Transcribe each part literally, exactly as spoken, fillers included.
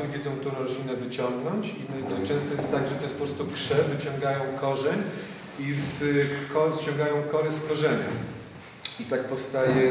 wiedzą, którą roślinę wyciągnąć i no, często jest tak, że to jest po prostu krzew, wyciągają korzeń i z, ko, ściągają kory z korzenia. I tak powstaje,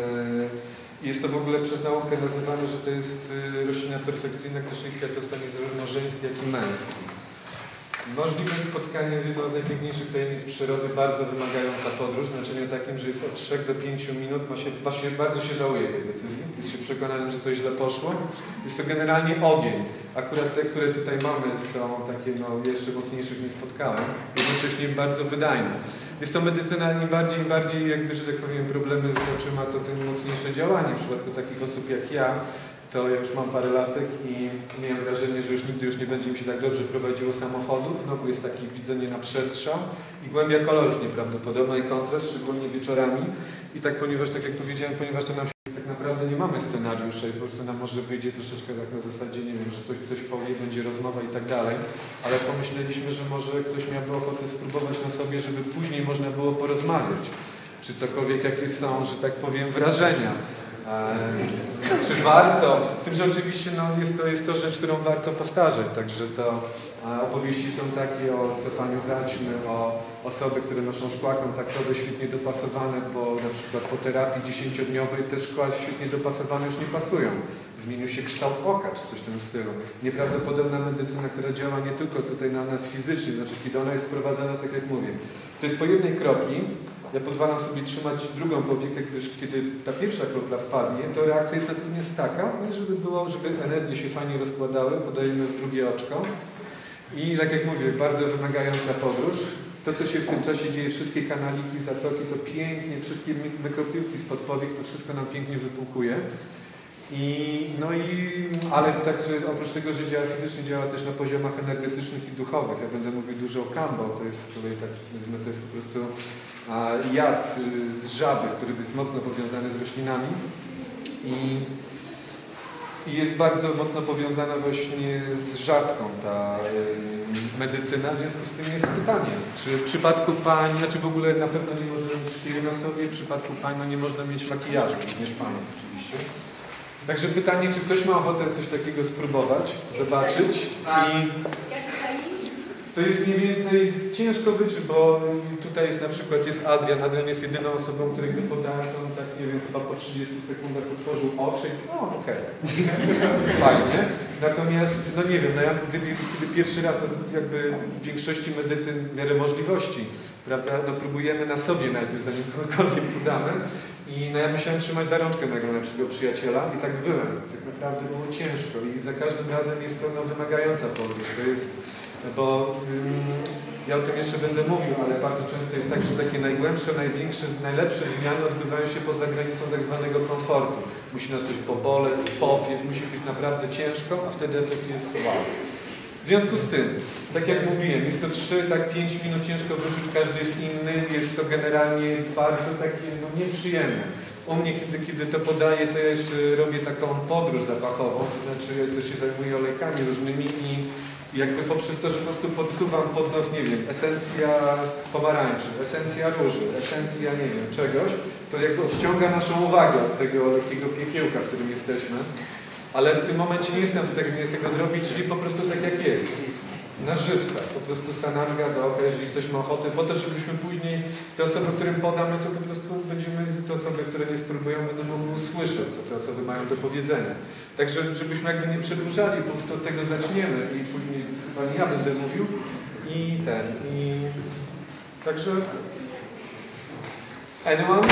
e, jest to w ogóle przez naukę nazywane, że to jest e, roślina perfekcyjna, gdyż jej kwiatostan jest zarówno żeński, jak i męski. Możliwe spotkanie z jedną z najpiękniejszych tajemnic przyrody, bardzo wymagająca podróż, w znaczeniu takim, że jest od trzech do pięciu minut, ma się, ma się, bardzo się żałuje tej decyzji, jest się przekonany, że coś źle poszło. Jest to generalnie ogień. Akurat te, które tutaj mamy, są takie, no jeszcze mocniejszych nie spotkałem, jednocześnie bardzo wydajne. Jest to medycyna im bardziej, im bardziej jakby, że tak powiem, problemy z oczyma, to tym mocniejsze działanie. W przypadku takich osób jak ja, to ja już mam parę latek i miałem wrażenie, że już nigdy już nie będzie mi się tak dobrze prowadziło samochodu. Znowu jest takie widzenie na przestrzał i głębia kolorów nieprawdopodobna i kontrast, szczególnie wieczorami. I tak, ponieważ, tak jak powiedziałem, ponieważ to nam się tak naprawdę nie mamy scenariusza i po prostu nam może wyjdzie troszeczkę tak na zasadzie, nie wiem, że coś ktoś powie, będzie rozmowa i tak dalej, ale pomyśleliśmy, że może ktoś miałby ochotę spróbować na sobie, żeby później można było porozmawiać, czy cokolwiek jakie są, że tak powiem, wrażenia. Czy warto? Z tym, że oczywiście no, jest, to, jest to rzecz, którą warto powtarzać, także to opowieści są takie o cofaniu zaćmy, o osoby, które noszą szkła kontaktowe świetnie dopasowane, bo na przykład po terapii dziesięciodniowej te szkła świetnie dopasowane już nie pasują. Zmienił się kształt oka, czy coś w tym stylu. Nieprawdopodobna medycyna, która działa nie tylko tutaj na nas fizycznie, znaczy kiedy ona jest sprowadzana, tak jak mówię. To jest po jednej kropli. Ja pozwalam sobie trzymać drugą powiekę, gdyż kiedy ta pierwsza kropla wpadnie, to reakcja jest natychmiast taka, żeby było, żeby energie się fajnie rozkładały, podajemy w drugie oczko. I tak jak mówię, bardzo wymagająca podróż. To, co się w tym czasie dzieje, wszystkie kanaliki, zatoki, to pięknie, wszystkie mikropiłki spod powiek, to wszystko nam pięknie wypłukuje. I, no i, ale także oprócz tego, że działa fizycznie, działa też na poziomach energetycznych i duchowych. Ja będę mówił dużo o kambo, to jest z kolei tak, to jest po prostu a, jad z żaby, który jest mocno powiązany z roślinami i, i jest bardzo mocno powiązana właśnie z żabką ta y, medycyna. W związku z tym jest pytanie, czy w przypadku pań, znaczy w ogóle na pewno nie można mieć szkieł na sobie, w przypadku pań no nie można mieć makijażu, również panów oczywiście. Także pytanie, czy ktoś ma ochotę coś takiego spróbować, zobaczyć i to jest mniej więcej ciężko wyczuć, bo tutaj jest na przykład jest Adrian. Adrian jest jedyną osobą, której gdy podałem, to on tak, nie wiem, chyba po trzydziestu sekundach otworzył oczy i o, okej, okay. Fajnie. Natomiast, no nie wiem, no ja gdyby, gdy pierwszy raz, no jakby w większości medycyn w miarę możliwości, prawda, no próbujemy na sobie najpierw, zanim kogokolwiek podamy. I no ja musiałem trzymać za rączkę mojego najlepszego przyjaciela i tak byłem. Tak naprawdę było ciężko i za każdym razem jest to no, wymagająca podróż. To jest, bo mm, ja o tym jeszcze będę mówił, ale bardzo często jest tak, że takie najgłębsze, największe, najlepsze zmiany odbywają się poza granicą tak zwanego komfortu. Musi nas coś poboleć, popiec, musi być naprawdę ciężko, a wtedy efekt jest wow. W związku z tym, tak jak mówiłem, jest to trzy, tak pięć minut, ciężko wyczuć, każdy jest inny, jest to generalnie bardzo takie no, nieprzyjemne. U mnie, kiedy, kiedy to podaję, to ja jeszcze robię taką podróż zapachową, to znaczy ja też się zajmuję olejkami różnymi i jakby poprzez to, że po prostu podsuwam pod nos, nie wiem, esencja pomarańczy, esencja róży, esencja, nie wiem, czegoś, to jakby odciąga naszą uwagę od tego lekkiego piekiełka, w którym jesteśmy. Ale w tym momencie nie jestem w stanie tego zrobić, czyli po prostu tak jak jest. Na żywca, po prostu sananga do oka, jeżeli ktoś ma ochotę, po to, żebyśmy później te osoby, którym podamy, to po prostu będziemy, te osoby, które nie spróbują, będą mogły usłyszeć, co te osoby mają do powiedzenia. Także, żebyśmy jakby nie przedłużali, po prostu od tego zaczniemy i później chyba nie ja będę mówił i ten, i... Także... Anyone?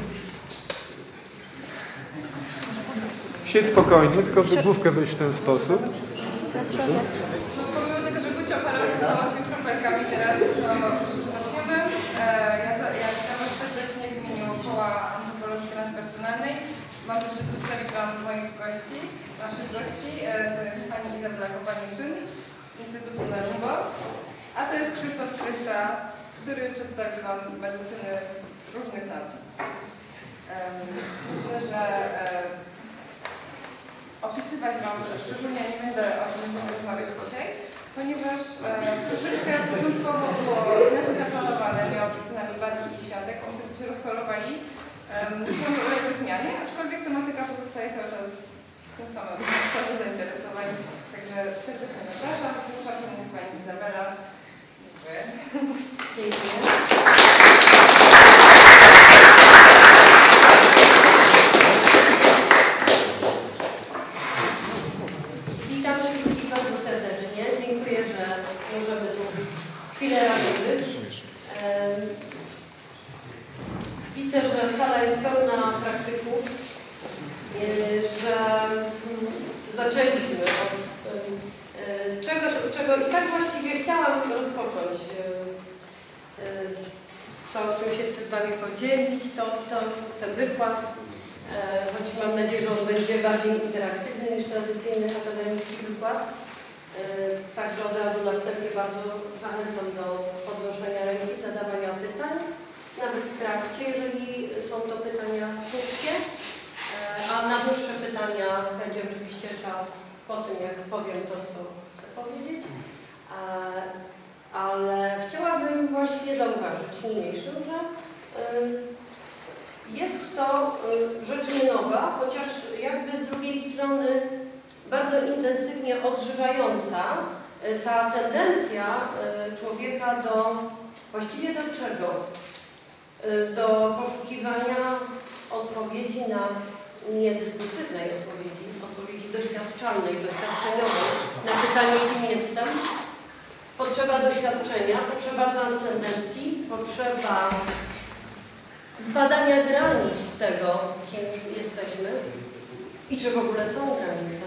Siedź spokojnie, tylko główkę wyjść w ten sposób. Pomimo tego, że Gucio parę osób załatwił kropelkami teraz, to zaczniemy. Ja, ja witam Was serdecznie w imieniu Koła Antropologii Transpersonalnej. Mam zaszczyt przedstawić Wam moich gości, naszych gości. To jest Pani Izabela Kopaniszyn z Instytutu Narumbo, a to jest Krzysztof Krysta, który przedstawi Wam medycyny różnych nacji. Myślę, że opisywać Wam, szczególnie nie będę o tym będziemy rozmawiać dzisiaj, ponieważ e, troszeczkę początkowo było inaczej zaplanowane, miało przed nami Badi i Światek, niestety się rozkolowali, um, uległy zmianie, aczkolwiek tematyka pozostaje cały czas tym samym, cały zainteresowań, tak serdecznie zapraszam. Proszę Pani Izabela. Dziękuję. Dziękuję. Witam wszystkich bardzo serdecznie. Dziękuję, że możemy tu chwilę razem być. Widzę, że sala jest pełna praktyków, że zaczęliśmy od czegoś, od czego i tak właściwie chciałam rozpocząć to, czym się chcę z Wami podzielić, to, to ten wykład, choć mam nadzieję, że on będzie bardziej interaktywny niż tradycyjny akademicki wykład. Także od razu na wstępie bardzo zachęcam do podnoszenia ręki, zadawania pytań, nawet w trakcie, jeżeli są to pytania krótkie, a na dłuższe pytania będzie oczywiście czas po tym, jak powiem to, co chcę powiedzieć. Ale chciałabym właśnie zauważyć niniejszym, że jest to rzecz nie nowa, chociaż jakby z drugiej strony bardzo intensywnie odżywająca ta tendencja człowieka do, właściwie do czego? Do poszukiwania odpowiedzi na, nie dyskursywnej odpowiedzi, odpowiedzi doświadczalnej, doświadczeniowej na pytanie, kim jestem. Potrzeba doświadczenia, potrzeba transcendencji, potrzeba zbadania granic tego, kim jesteśmy i czy w ogóle są granice.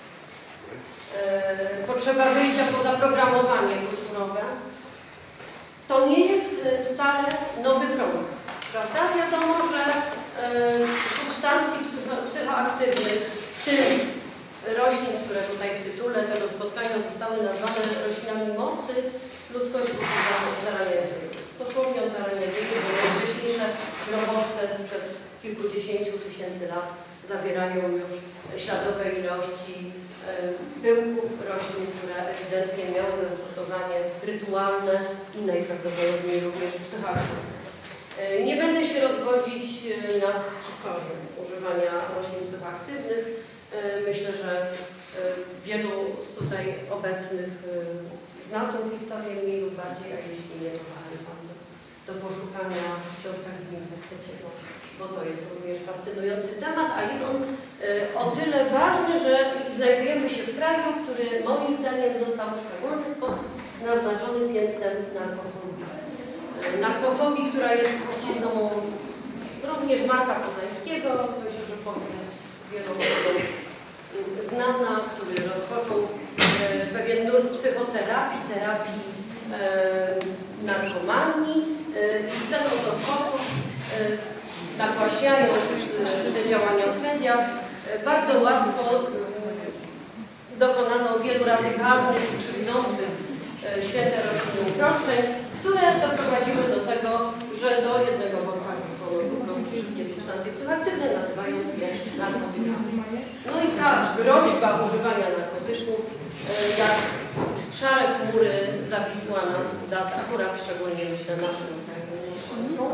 Yy, potrzeba wyjścia poza programowanie kulturowe. To nie jest wcale nowy prąd, prawda? Wiadomo, że yy, substancji psychoaktywnych, w tym roślin, które tutaj w tytule tego spotkania zostały nazwane roślinami mocy, ludzkość używa od zarania dziejów. Dosłownie od zarania dziejów, bo najwcześniejsze grobowce sprzed kilkudziesięciu tysięcy lat zawierają już śladowe ilości pyłków roślin, które ewidentnie miały zastosowanie rytualne i najprawdopodobniej również psychoaktywne. Nie będę się rozwodzić nad historią używania roślin psychoaktywnych. Myślę, że wielu z tutaj obecnych zna tą historię mniej lub bardziej, a jeśli nie, to zachęcam do, do poszukania w książkach gminnych, jak chcecie, bo, bo to jest również fascynujący temat, a jest on o tyle ważny, że znajdujemy się w kraju, który moim zdaniem został w szczególny sposób naznaczony piętnem narkofobii. Narkofobii, która jest spuścizną również Marka Kotańskiego, myślę, że postać jest wieloma znana, który rozpoczął e, pewien nurt psychoterapii, terapii e, narkomanii e, i w ten oto sposób e, nagłaśniając e, te działania w mediach, e, bardzo łatwo e, dokonano wielu radykalnych i krzywdzących e, święte rośliny uproszczeń, które doprowadziły do tego, że do jednego worka wrzucono po prostu wszystkie substancje psychoaktywne, nazywając je narkotykami. No i ta groźba używania narkotyków, jak szare chmury zawisła nad akurat szczególnie myślę naszym kraju.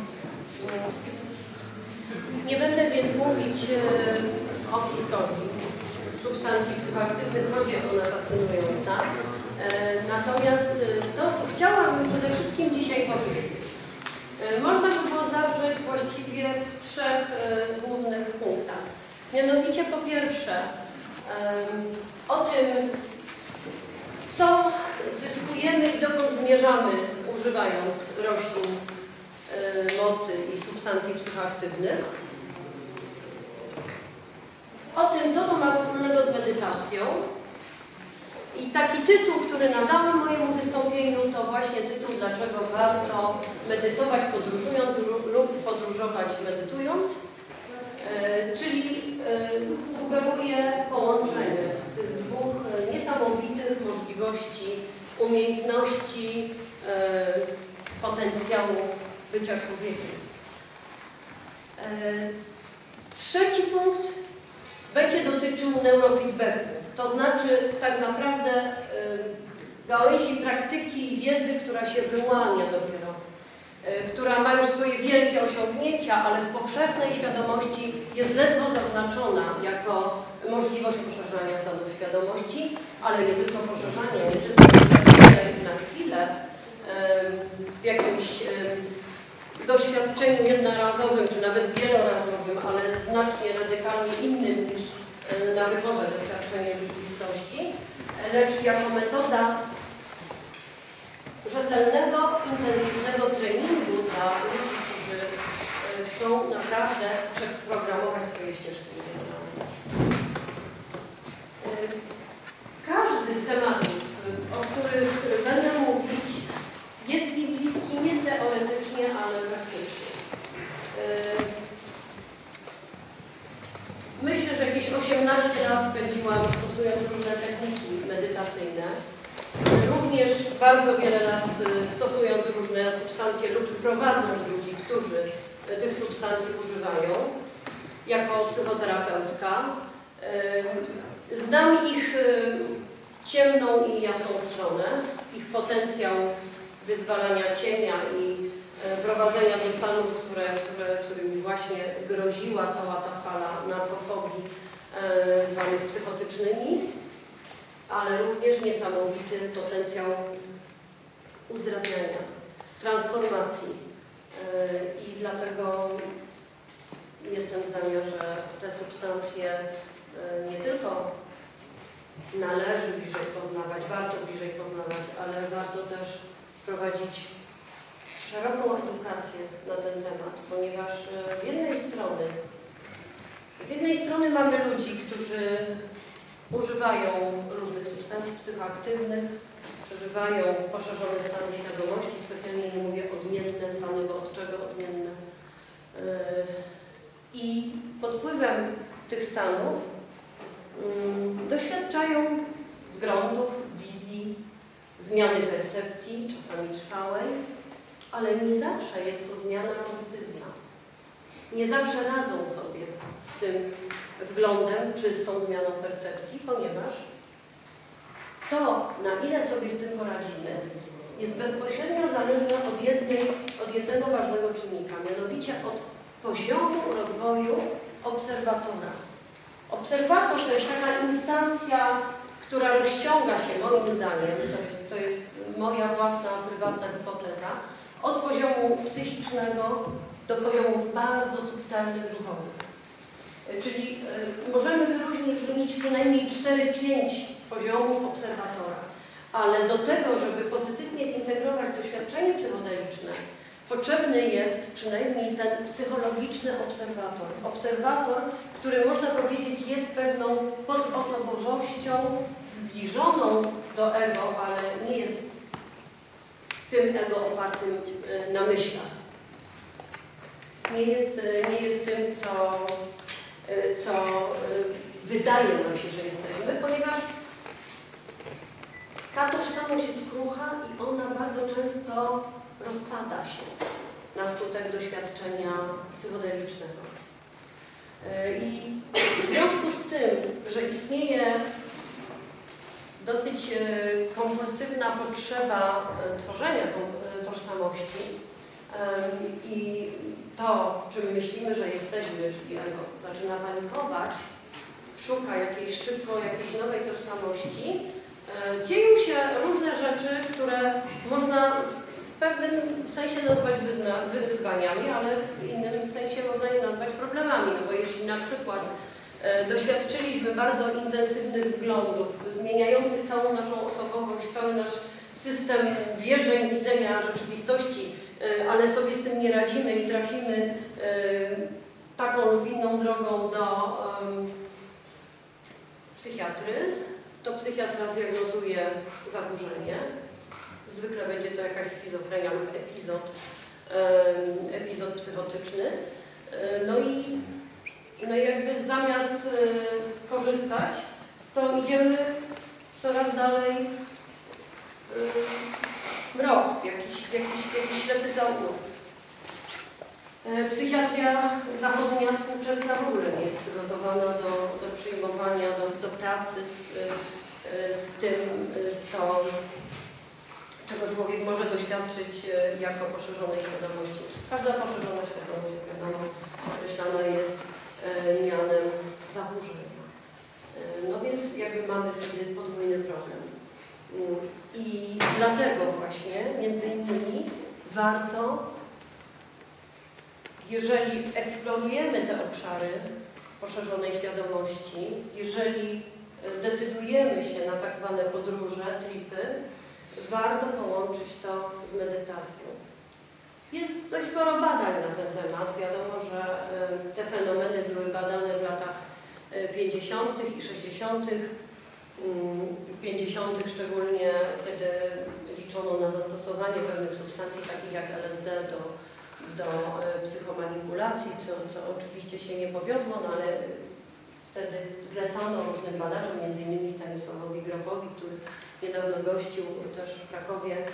Nie będę więc mówić o historii substancji psychoaktywnych, choć jest ona fascynująca. Natomiast to, co chciałabym przede wszystkim dzisiaj powiedzieć, można by było zawrzeć właściwie w trzech głównych punktach. Mianowicie po pierwsze o tym, co zyskujemy i dokąd zmierzamy używając roślin mocy i substancji psychoaktywnych. O tym, co to ma wspólnego z medytacją. I taki tytuł, który nadałam mojemu wystąpieniu, to właśnie tytuł "Dlaczego warto medytować podróżując lub podróżować medytując", e, czyli e, sugeruje połączenie tych dwóch niesamowitych możliwości, umiejętności, e, potencjałów bycia człowiekiem. E, trzeci punkt będzie dotyczył neurofeedbacku. To znaczy tak naprawdę y, gałęzi praktyki i wiedzy, która się wyłania dopiero która ma już swoje wielkie osiągnięcia, ale w powszechnej świadomości jest ledwo zaznaczona jako możliwość poszerzania stanów świadomości, ale nie tylko poszerzania, nie tylko poszerzania na chwilę w jakimś doświadczeniu jednorazowym, czy nawet wielorazowym, ale znacznie radykalnie innym niż nawykowe doświadczenie rzeczywistości, lecz jako metoda rzetelnego, intensywnego treningu dla ludzi, którzy chcą naprawdę przeprogramować swoje ścieżki neuronalne. Każdy z tematów, o których będę mówić, jest mi bliski nie teoretycznie, ale praktycznie. Myślę, że jakieś osiemnaście lat spędziłam stosując różne techniki medytacyjne. Również bardzo wiele lat stosując różne substancje lub prowadząc ludzi, którzy tych substancji używają jako psychoterapeutka. Znam ich ciemną i jasną stronę, ich potencjał wyzwalania cienia i prowadzenia do stanów, które, które, którymi właśnie groziła cała ta fala narkofobii e, zwanych psychotycznymi, ale również niesamowity potencjał uzdrawiania, transformacji e, i dlatego jestem zdania, że te substancje e, nie tylko należy bliżej poznawać, warto bliżej poznawać, ale warto też prowadzić szeroką edukację na ten temat, ponieważ z jednej strony z jednej strony mamy ludzi, którzy używają różnych substancji psychoaktywnych, przeżywają poszerzone stany świadomości, specjalnie nie mówię odmienne stany, bo od czego odmienne. I pod wpływem tych stanów doświadczają wglądów, wizji, zmiany percepcji, czasami trwałej, ale nie zawsze jest to zmiana pozytywna. Nie zawsze radzą sobie z tym wglądem czy z tą zmianą percepcji, ponieważ to, na ile sobie z tym poradzimy, jest bezpośrednio zależne od, jednej, od jednego ważnego czynnika, mianowicie od poziomu rozwoju obserwatora. Obserwator to jest taka instancja, która rozciąga się, moim zdaniem, to jest, to jest moja własna, prywatna hipoteza, od poziomu psychicznego do poziomów bardzo subtelnych, duchowych. Czyli y, możemy wyróżnić przynajmniej cztery pięć poziomów obserwatora, ale do tego, żeby pozytywnie zintegrować doświadczenie psychodeliczne, potrzebny jest przynajmniej ten psychologiczny obserwator. Obserwator, który można powiedzieć jest pewną podosobowością zbliżoną do ego, ale nie jest tym ego opartym na myślach. Nie jest, nie jest tym, co, co wydaje nam się, że jesteśmy, ponieważ ta tożsamość jest krucha i ona bardzo często rozpada się na skutek doświadczenia psychodelicznego. I w związku z tym, że istnieje dosyć kompulsywna potrzeba tworzenia tożsamości i to, czym myślimy, że jesteśmy, czyli ego, zaczyna panikować, szuka jakiejś szybko jakiejś nowej tożsamości, dzieją się różne rzeczy, które można w pewnym sensie nazwać wyzwaniami, ale w innym sensie można je nazwać problemami, no bo jeśli na przykład doświadczyliśmy bardzo intensywnych wglądów, zmieniających całą naszą osobowość, cały nasz system wierzeń, widzenia rzeczywistości, ale sobie z tym nie radzimy i trafimy taką lub inną drogą do psychiatry, to psychiatra zdiagnozuje zaburzenie. Zwykle będzie to jakaś schizofrenia lub epizod, epizod psychotyczny. No i No i jakby zamiast y, korzystać, to idziemy coraz dalej w y, mrok, w jakiś, w jakiś, w jakiś ślepy zaułek. Y, psychiatria zachodnia współczesna w ogóle nie jest przygotowana do, do przyjmowania, do, do pracy z, y, z tym, y, co, czego człowiek może doświadczyć jako poszerzonej świadomości. Każda poszerzona świadomość, jak wiadomo, określana jest mianem zaburzenia. No więc jakby mamy wtedy podwójny problem. I dlatego właśnie, między innymi, warto, jeżeli eksplorujemy te obszary poszerzonej świadomości, jeżeli decydujemy się na tak zwane podróże, tripy, warto połączyć to z medytacją. Jest dość sporo badań na ten temat. Wiadomo, że te fenomeny były badane w latach pięćdziesiątych i sześćdziesiątych. pięćdziesiątych szczególnie, kiedy liczono na zastosowanie pewnych substancji takich jak L S D do, do psychomanipulacji, co, co oczywiście się nie powiodło, no ale wtedy zlecano różnym badaczom, między innymi Stanisławowi Grofowi, który niedawno gościł też w Krakowie, e,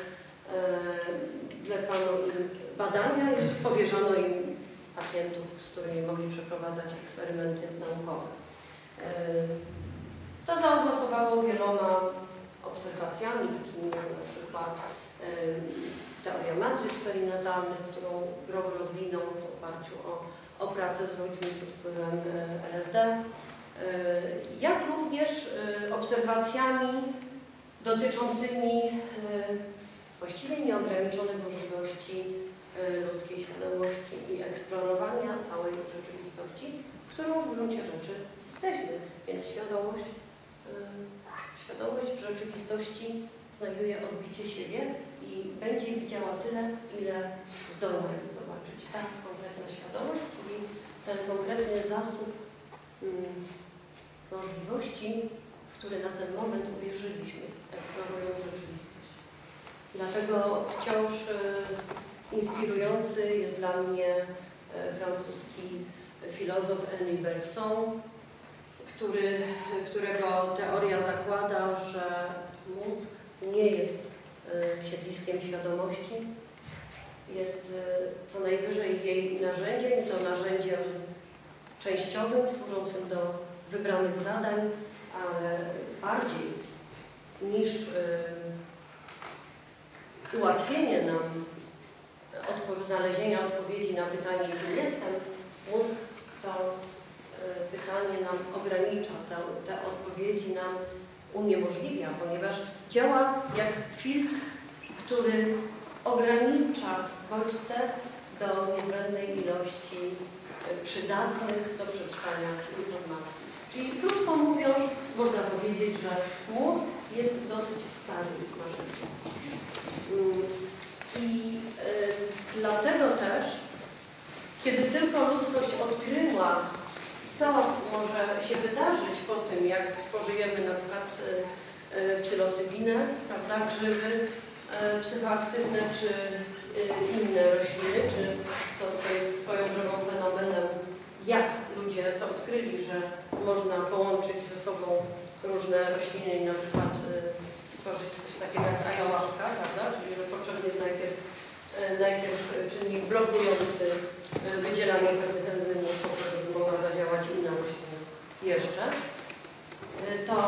zlecano im badania i powierzano im pacjentów, z którymi mogli przeprowadzać eksperymenty naukowe. E, To zaowocowało wieloma obserwacjami, takimi jak na przykład y, teoria matryc perinatalnych, którą Grof rozwinął w oparciu o, o pracę z ludźmi pod wpływem y, L S D, y, jak również y, obserwacjami dotyczącymi y, właściwie nieograniczonych możliwości y, ludzkiej świadomości i eksplorowania całej rzeczywistości, którą w gruncie rzeczy jesteśmy, więc świadomość Świadomość w rzeczywistości znajduje odbicie siebie i będzie widziała tyle, ile zdolna jest zobaczyć. Ta konkretna świadomość, czyli ten konkretny zasób mm, możliwości, w który na ten moment uwierzyliśmy, eksplorując rzeczywistość. Dlatego wciąż y, inspirujący jest dla mnie y, francuski filozof Henri Bergson, Który, którego teoria zakłada, że mózg nie jest y, siedliskiem świadomości, jest y, co najwyżej jej narzędziem, i to narzędziem częściowym, służącym do wybranych zadań, ale bardziej niż y, ułatwienie nam odpo znalezienia odpowiedzi na pytanie, kim jestem, mózg to pytanie nam ogranicza, te, te odpowiedzi nam uniemożliwia, ponieważ działa jak filtr, który ogranicza bodźce do niezbędnej ilości przydatnych do przetrwania informacji. Czyli krótko mówiąc, można powiedzieć, że mózg jest dosyć stary narzędziem. I y, dlatego też, kiedy tylko ludzkość odkryła, co może się wydarzyć po tym, jak spożyjemy na przykład y, y, psylocybinę, prawda, grzyby y, psychoaktywne czy y, inne rośliny, czy co, co jest swoją drogą fenomenem, jak ludzie to odkryli, że można połączyć ze sobą różne rośliny i na przykład y, stworzyć coś takiego jak ayahuasca, prawda, czyli że potrzebny jest najpierw, y, najpierw czynnik blokujący y, wydzielanie pewnych enzymów, po to, żeby mogła zadziałać inna roślina jeszcze, y, to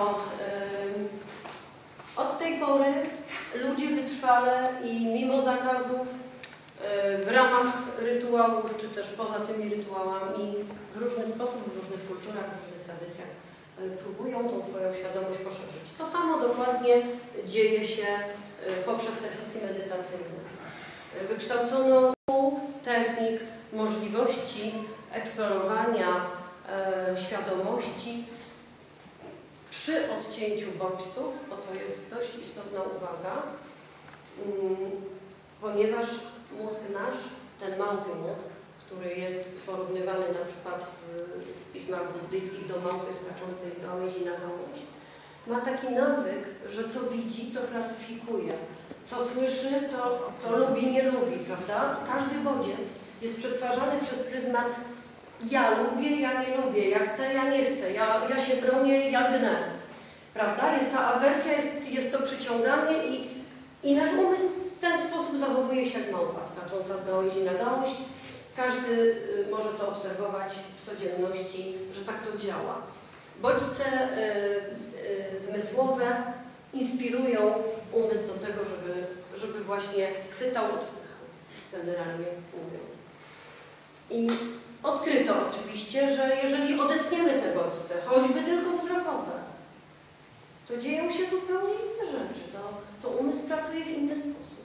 y, od tej pory ludzie wytrwale i mimo zakazów w ramach rytuałów, czy też poza tymi rytuałami, w różny sposób, w różnych kulturach, w różnych tradycjach próbują tą swoją świadomość poszerzyć. To samo dokładnie dzieje się poprzez techniki medytacyjne. Wykształcono technik, możliwości eksplorowania e, świadomości przy odcięciu bodźców, bo to jest dość istotna uwaga, mm, ponieważ mózg nasz, ten małpy mózg, który jest porównywany na przykład w, w pismach buddyjskich do małpy skaczącej z gałęzi na gałąź, ma taki nawyk, że co widzi, to klasyfikuje. Co słyszy, to, to lubi, nie lubi, prawda? Każdy bodziec jest przetwarzany przez pryzmat ja lubię, ja nie lubię, ja chcę, ja nie chcę, ja, ja się bronię, ja gnę. Prawda? Jest ta awersja, jest, jest to przyciąganie i, i nasz umysł w ten sposób zachowuje się jak małpa skacząca z gałęzi na gałąź. Każdy y, może to obserwować w codzienności, że tak to działa. Bodźce y, y, zmysłowe inspirują umysł do tego, żeby, żeby właśnie chwytał oddechu, generalnie mówiąc. I odkryto oczywiście, że jeżeli odetniemy te bodźce, choćby tylko wzrokowe, to dzieją się zupełnie inne rzeczy. To, to umysł pracuje w inny sposób.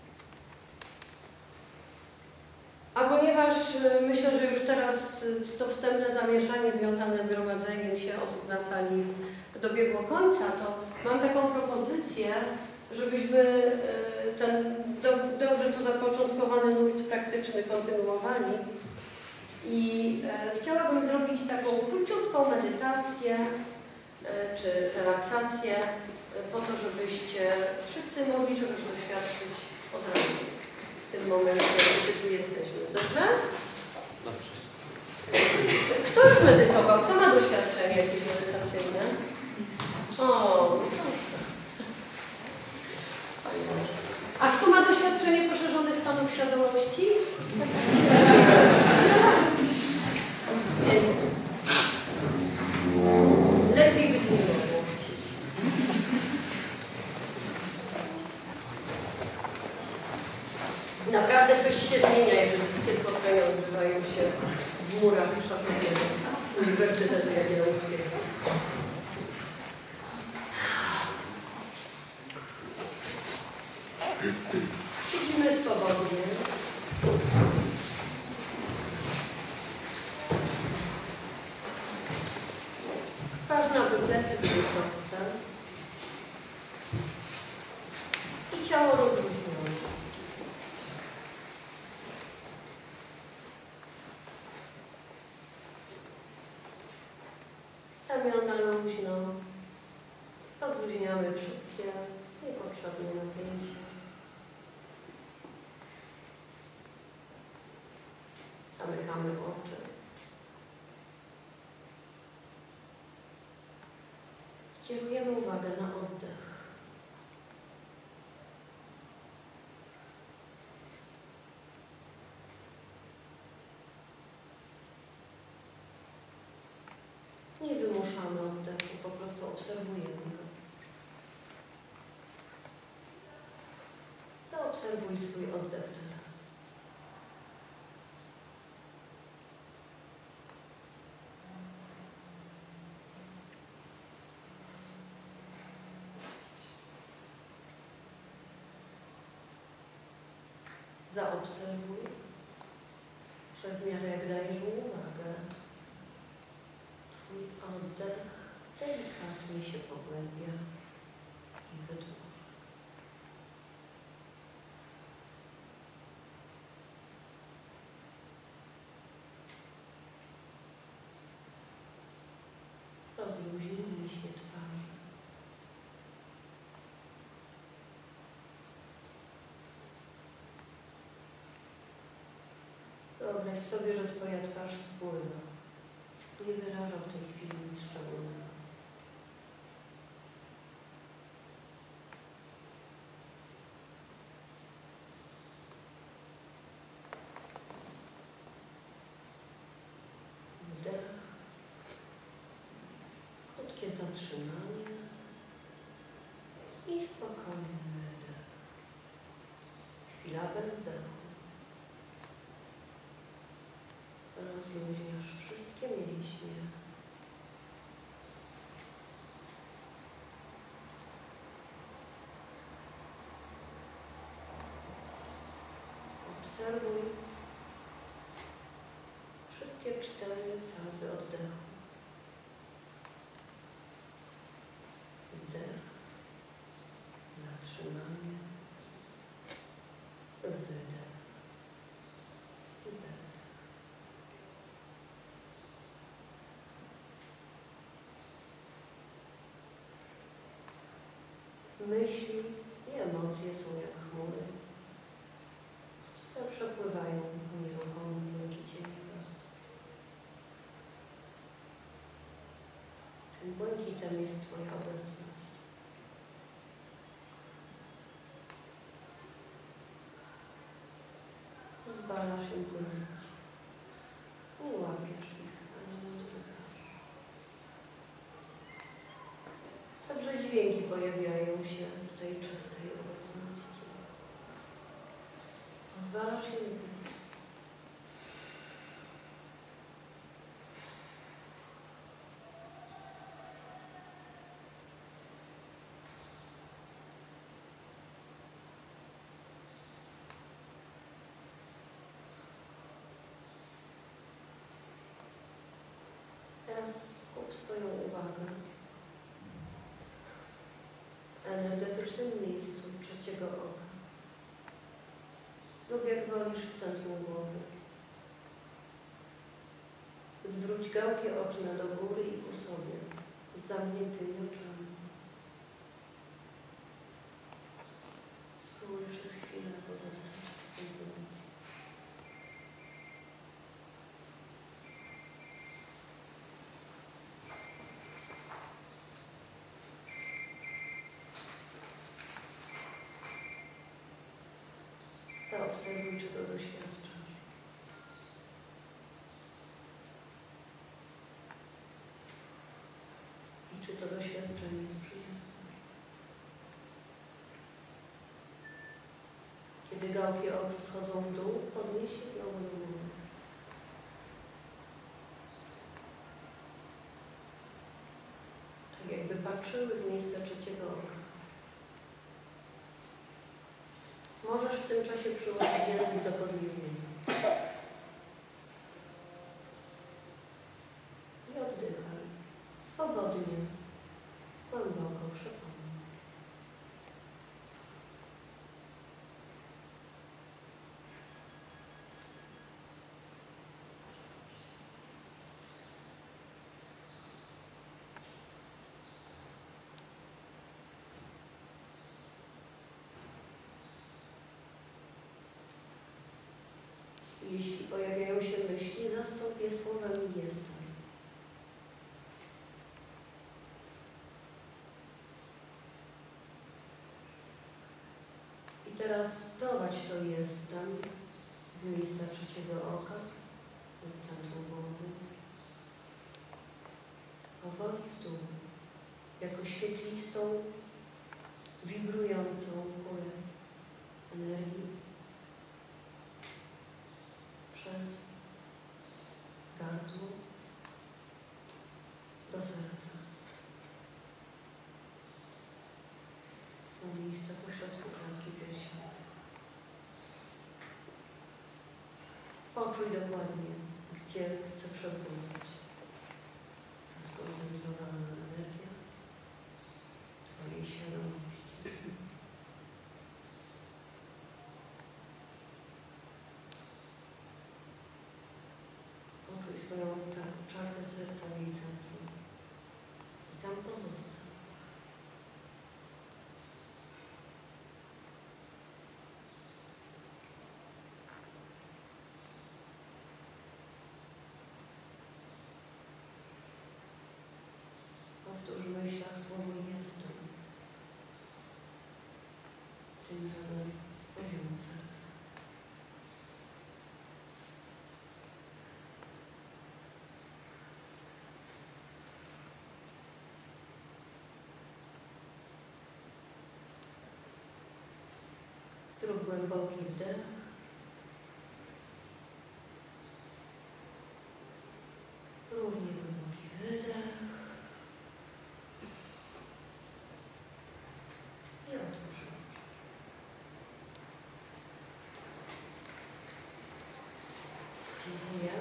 A ponieważ myślę, że już teraz to wstępne zamieszanie związane z gromadzeniem się osób na sali dobiegło końca, to mam taką propozycję, żebyśmy ten dobrze to zapoczątkowany nurt praktyczny kontynuowali. I chciałabym zrobić taką króciutką medytację czy relaksację po to, żebyście wszyscy mogli czegoś doświadczyć od razu w tym momencie, kiedy tu jesteśmy. Dobrze? Dobrze. Kto już medytował? Kto ma doświadczenie jakieś medytacyjne? O, wspaniale. A kto ma doświadczenie poszerzonych stanów świadomości? Lepiej być nie mogło. Naprawdę coś się zmienia, jeżeli takie spotkania odbywają się w murach Szafowskiego Uniwersytetu Jagiellońskiego. Siedzimy swobodnie. Ważne, aby plecy były proste i ciało rozluźnione. Ramiona luźno. Rozluźniamy wszystkie niepotrzebne napięcia. Zamykamy oczy. Kierujemy uwagę na oddech. Nie wymuszamy oddechu, po prostu obserwujemy go. Zaobserwuj swój oddech teraz. Zaobserwuj, że w miarę jak dajesz mu uwagę, twój oddech delikatnie się pogłębia i wydłuża. Rozluźnij mięśnie twarzy. Wyobraź sobie, że twoja twarz spływa. Nie wyraża w tej chwili nic szczególnego. Wdech. Krótkie zatrzymanie. I spokojny wydech. Chwila bezdechu. Rozluźniasz wszystkie mięśnie. Obserwuj wszystkie cztery fazy oddechu. Wdech, zatrzymanie, wydech i bezdech. Myśli i emocje są jak chmury, które przepływają po nieruchomym błękicie nieba. Tym błękitem jest twoja obecność. Pozwalasz im płynąć. Nie łapiesz ich ani nie oddychasz. Dobrze dziś dźwięki pojawiają się w tej czystej obecności. Pozwalasz je mówić. Teraz skup swoją uwagę w energetycznym miejscu trzeciego oka lub jak wolisz w centrum głowy. Zwróć gałki oczne do góry i ku sobie z zamkniętymi oczami. Spróbuj przez chwilę pozostać w tej pozycji. Zaobserwuj, czego doświadczasz. I czy to doświadczenie jest przyjemne. Kiedy gałki oczu schodzą w dół, podnieś się znowu do góry. Tak jakby patrzyły w miejsce trzeciego oka. Możesz w tym czasie przyłożyć język do podniebienia. I oddychaj. Swobodnie. Głęboko przypomnij. Jeśli pojawiają się myśli, zastąp je słowami jestem. I teraz sprowadź to jestem z miejsca trzeciego oka lub centrum głowy. Powoli w dół, jako świetlistą, wibrującą kulę energii. Przez gardło do serca. Na miejsce pośrodku klatki piersiowej. Poczuj dokładnie, gdzie chcę przepłynąć. To skoncentrowana energia Twojej świadomości. Poczuj swoją czarę serca w jej centrum i tam pozostań. Powtórz w myślach słowo jestem. Tym razem z poziomu serca. Zrób głęboki wdech. Równie głęboki wydech. I otwórz oczy. Dziękuję.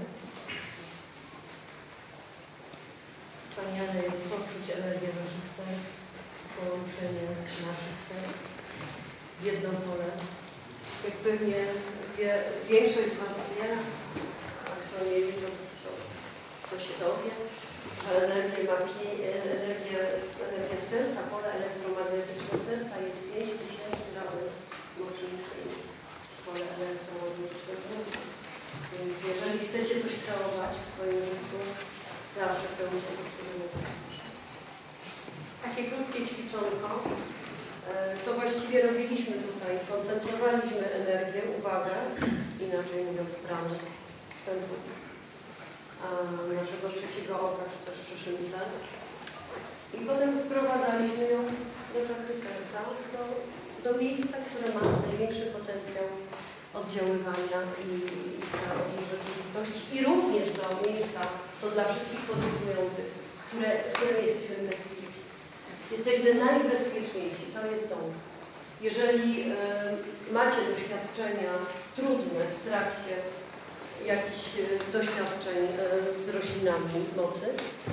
Wspaniale jest poczuć energię naszych serc, połączenie naszych serc w jedno pole. Jak pewnie wie, większość z Was wie, a kto nie wie, to, to się dowie, że energię magii, energia, energia serca, pole elektromagnetyczne serca jest pięć tysięcy razy mocniejsze niż pole elektromagnetyczne mózgu. Więc jeżeli chcecie coś kreować w swoim życiu, zawsze kreujcie to wspólne serce. Takie krótkie ćwiczonko. Co właściwie robiliśmy tutaj? Koncentrowaliśmy energię, uwagę, inaczej mówiąc prany, centrum naszego trzeciego oka, czy też szyszynce. I potem sprowadzaliśmy ją do czakry serca, do, do miejsca, które ma największy potencjał oddziaływania i, i kreacji rzeczywistości. I również do miejsca, to dla wszystkich podróżujących, które, w którym jesteśmy bezpieczni. Jesteśmy najbezpieczniejsi, to jest dom. Jeżeli y, macie doświadczenia trudne w trakcie jakichś y, doświadczeń y, z roślinami mocy,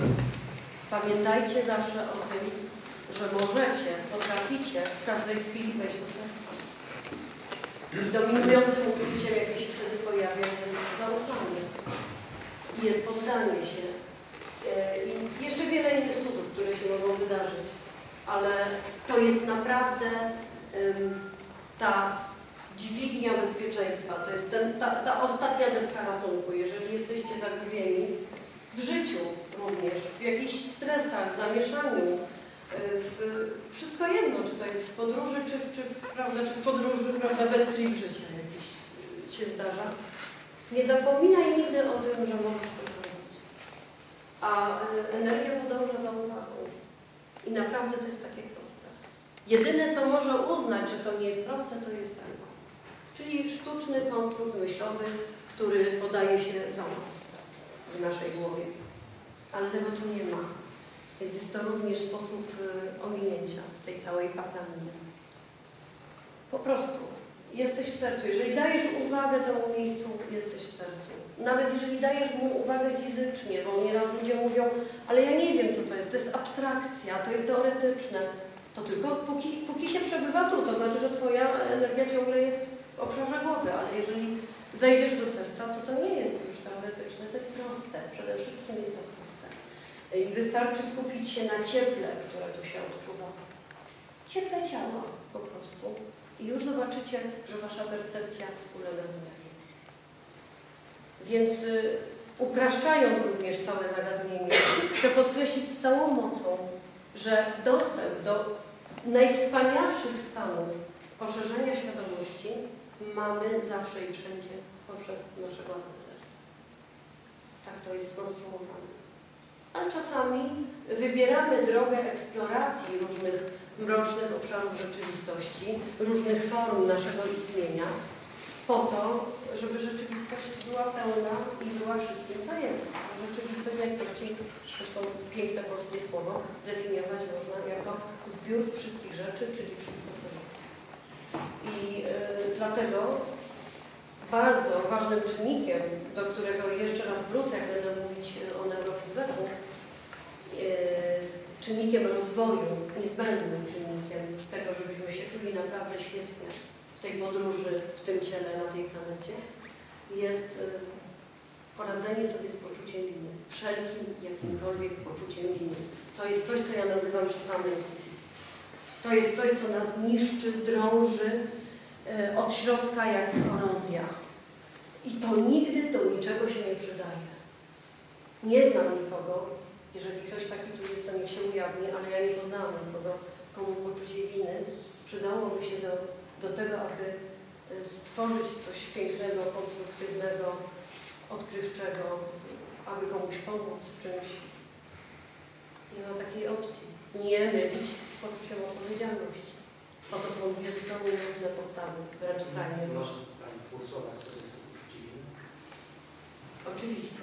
pamiętajcie zawsze o tym, że możecie, potraficie w każdej chwili wejść do serca. I dominującym uczuciem, jakie się wtedy pojawia, jest zaufanie. Jest poddanie się. I jeszcze wiele innych cudów, które się mogą wydarzyć. Ale to jest naprawdę um, ta dźwignia bezpieczeństwa. To jest ten, ta, ta ostatnia deska ratunku. Jeżeli jesteście zagubieni w życiu również, w jakichś stresach, zamieszaniu, w, wszystko jedno, czy to jest w podróży, czy, czy, prawda, czy w podróży, prawda, bad trip życia jakiś się zdarza. Nie zapominaj nigdy o tym, że możesz to zrobić. A energia podąża za uwagą. I naprawdę to jest takie proste. Jedyne, co może uznać, że to nie jest proste, to jest ego. Czyli sztuczny konstrukt myślowy, który podaje się za nas w naszej głowie. Ale tego tu nie ma. Więc jest to również sposób y, ominięcia tej całej paplaniny. Po prostu jesteś w sercu. Jeżeli dajesz uwagę temu miejscu, jesteś w sercu. Nawet jeżeli dajesz mu uwagę fizycznie, bo nieraz ludzie mówią, ale ja nie wiem, co to jest, to jest abstrakcja, to jest teoretyczne. To tylko póki, póki się przebywa tu, to znaczy, że twoja energia ciągle jest w obszarze głowy, ale jeżeli zejdziesz do serca, to to nie jest już teoretyczne, to jest proste. Przede wszystkim jest to proste. I wystarczy skupić się na cieple, które tu się odczuwa. Cieple ciała po prostu. I już zobaczycie, że wasza percepcja ulega zmianie. Więc y, upraszczając również całe zagadnienie, chcę podkreślić z całą mocą, że dostęp do najwspanialszych stanów poszerzenia świadomości mamy zawsze i wszędzie poprzez nasze własne serce. Tak to jest skonstruowane. A czasami wybieramy drogę eksploracji różnych mrocznych obszarów rzeczywistości, różnych form naszego istnienia, po to, żeby rzeczywistość była pełna i była wszystkim, co jest. Rzeczywistość najprościej, zresztą piękne polskie słowo, zdefiniować można jako zbiór wszystkich rzeczy, czyli wszystko, co jest. I yy, dlatego bardzo ważnym czynnikiem, do którego jeszcze raz wrócę, jak będę mówić o neurofeedbacku, yy, czynnikiem rozwoju, niezbędnym czynnikiem tego, żebyśmy się czuli naprawdę świetnie w tej podróży, w tym ciele, na tej planecie, jest yy, poradzenie sobie z poczuciem winy. Wszelkim, jakimkolwiek poczuciem winy. To jest coś, co ja nazywam szatanem psychiki. To jest coś, co nas niszczy, drąży yy, od środka jak korozja. I to nigdy do niczego się nie przydaje. Nie znam nikogo, jeżeli ktoś taki tu jest, to niech się ujawni, ale ja nie poznałam nikogo, komu poczucie winy przydałoby się do, do tego, aby stworzyć coś pięknego, konstruktywnego, odkrywczego, aby komuś pomóc w czymś. Nie ma takiej opcji. Nie mylić z poczuciem odpowiedzialności. Bo to są dwie zupełnie różne postawy, wręcz skrajnie różne. Można Pani w dwóch słowach, co to jest poczucie winy? Oczywiście.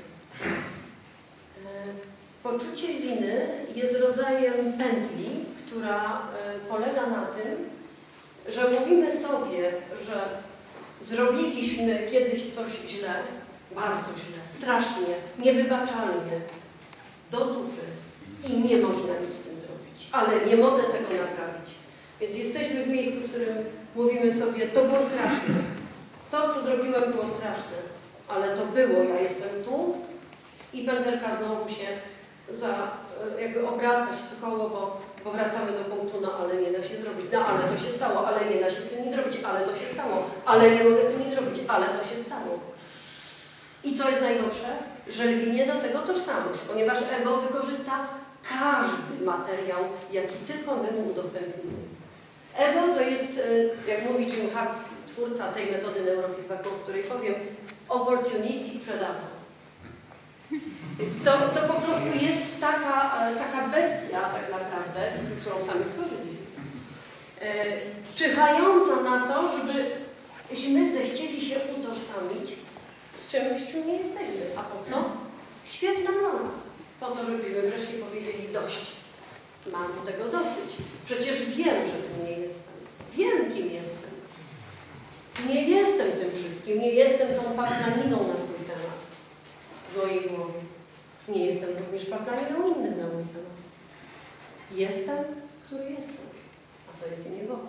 Poczucie winy jest rodzajem pętli, która polega na tym, że mówimy sobie, że zrobiliśmy kiedyś coś źle, bardzo źle, strasznie, niewybaczalnie, do dupy i nie można nic z tym zrobić, ale nie mogę tego naprawić. Więc jesteśmy w miejscu, w którym mówimy sobie, to było straszne, to co zrobiłem było straszne, ale to było, ja jestem tu i pętelka znowu się za, jakby obraca się to koło, bo, bo wracamy do punktu, no ale nie da się zrobić, no ale to się stało, ale nie da się z tym nic zrobić, ale to się stało, ale nie mogę z tym nic zrobić, ale to się stało. I co jest najgorsze? Że lgnie do tego tożsamość, ponieważ ego wykorzysta każdy materiał, jaki tylko my mu udostępnimy. Ego to jest, jak mówi Jim Hart, twórca tej metody neurofeedbacku, o której powiem, opportunistic predator. Więc to, to po prostu jest taka, taka bestia tak naprawdę, którą sami stworzyliśmy. E, czyhająca na to, żebyśmy zechcieli się utożsamić z czymś, czym nie jesteśmy. A po co? Świetna rola. Po to, żebyśmy wreszcie powiedzieli dość. Mam tego dosyć. Przecież wiem, że tym nie jestem. Wiem, kim jestem. Nie jestem tym wszystkim. Nie jestem tą paplaniną na swój temat. W mojej głowie. Nie jestem również paplaniną innych na mój temat. Jestem, który jestem. A to jest imię Boga.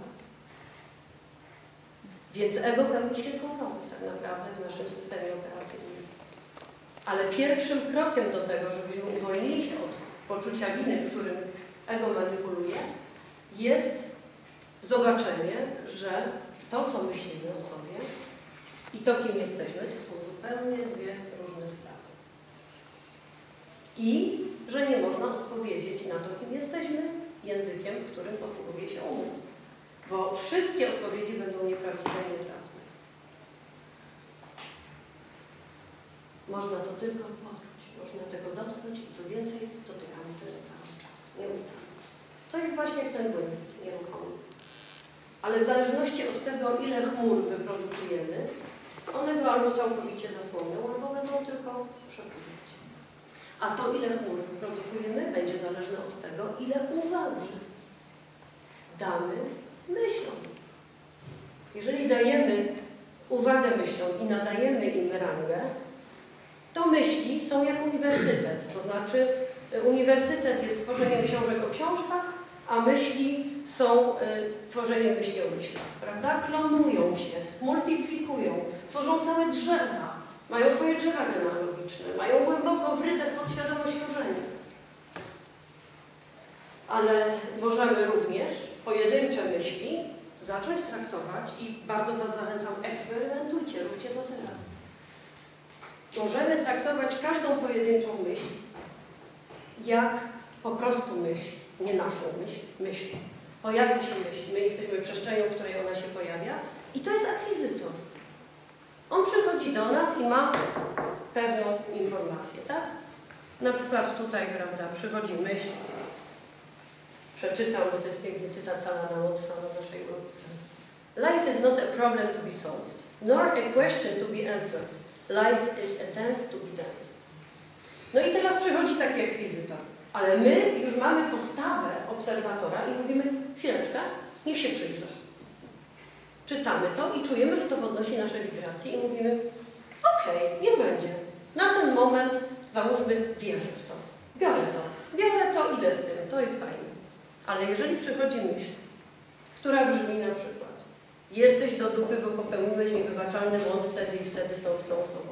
Więc ego pełni świetną rolę tak naprawdę w naszym systemie operacyjnym. Ale pierwszym krokiem do tego, żebyśmy uwolnili się od poczucia winy, którym ego manipuluje, jest zobaczenie, że to, co myślimy o sobie i to, kim jesteśmy, to są zupełnie dwie różne sprawy. I że nie można odpowiedzieć na to, kim jesteśmy, językiem, którym posługuje się umysł. Bo wszystkie odpowiedzi będą nieprawdziwe i nietrafne. Można to tylko poczuć, można tego dotknąć i co więcej, dotykamy tego cały czas, nieustannie. To jest właśnie jak ten błęd nieruchomy. Ale w zależności od tego, ile chmur wyprodukujemy, one go albo całkowicie zasłonią, albo będą tylko przepływać. A to, ile chmur wyprodukujemy, będzie zależne od tego, ile uwagi damy myślom. Jeżeli dajemy uwagę myślom i nadajemy im rangę, to myśli są jak uniwersytet. To znaczy uniwersytet jest tworzeniem książek o książkach, a myśli są y, tworzeniem myśli o myślach. Prawda? Klonują się, multiplikują, tworzą całe drzewa. Mają swoje drzewa genealogiczne, mają głęboko wryte w podświadomość korzenie. Ale możemy również pojedyncze myśli zacząć traktować i bardzo Was zachęcam, eksperymentujcie, róbcie to teraz. Możemy traktować każdą pojedynczą myśl jak po prostu myśl, nie naszą myśl, myśl. Pojawia się myśl, my jesteśmy przestrzenią, w której ona się pojawia i to jest akwizytor. On przychodzi do nas i ma pewną informację, tak? Na przykład tutaj, prawda, przychodzi myśl, przeczytam, bo to jest piękny cytat Salana Wattsa na naszej ulicy. Life is not a problem to be solved, nor a question to be answered. Life is a dance to be danced. No i teraz przychodzi taki akwizytor, ale my już mamy postawę obserwatora i mówimy, chwileczkę, niech się przyjrzy. Czytamy to i czujemy, że to podnosi nasze wibracje i mówimy, okej, okay, niech będzie. Na ten moment, załóżmy, wierzę w to. Biorę to, biorę to, idę z tym, to jest fajne. Ale jeżeli przychodzi myśl, która brzmi na przykład, jesteś do dupy, bo popełniłeś niewybaczalny błąd wtedy i wtedy z tą, z tą osobą.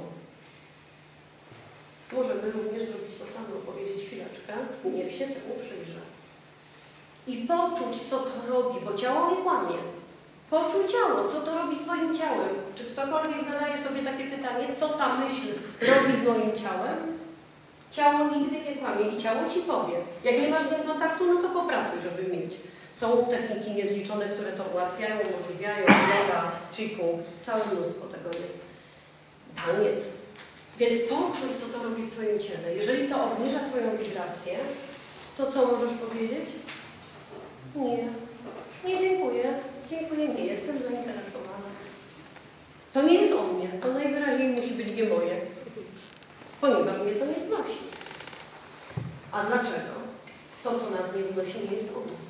Możemy również zrobić to samo, powiedzieć chwileczkę, niech się temu przyjrzę. I poczuć, co to robi, bo ciało nie kłamie. Poczuj ciało, co to robi z Twoim ciałem. Czy ktokolwiek zadaje sobie takie pytanie, co ta myśl robi z moim ciałem? Ciało nigdy nie kłamie i ciało Ci powie. Jak nie masz z nim kontaktu, no to popracuj, żeby mieć. Są techniki niezliczone, które to ułatwiają, umożliwiają, yoga, qigong, całe mnóstwo tego jest. Taniec. Więc poczuj, co to robi w Twoim ciele. Jeżeli to obniża Twoją wibrację, to co możesz powiedzieć? Nie. Nie dziękuję. Dziękuję, nie jestem zainteresowana. To nie jest o mnie. To najwyraźniej musi być nie moje. Ponieważ mnie to nie wznosi. A dlaczego? To, co nas nie wznosi, nie jest o nas.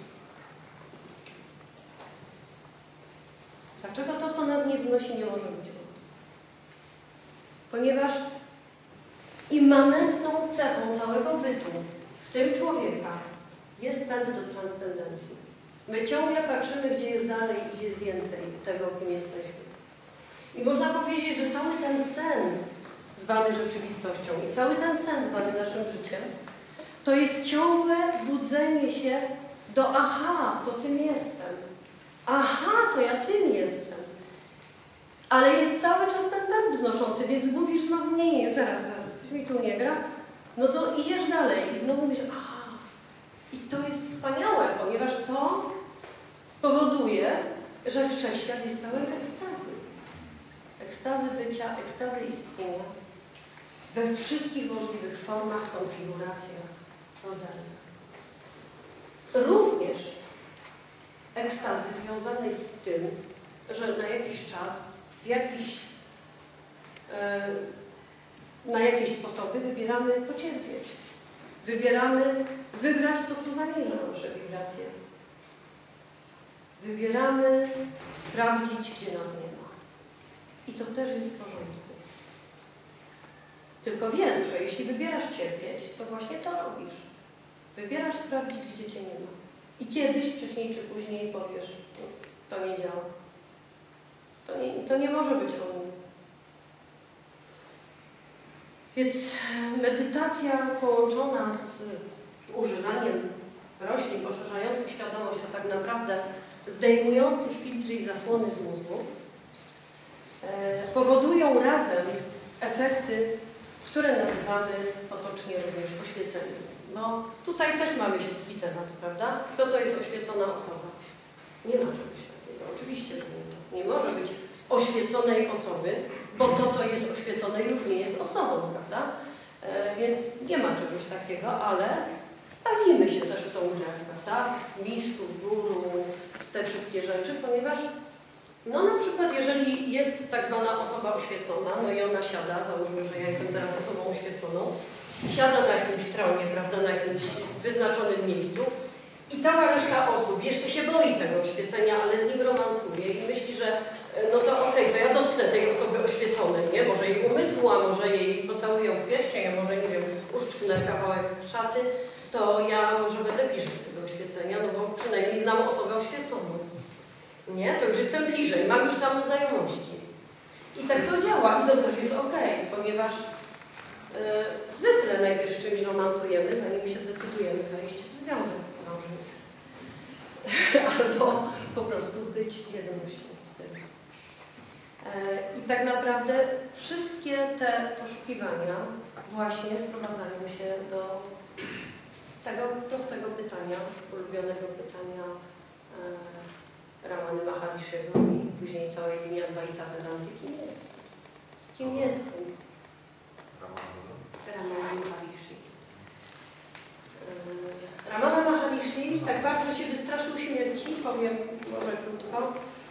Dlaczego to, co nas nie wznosi, nie może być o nas? Ponieważ immanentną cechą całego bytu, w tym człowieka, jest pęd do transcendencji. My ciągle patrzymy, gdzie jest dalej i gdzie jest więcej tego, kim jesteśmy. I można powiedzieć, że cały ten sen zwany rzeczywistością i cały ten sen zwany naszym życiem, to jest ciągłe budzenie się do aha, to tym jestem. Aha, to ja tym jestem. Ale jest cały czas ten pęd wznoszący, więc mówisz znowu, nie, nie, zaraz, zaraz, coś mi tu nie gra. No to idziesz dalej i znowu mówisz, aha. I to jest wspaniałe, ponieważ to powoduje, że wszechświat jest pełen ekstazy. Ekstazy bycia, ekstazy istnienia. we wszystkich możliwych formach, konfiguracjach, rodzajach. Również ekstazy związanej z tym, że na jakiś czas, w jakiś, e, na jakieś sposoby wybieramy pocierpieć. Wybieramy wybrać to, co zaniża nasze wibracje. Wybieramy sprawdzić, gdzie nas nie ma. I to też jest w porządku. Tylko wiedz, że jeśli wybierasz cierpieć, to właśnie to robisz. Wybierasz sprawdzić, gdzie Cię nie ma. I kiedyś, wcześniej czy później powiesz, to nie działa. To nie, to nie może być o mnie. Więc medytacja połączona z używaniem roślin poszerzających świadomość, a tak naprawdę zdejmujących filtry i zasłony z mózgu, e, powodują razem efekty, które nazywamy potocznie również oświeceniem. No tutaj też mamy śliski temat, prawda? Kto to jest oświecona osoba? Nie ma czegoś takiego. Oczywiście, że nie ma. Nie może być oświeconej osoby, bo to, co jest oświecone, już nie jest osobą, prawda? E, więc nie ma czegoś takiego, ale bawimy się też w tą grę, prawda? W mistrzów, w guru, w te wszystkie rzeczy, ponieważ no na przykład, jeżeli jest tak zwana osoba oświecona, no i ona siada, załóżmy, że ja jestem teraz osobą oświeconą, siada na jakimś tronie, prawda, na jakimś wyznaczonym miejscu i cała reszta osób jeszcze się boi tego oświecenia, ale z nim romansuje i myśli, że no to okej, okay, to ja dotknę tej osoby oświeconej, nie? Może jej umysłu, a może jej pocałuję w pierścień, a może, nie wiem, uszczknę kawałek szaty, to ja może będę bliżej tego oświecenia, no bo przynajmniej znam osobę oświeconą. Nie? To już jestem bliżej, mam już tam znajomości. I tak to działa i to też jest ok, ponieważ yy, zwykle najpierw z czymś romansujemy, zanim się zdecydujemy wejść w związek małżeński. Albo po prostu być jednością z tym. Yy, I tak naprawdę wszystkie te poszukiwania właśnie sprowadzają się do tego prostego pytania, ulubionego pytania yy, Ramany Maharishiego i później całej linii Advaita Vedanty. Kim jestem? Kim jestem? Ramana Maharishi. Ramana Maharishi tak bardzo się wystraszył śmierci, powiem może krótko,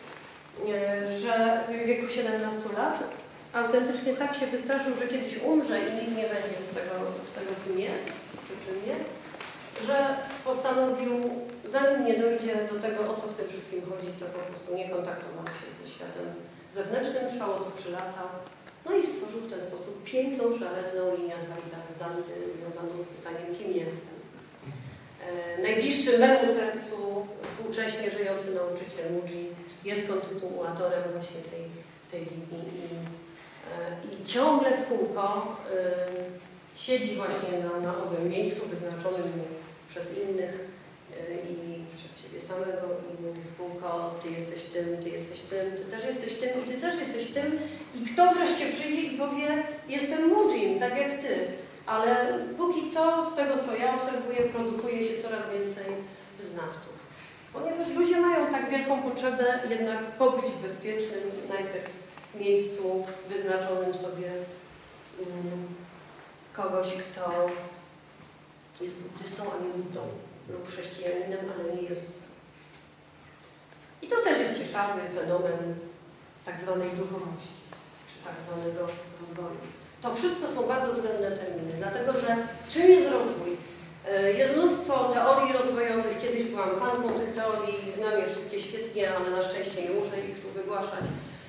że w wieku siedemnastu lat autentycznie tak się wystraszył, że kiedyś umrze i nic nie będzie z tego, z tego kim jest, przy czym jest, że postanowił, zanim nie dojdzie do tego, o co w tym wszystkim chodzi, to po prostu nie kontaktował się ze światem zewnętrznym, trwało to trzy lata. No i stworzył w ten sposób piękną, szlachetną linię Advaita Vedanty związaną z pytaniem, kim jestem. E, najbliższy memu sercu współcześnie żyjący nauczyciel Mooji jest kontynuatorem właśnie tej, tej linii i, e, i ciągle w kółko e, siedzi właśnie na, na owym miejscu wyznaczonym mu przez innych yy, i przez siebie samego i mówi w kółko, ty jesteś tym, ty jesteś tym, ty też jesteś tym i ty też jesteś tym i kto wreszcie przyjdzie i powie, jestem Moojim, tak jak ty, ale póki co z tego, co ja obserwuję, produkuje się coraz więcej wyznawców. Ponieważ ludzie mają tak wielką potrzebę jednak pobyć w bezpiecznym najpierw miejscu wyznaczonym sobie yy, kogoś, kto jest buddystą, a nie buddą, lub chrześcijaninem, ale nie Jezusem. I to też jest ciekawy fenomen tak zwanej duchowości, czy tak zwanego rozwoju. To wszystko są bardzo względne terminy, dlatego że czym jest rozwój? Jest mnóstwo teorii rozwojowych, kiedyś byłam fanką tych teorii, znam je wszystkie świetnie, ale na szczęście nie muszę ich tu wygłaszać.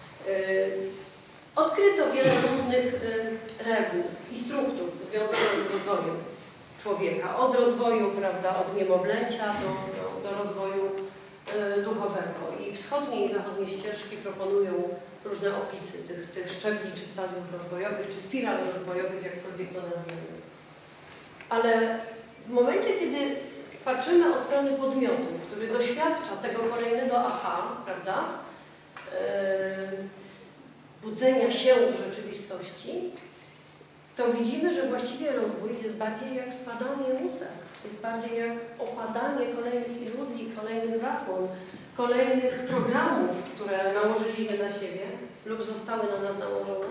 Odkryto wiele różnych reguł i struktur związanych z rozwojem człowieka. Od rozwoju, prawda, od niemowlęcia do, do, do rozwoju y, duchowego. I wschodnie i zachodnie ścieżki proponują różne opisy tych, tych szczebli, czy stadiów rozwojowych, czy spiral rozwojowych, jakkolwiek to nazwiemy. Ale w momencie, kiedy patrzymy od strony podmiotu, który doświadcza tego kolejnego aha, prawda, y, budzenia się w rzeczywistości, to widzimy, że właściwie rozwój jest bardziej jak spadanie łusek, jest bardziej jak opadanie kolejnych iluzji, kolejnych zasłon, kolejnych programów, które nałożyliśmy na siebie lub zostały na nas nałożone,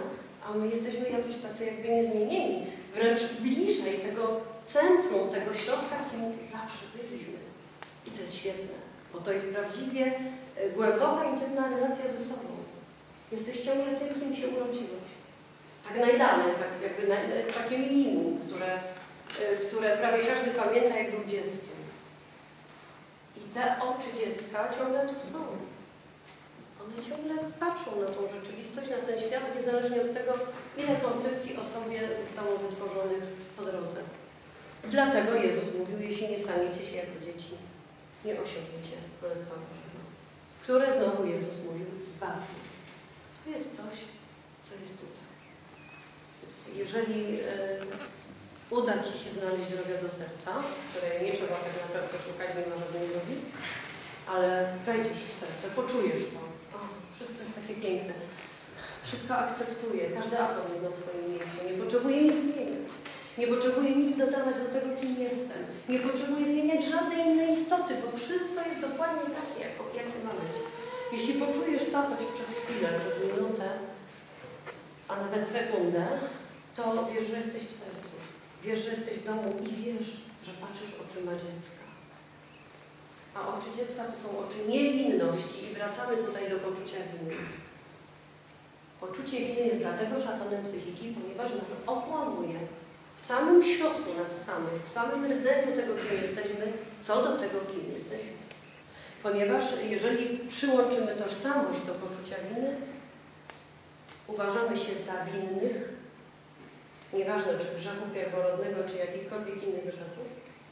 a my jesteśmy jacyś tacy jakby niezmienieni, wręcz bliżej tego centrum, tego środka, kim zawsze byliśmy. I to jest świetne, bo to jest prawdziwie głęboka, intymna relacja ze sobą. Jesteś ciągle tym, kim się urodziłeś. Tak najdalej, tak jakby na, takie minimum, które, które prawie każdy pamięta, jak był dzieckiem. I te oczy dziecka ciągle tu są. One ciągle patrzą na tą rzeczywistość, na ten świat, niezależnie od tego, ile koncepcji o sobie zostało wytworzonych po drodze. Dlatego Jezus mówił, jeśli nie staniecie się jako dzieci, nie osiągniecie Królestwa Bożego. Które znowu Jezus mówił, w was jest. To jest coś, co jest tutaj. Więc jeżeli y, uda ci się znaleźć drogę do serca, której nie trzeba tak naprawdę szukać, nie ma żadnej drogi, ale wejdziesz w serce, poczujesz to. O, wszystko jest takie piękne. Wszystko akceptuje, każdy atom jest na swoim miejscu, nie potrzebuje nic zmieniać. Nie potrzebuję nic dodawać do tego, kim jestem. Nie potrzebuję zmieniać żadnej innej istoty, bo wszystko jest dokładnie takie, jak, jak ma być. Jeśli poczujesz to choć przez chwilę, przez minutę, a nawet sekundę, to wiesz, że jesteś w sercu. Wiesz, że jesteś w domu i wiesz, że patrzysz oczyma dziecka. A oczy dziecka to są oczy niewinności i wracamy tutaj do poczucia winy. Poczucie winy jest dlatego szatanem psychiki, ponieważ nas okłamuje. W samym środku nas samych, w samym rdzeniu tego, kim jesteśmy, co do tego, kim jesteśmy. Ponieważ jeżeli przyłączymy tożsamość do poczucia winy, uważamy się za winnych, nieważne czy grzechu pierworodnego, czy jakichkolwiek innych grzechów,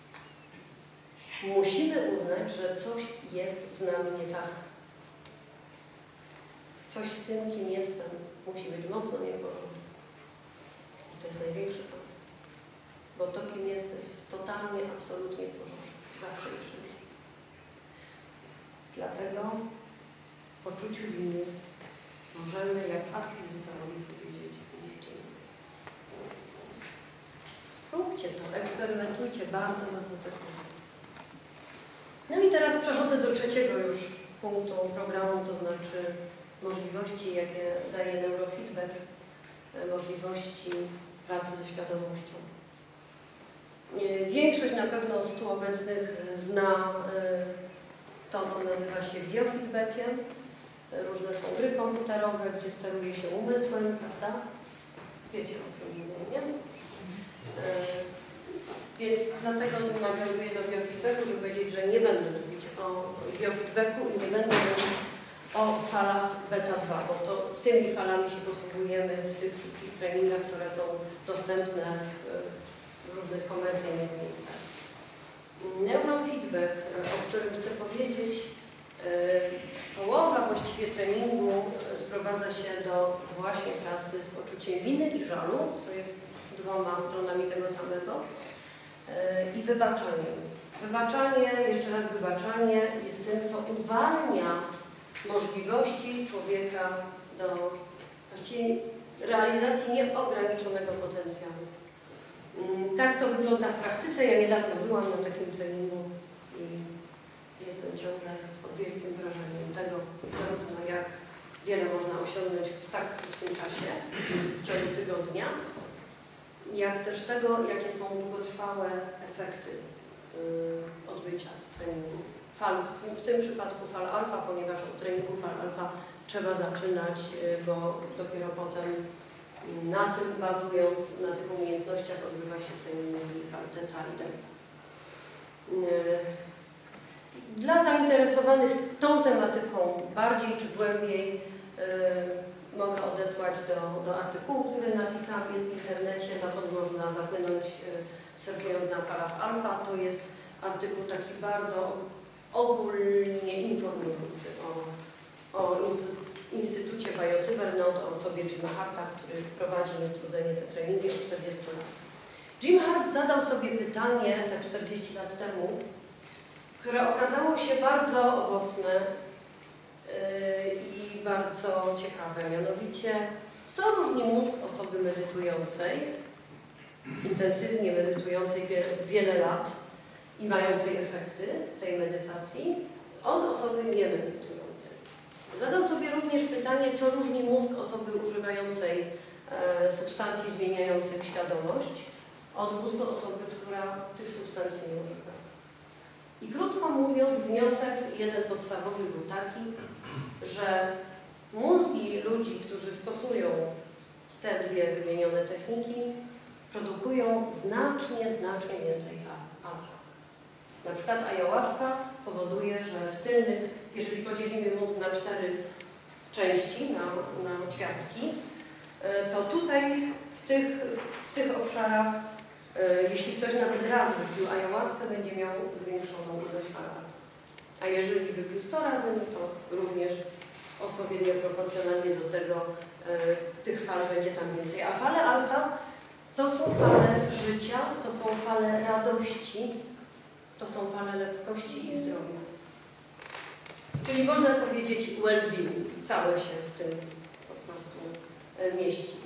musimy uznać, że coś jest z nami nie tak. Coś z tym, kim jestem, musi być mocno nie w porządku. I to jest największy problem. Bo to, kim jesteś, jest totalnie, absolutnie w porządku. Zawsze i wszędzie. Dlatego w poczuciu winy możemy, jak akwizytorowi, powiedzieć: nie czynię. Róbcie to, eksperymentujcie, bardzo was do tego. No i teraz przechodzę do trzeciego już punktu programu, to znaczy możliwości, jakie daje neurofeedback, możliwości pracy ze świadomością. Większość na pewno z tu obecnych zna to, co nazywa się biofeedbackiem. Różne są gry komputerowe, gdzie steruje się umysłem, prawda? Wiecie, o czym mówię, nie? Więc dlatego nawiązuję do biofeedbacku, żeby powiedzieć, że nie będę mówić o biofeedbacku i nie będę mówić o falach beta dwa, bo to tymi falami się posługujemy w tych wszystkich treningach, które są dostępne w różnych komercyjnych miejscach. Neurofeedback, o którym chcę powiedzieć, połowa właściwie treningu sprowadza się do właśnie pracy z poczuciem winy i żalu, co jest dwoma stronami tego samego, i wybaczaniem. Wybaczanie, jeszcze raz wybaczanie, jest tym, co uwalnia możliwości człowieka do właściwie realizacji nieograniczonego potencjału. Tak to wygląda w praktyce. Ja niedawno byłam na takim treningu i jestem ciągle pod wielkim wrażeniem tego, zarówno jak wiele można osiągnąć w tak krótkim czasie, w ciągu tygodnia, jak też tego, jakie są długotrwałe efekty yy, odbycia treningu. Fal, w tym przypadku fal alfa, ponieważ od treningu fal alfa trzeba zaczynać, yy, bo dopiero potem yy, na tym bazując, na tych umiejętnościach odbywa się treningi fal theta i delta. Yy, Dla zainteresowanych tą tematyką bardziej czy głębiej yy, mogę odesłać do, do artykułu, który napisałam, jest w internecie, na to można zapłynąć yy, surfując na falach alfa. To jest artykuł taki bardzo ogólnie informujący o, o Instytucie Biocybernaut, o osobie Jima Harta, który prowadzi niestrudzenie te treningi od czterdziestu lat. Jim Hart zadał sobie pytanie te czterdzieści lat temu, które okazało się bardzo owocne yy, i bardzo ciekawe. Mianowicie, co różni mózg osoby medytującej, intensywnie medytującej wiele, wiele lat i mającej efekty tej medytacji, od osoby niemedytującej. Zadał sobie również pytanie, co różni mózg osoby używającej e, substancji zmieniających świadomość od mózgu osoby, która tych substancji nie używa. I krótko mówiąc, wniosek jeden podstawowy był taki, że mózgi ludzi, którzy stosują te dwie wymienione techniki, produkują znacznie, znacznie więcej alfa. Na przykład ayahuasca powoduje, że w tylnych, jeżeli podzielimy mózg na cztery części, na, na ćwiartki, to tutaj w tych, w tych obszarach, jeśli ktoś nawet raz wypił ayahuaskę, będzie miał zwiększoną ilość alfa. A jeżeli wypił sto razy, no to również odpowiednio proporcjonalnie do tego y, tych fal będzie tam więcej. A fale alfa to są fale życia, to są fale radości, to są fale lekkości i zdrowia. Czyli można powiedzieć well-being, całe się w tym po prostu y, mieści.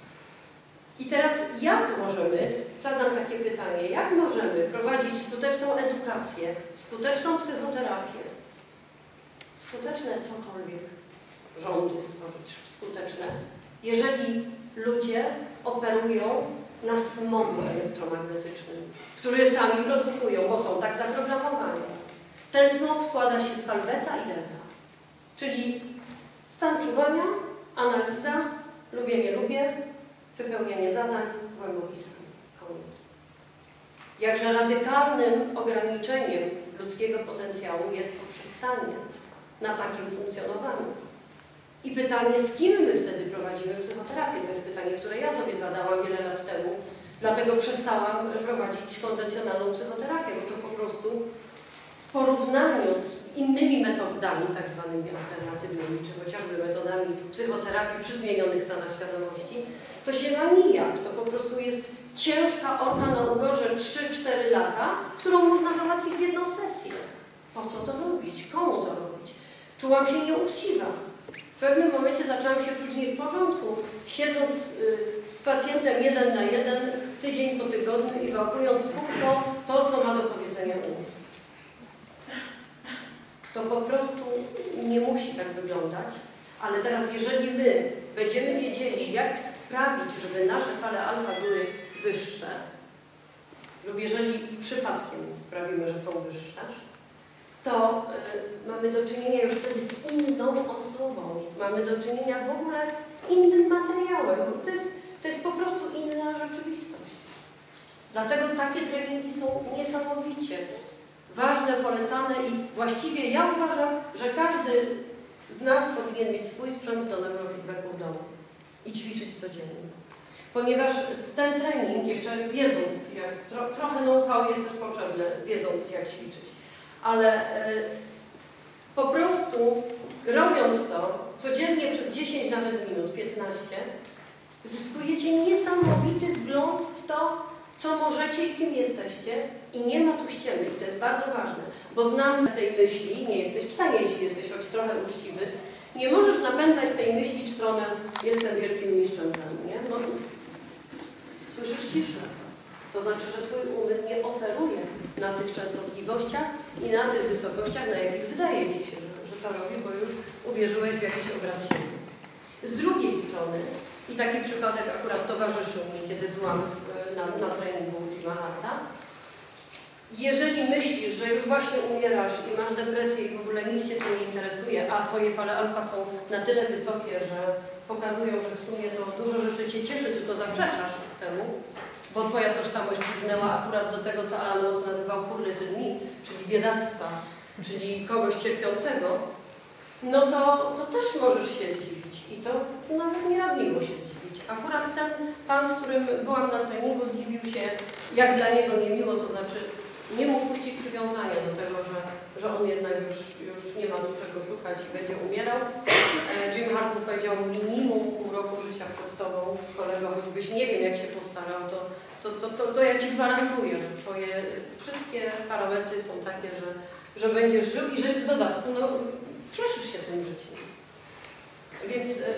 I teraz jak możemy, zadam takie pytanie, jak możemy prowadzić skuteczną edukację, skuteczną psychoterapię, skuteczne cokolwiek, rządy stworzyć skuteczne, jeżeli ludzie operują na smogu elektromagnetycznym, który sami produkują, bo są tak zaprogramowani. Ten smog składa się z fal beta i delta, czyli stan czuwania, analiza, lubię, nie lubię, wypełnianie zadań, głęboki sen, koniec. Jakże radykalnym ograniczeniem ludzkiego potencjału jest poprzestanie na takim funkcjonowaniu. I pytanie, z kim my wtedy prowadzimy psychoterapię? To jest pytanie, które ja sobie zadałam wiele lat temu. Dlatego przestałam prowadzić konwencjonalną psychoterapię, bo to po prostu w porównaniu z innymi metodami, tak zwanymi alternatywnymi, czy chociażby metodami psychoterapii przy zmienionych stanach świadomości, to się ma nijak. To po prostu jest ciężka orka na ugorze trzy cztery lata, którą można załatwić w jedną sesję. Po co to robić? Komu to robić? Czułam się nieuczciwa. W pewnym momencie zaczęłam się czuć nie w porządku, siedząc y, z pacjentem jeden na jeden, tydzień po tygodniu i wałkując w kółko to, co ma do powiedzenia umysł. To po prostu nie musi tak wyglądać, ale teraz jeżeli my będziemy wiedzieli, jak sprawić, żeby nasze fale alfa były wyższe, lub jeżeli przypadkiem sprawimy, że są wyższe, to y, mamy do czynienia już wtedy z inną osobą. Mamy do czynienia w ogóle z innym materiałem. To jest, to jest po prostu inna rzeczywistość. Dlatego takie treningi są niesamowicie ważne, polecane i właściwie ja uważam, że każdy z nas powinien mieć swój sprzęt do neurofeedbacku w domu i ćwiczyć codziennie. Ponieważ ten trening, jeszcze wiedząc, jak, tro, trochę know-how jest też potrzebne, wiedząc jak ćwiczyć, ale y, po prostu robiąc to codziennie przez dziesięć nawet minut, piętnaście, zyskujecie niesamowity wgląd w to, co możecie i kim jesteście i nie ma tu ściemy i to jest bardzo ważne, bo znam tej myśli, nie jesteś w stanie, jeśli jesteś choć trochę uczciwy, nie możesz napędzać tej myśli w stronę jestem wielkim mistrzem zen, nie? No, słyszysz ciszę. To znaczy, że twój umysł nie operuje na tych częstotliwościach i na tych wysokościach, na jakich wydaje ci się, że, że to robi, bo już uwierzyłeś w jakiś obraz siebie. Z drugiej strony, i taki przypadek akurat towarzyszył mi, kiedy byłam w, na, na treningu u Jima Harta, jeżeli myślisz, że już właśnie umierasz i masz depresję i w ogóle nic cię tym nie interesuje, a twoje fale alfa są na tyle wysokie, że pokazują, że w sumie to dużo rzeczy cię cieszy, tylko zaprzeczasz temu, bo twoja tożsamość płynęła akurat do tego, co Alan Watts nazywał poor little me, czyli biedactwa, czyli kogoś cierpiącego, no to, to też możesz się zdziwić i to nawet nieraz miło się zdziwić. Akurat ten pan, z którym byłam na treningu, zdziwił się, jak dla niego niemiło, to znaczy nie mógł puścić przywiązania do tego, że, że on jednak już, już nie ma do czego szukać i będzie umierał. Jim Hart mu powiedział, minimum pół roku życia przed tobą, kolego, choćbyś nie wiem jak się postarał, to, to, to, to, to ja ci gwarantuję, że twoje wszystkie parametry są takie, że, że będziesz żył i że w dodatku no, cieszysz się tym życiem. Więc y,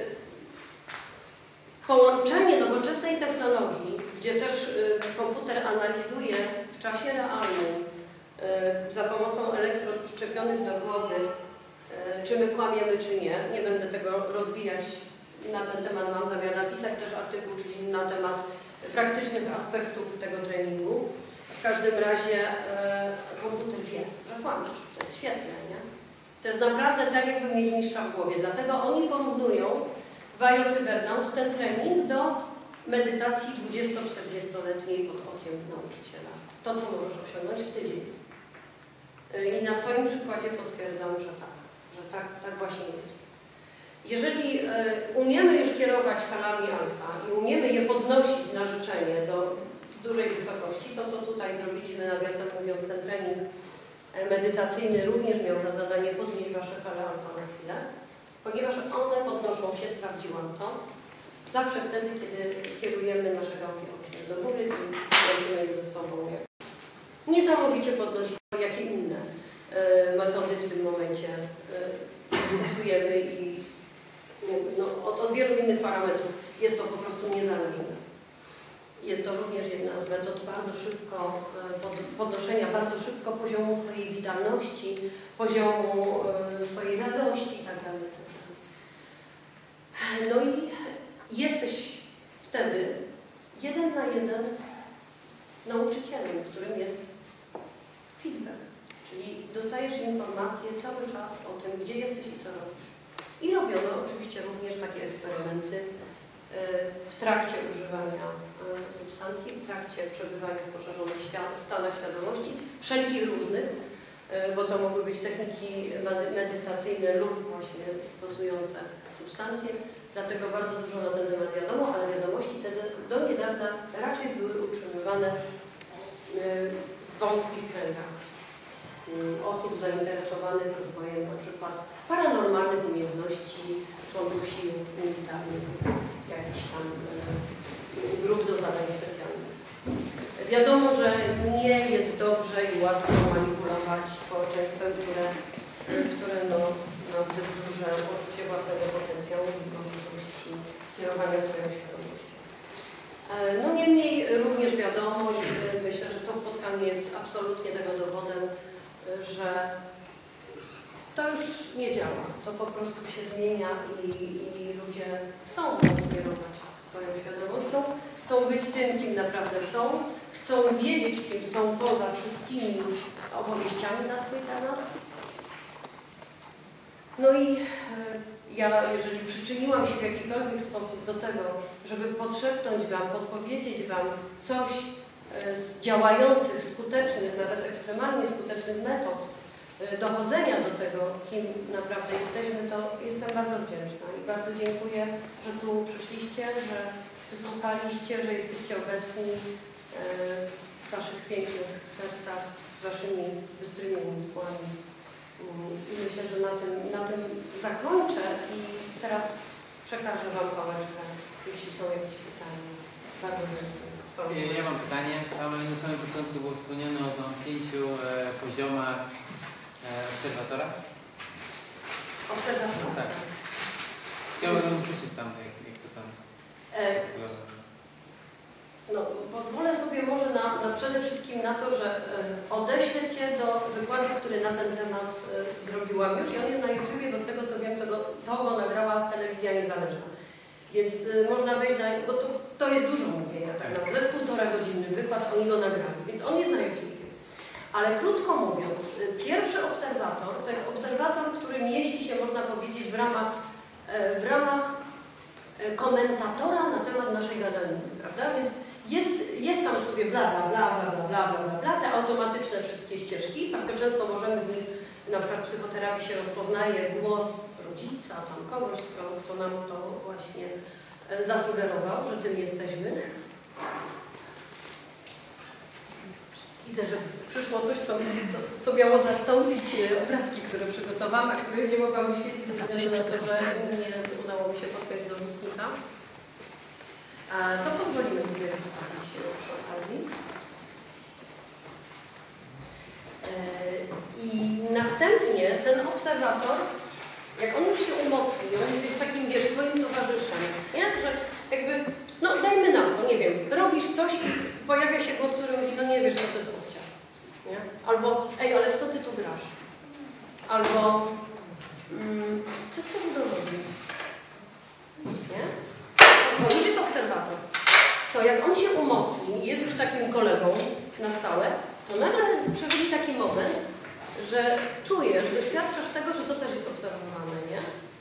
połączenie nowoczesnej technologii, gdzie też y, komputer analizuje w czasie realnym y, za pomocą elektrod wszczepionych do głowy, y, czy my kłamiemy, czy nie. Nie będę tego rozwijać na ten temat mam zamiar napisać też artykuł, czyli na temat praktycznych aspektów tego treningu. W każdym razie e, komputer wie, że kłamiesz. To jest świetne, nie? To jest naprawdę tak, jakby mieć mistrza w głowie. Dlatego oni porównują w I O Cybernaut ten trening do medytacji dwudziesto-czterdziestoletniej pod okiem nauczyciela. To, co możesz osiągnąć w tydzień. I na swoim przykładzie potwierdzam, że tak, że tak, tak właśnie jest. Jeżeli umiemy już kierować falami alfa i umiemy je podnosić na życzenie do dużej wysokości, to co tutaj zrobiliśmy, nawiasem mówiąc, ten trening medytacyjny również miał za zadanie podnieść Wasze fale alfa na chwilę, ponieważ one podnoszą się, sprawdziłam to, zawsze wtedy, kiedy kierujemy nasze gałki oczne do góry i łączymy je ze sobą. Niesamowicie podnosi, jakie inne y, metody w tym momencie y, stosujemy i no, od, od wielu innych parametrów jest to po prostu niezależne. Jest to również jedna z metod bardzo szybko pod, podnoszenia, bardzo szybko poziomu swojej witalności, poziomu y, swojej radości itd. No i jesteś wtedy jeden na jeden z, z nauczycielem, którym jest feedback, czyli dostajesz informacje cały czas o tym, gdzie jesteś i co robisz. I robiono oczywiście również takie eksperymenty w trakcie używania substancji, w trakcie przebywania w poszerzonych stanach świadomości, wszelkich różnych, bo to mogły być techniki medytacyjne lub właśnie stosujące substancje, dlatego bardzo dużo na ten temat wiadomo, ale wiadomości te do niedawna raczej były utrzymywane w wąskich kręgach osób zainteresowanych rozwojem na przykład paranormalnych umiejętności członków sił militarnych, jakichś tam grup do zadań specjalnych. Wiadomo, że nie jest dobrze i łatwo manipulować społeczeństwem, które, które no, ma zbyt duże poczucie własnego potencjału i możliwości kierowania swoją świadomością. No niemniej również wiadomo i myślę, że to spotkanie jest absolutnie tego dowodem, że to już nie działa. To po prostu się zmienia i, i ludzie chcą kierować swoją świadomością, chcą być tym, kim naprawdę są, chcą wiedzieć, kim są poza wszystkimi opowieściami na swój temat. No i ja, jeżeli przyczyniłam się w jakikolwiek sposób do tego, żeby podszepnąć Wam, podpowiedzieć Wam coś z działających, skutecznych, nawet ekstremalnie skutecznych metod dochodzenia do tego, kim naprawdę jesteśmy, to jestem bardzo wdzięczna i bardzo dziękuję, że tu przyszliście, że wysłuchaliście, że jesteście obecni w Waszych pięknych sercach, z Waszymi bystrymi słami. I myślę, że na tym, na tym zakończę i teraz przekażę Wam pałeczkę, jeśli są jakieś pytania. Bardzo dziękuję. Ja, ja mam pytanie, ale na samym początku było wspomniane o tam pięciu e, poziomach e, obserwatora. Obserwatora? Tak. Chciałbym usłyszeć tam, jak, jak to tam e, No, pozwolę sobie może na, na przede wszystkim na to, że e, odeślę Cię do wykładu, który na ten temat e, zrobiłam już i on jest na YouTubie, bo z tego co wiem, to go, to go nagrała telewizja niezależna. Więc y, można wejść na, bo to, to jest dużo mówienia tak naprawdę, to jest półtora godzinny wykład, oni go nagrali, więc on jest na YouTubie. Ale krótko mówiąc, y, pierwszy obserwator to jest obserwator, który mieści się, można powiedzieć, w ramach, y, w ramach y, komentatora na temat naszej gadaniny, prawda? Więc jest, jest tam sobie bla bla bla bla bla bla bla bla bla, te automatyczne wszystkie ścieżki, bardzo często możemy w nich, na przykład w psychoterapii się rozpoznaje głos rodzica, tam kogoś, kto, kto nam to właśnie zasugerował, że tym jesteśmy. Widzę, że przyszło coś, co, co, co miało zastąpić obrazki, które przygotowałam, a które nie mogłam oświetlić ze względu na to, że nie udało mi się podpiąć do rzutnika. A to pozwolimy sobie zostawić przy okazji. I następnie ten obserwator, jak on już się umocni, on już jest takim, wiesz, twoim towarzyszem, nie? Że jakby, no dajmy na to, nie wiem, robisz coś i pojawia się głos, który mówi, no nie wiesz, co to jest obciach, nie? Albo, ej, ale w co ty tu grasz? Albo, mm, co chcesz udowodnić? Nie? to jak on się umocni i jest już takim kolegą na stałe, to nagle przychodzi taki moment, że czujesz, doświadczasz tego, że to też jest obserwowane, nie?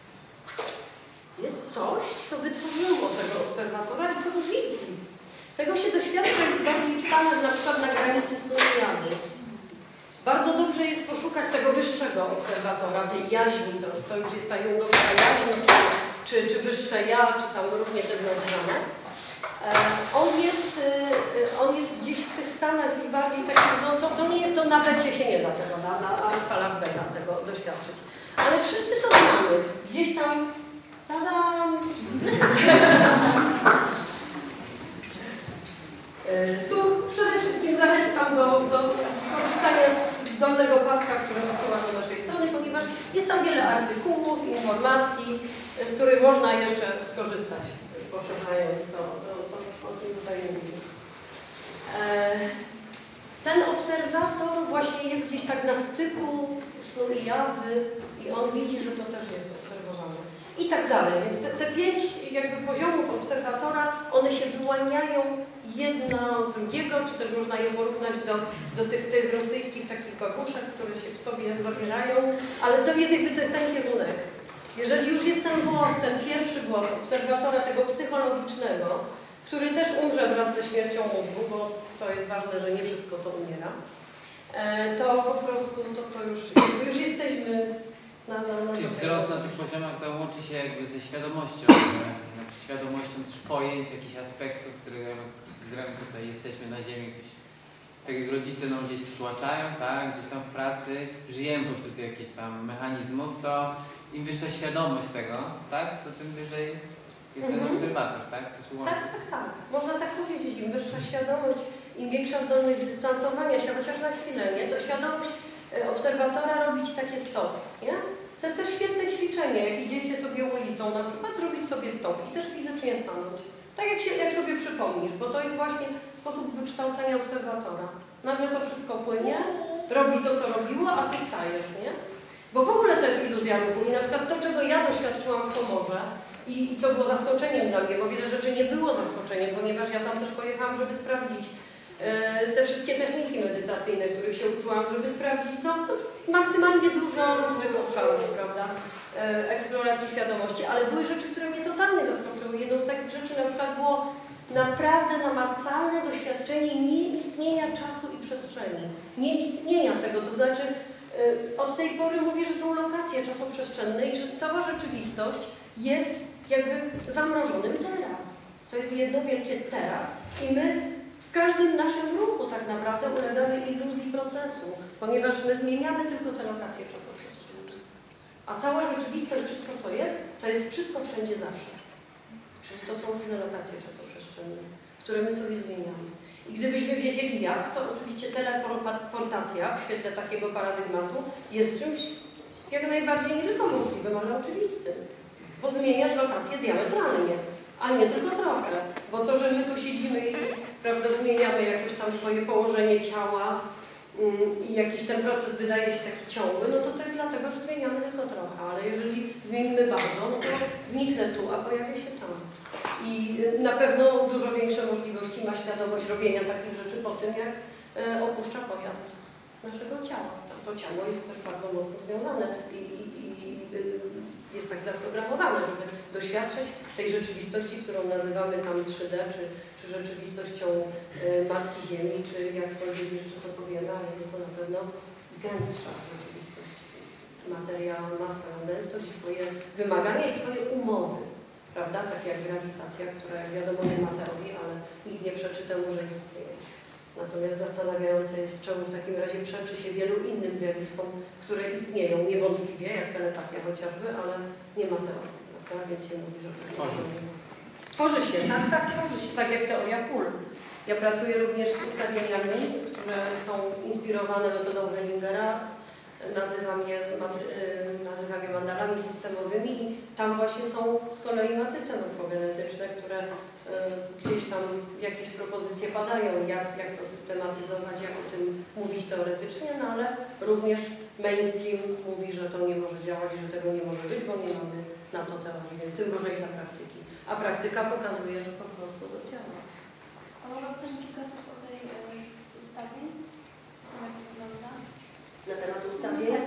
Jest coś, co wytworzyło tego obserwatora i co go widzi. Tego się doświadcza już bardziej w Stanach, na przykład na granicy snu i jawy. Bardzo dobrze jest poszukać tego wyższego obserwatora, tej jaźni, to, to już jest ta jungowska jaźń, czy, czy wyższe ja, czy tam różnie to jest nazywane. On jest, on jest gdzieś w tych Stanach już bardziej taki, no to, to, nie, to na becie się nie da tego, na, na falach beta tego doświadczyć. Ale wszyscy to znamy. Gdzieś tam, tadam! Tu przede wszystkim zachęcam do, do korzystania z dolnego paska, który odsyłam do naszej strony, ponieważ jest tam wiele artykułów, informacji, z których można jeszcze skorzystać, poszerzając to, to, to o czym tutaj mówimy. Ten obserwator właśnie jest gdzieś tak na styku snu i jawy i on widzi, że to też jest obserwowane. I tak dalej. Więc te, te pięć jakby poziomów obserwatora, one się wyłaniają jedno z drugiego, czy też można je porównać do, do tych, tych rosyjskich takich babuszek, które się w sobie zabierają, ale to jest jakby to jest ten kierunek. Jeżeli już jest ten głos, ten pierwszy głos obserwatora tego psychologicznego, który też umrze wraz ze śmiercią mózgu, bo to jest ważne, że nie wszystko to umiera, to po prostu to, to już, już jesteśmy na, na, na Czyli wzrost na tych poziomach to łączy się jakby ze świadomością, z świadomością też pojęć, jakichś aspektów, które, które tutaj jesteśmy na ziemi, gdzieś, tak jak rodzice nam gdzieś stłaczają, tak, gdzieś tam w pracy, żyjemy pośród jakichś tam mechanizmów, to im wyższa świadomość tego, tak, to tym wyżej jest ten Mhm. obserwator, tak? To się łączy. Tak, tak, tak. Można tak powiedzieć. Im wyższa świadomość, im większa zdolność dystansowania się, chociaż na chwilę, nie? To świadomość obserwatora robić takie stop, nie? To jest też świetne ćwiczenie, jak idziecie sobie ulicą, na przykład zrobić sobie stop i też fizycznie stanąć. Tak jak, się, jak sobie przypomnisz, bo to jest właśnie sposób wykształcenia obserwatora. Nagle to wszystko płynie, robi to, co robiło, a ty stajesz, nie? Bo w ogóle to jest iluzja ruchu i na przykład to, czego ja doświadczyłam w Pomorze i, i co było zaskoczeniem dla mnie, bo wiele rzeczy nie było zaskoczeniem, ponieważ ja tam też pojechałam, żeby sprawdzić e, te wszystkie techniki medytacyjne, których się uczyłam, żeby sprawdzić no, to maksymalnie dużo różnych obszarów, prawda, e, eksploracji świadomości, ale były rzeczy, które mnie totalnie zaskoczyły. Jedną z takich rzeczy na przykład było naprawdę namacalne doświadczenie nieistnienia czasu i przestrzeni. Nieistnienia tego, to znaczy od tej pory mówię, że są lokacje czasoprzestrzenne i że cała rzeczywistość jest jakby zamrożonym teraz. To jest jedno wielkie teraz i my w każdym naszym ruchu tak naprawdę ulegamy iluzji procesu, ponieważ my zmieniamy tylko te lokacje czasoprzestrzenne. A cała rzeczywistość, wszystko co jest, to jest wszystko wszędzie zawsze. Czyli to są różne lokacje czasoprzestrzenne, które my sobie zmieniamy. I gdybyśmy wiedzieli jak, to oczywiście teleportacja w świetle takiego paradygmatu jest czymś jak najbardziej nie tylko możliwym, ale oczywistym. Bo zmieniasz lokację diametralnie, a nie tylko trochę. Bo to, że my tu siedzimy i prawda, zmieniamy jakoś tam swoje położenie ciała um, i jakiś ten proces wydaje się taki ciągły, no to to jest dlatego, że zmieniamy tylko trochę. Ale jeżeli zmienimy bardzo, no to zniknę tu, a pojawię się tam. I na pewno dużo większe możliwości ma świadomość robienia takich rzeczy po tym, jak e, opuszcza pojazd naszego ciała. To ciało jest też bardzo mocno związane i, i, i jest tak zaprogramowane, żeby doświadczać tej rzeczywistości, którą nazywamy tam trzy D, czy, czy rzeczywistością e, Matki Ziemi, czy jakkolwiek jeszcze to powiemy, ale jest to na pewno gęstsza rzeczywistość. Materia ma swoją gęstość i swoje wymagania i swoje umowy. Prawda? Tak jak grawitacja, która jak wiadomo nie ma teorii, ale nikt nie przeczy temu, że istnieje. Natomiast zastanawiające jest, czemu w takim razie przeczy się wielu innym zjawiskom, które istnieją niewątpliwie, jak telepatia chociażby, ale nie ma teorii. Prawda? Więc się mówi, że to Tworzy. Tworzy się, tak, tak, tworzy się, tak jak teoria pól. Ja pracuję również z ustawieniami, które są inspirowane metodą Hellingera. Nazywam je, nazywam je mandalami systemowymi i tam właśnie są z kolei matryce morfogenetyczne, które y, gdzieś tam jakieś propozycje padają, jak, jak to systematyzować, jak o tym mówić teoretycznie, no ale również mainstream mówi, że to nie może działać, że tego nie może być, bo nie mamy na to teorii, więc tym gorzej dla praktyki. A praktyka pokazuje, że po prostu to działa. mogę powiedzieć kilka słów o tej ustawie? Jak to wygląda? Na temat ustawienia?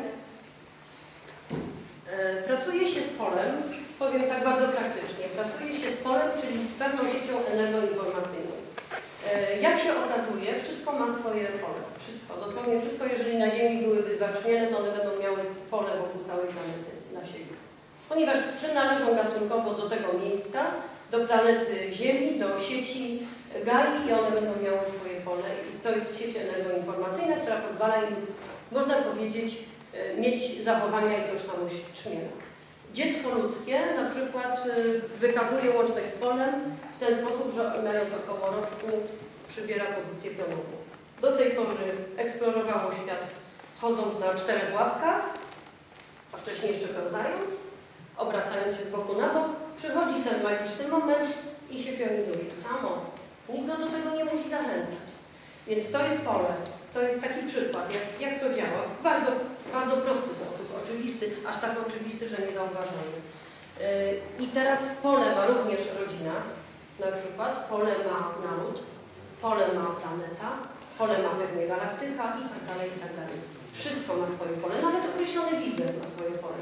Pracuje się z polem, powiem tak bardzo praktycznie, pracuje się z polem, czyli z pewną siecią energoinformacyjną. Jak się okazuje, wszystko ma swoje pole. Wszystko, dosłownie wszystko, jeżeli na Ziemi byłyby dwa czmiele, to one będą miały pole wokół całej planety na siebie. Ponieważ przynależą gatunkowo do tego miejsca, do planety Ziemi, do sieci Gai i one będą miały swoje pole. I to jest sieć energoinformacyjna, która pozwala im, można powiedzieć, mieć zachowania i tożsamość czmiela. Dziecko ludzkie na przykład wykazuje łączność z polem w ten sposób, że mając około roczku przybiera pozycję pionową. Do tej pory eksplorowało świat chodząc na czterech ławkach, a wcześniej jeszcze pełzając, obracając się z boku na bok, przychodzi ten magiczny moment i się pionizuje samo. Nikt go do tego nie musi zachęcać. Więc to jest pole. To jest taki przykład, jak, jak to działa. W bardzo, bardzo prosty sposób, oczywisty, aż tak oczywisty, że niezauważalny. Yy, I teraz pole ma również rodzina, na przykład pole ma naród, pole ma planeta, pole ma pewnie galaktyka i tak dalej, i tak dalej. Wszystko ma swoje pole, nawet określony biznes ma swoje pole.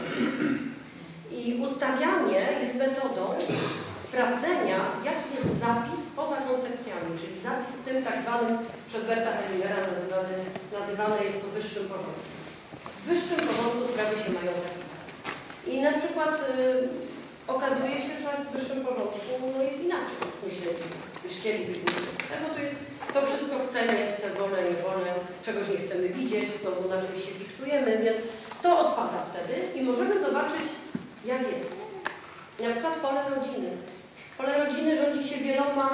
I ustawianie jest metodą sprawdzenia, jaki jest zapis poza koncepcjami, czyli zapis w tym tak zwanym, przez Berta Hellingera nazywane, nazywane jest to wyższym porządku. W wyższym porządku sprawy się mają tak. I na przykład y, okazuje się, że w wyższym porządku no, jest inaczej niż myśleli, niż chcielibyśmy. Tak, bo to jest, to wszystko chce, nie chce, wolę, nie wolę, czegoś nie chcemy widzieć, znowu na czymś się fiksujemy, więc to odpada wtedy i możemy zobaczyć, jak jest. Na przykład pole rodziny. Pole rodziny rządzi się wieloma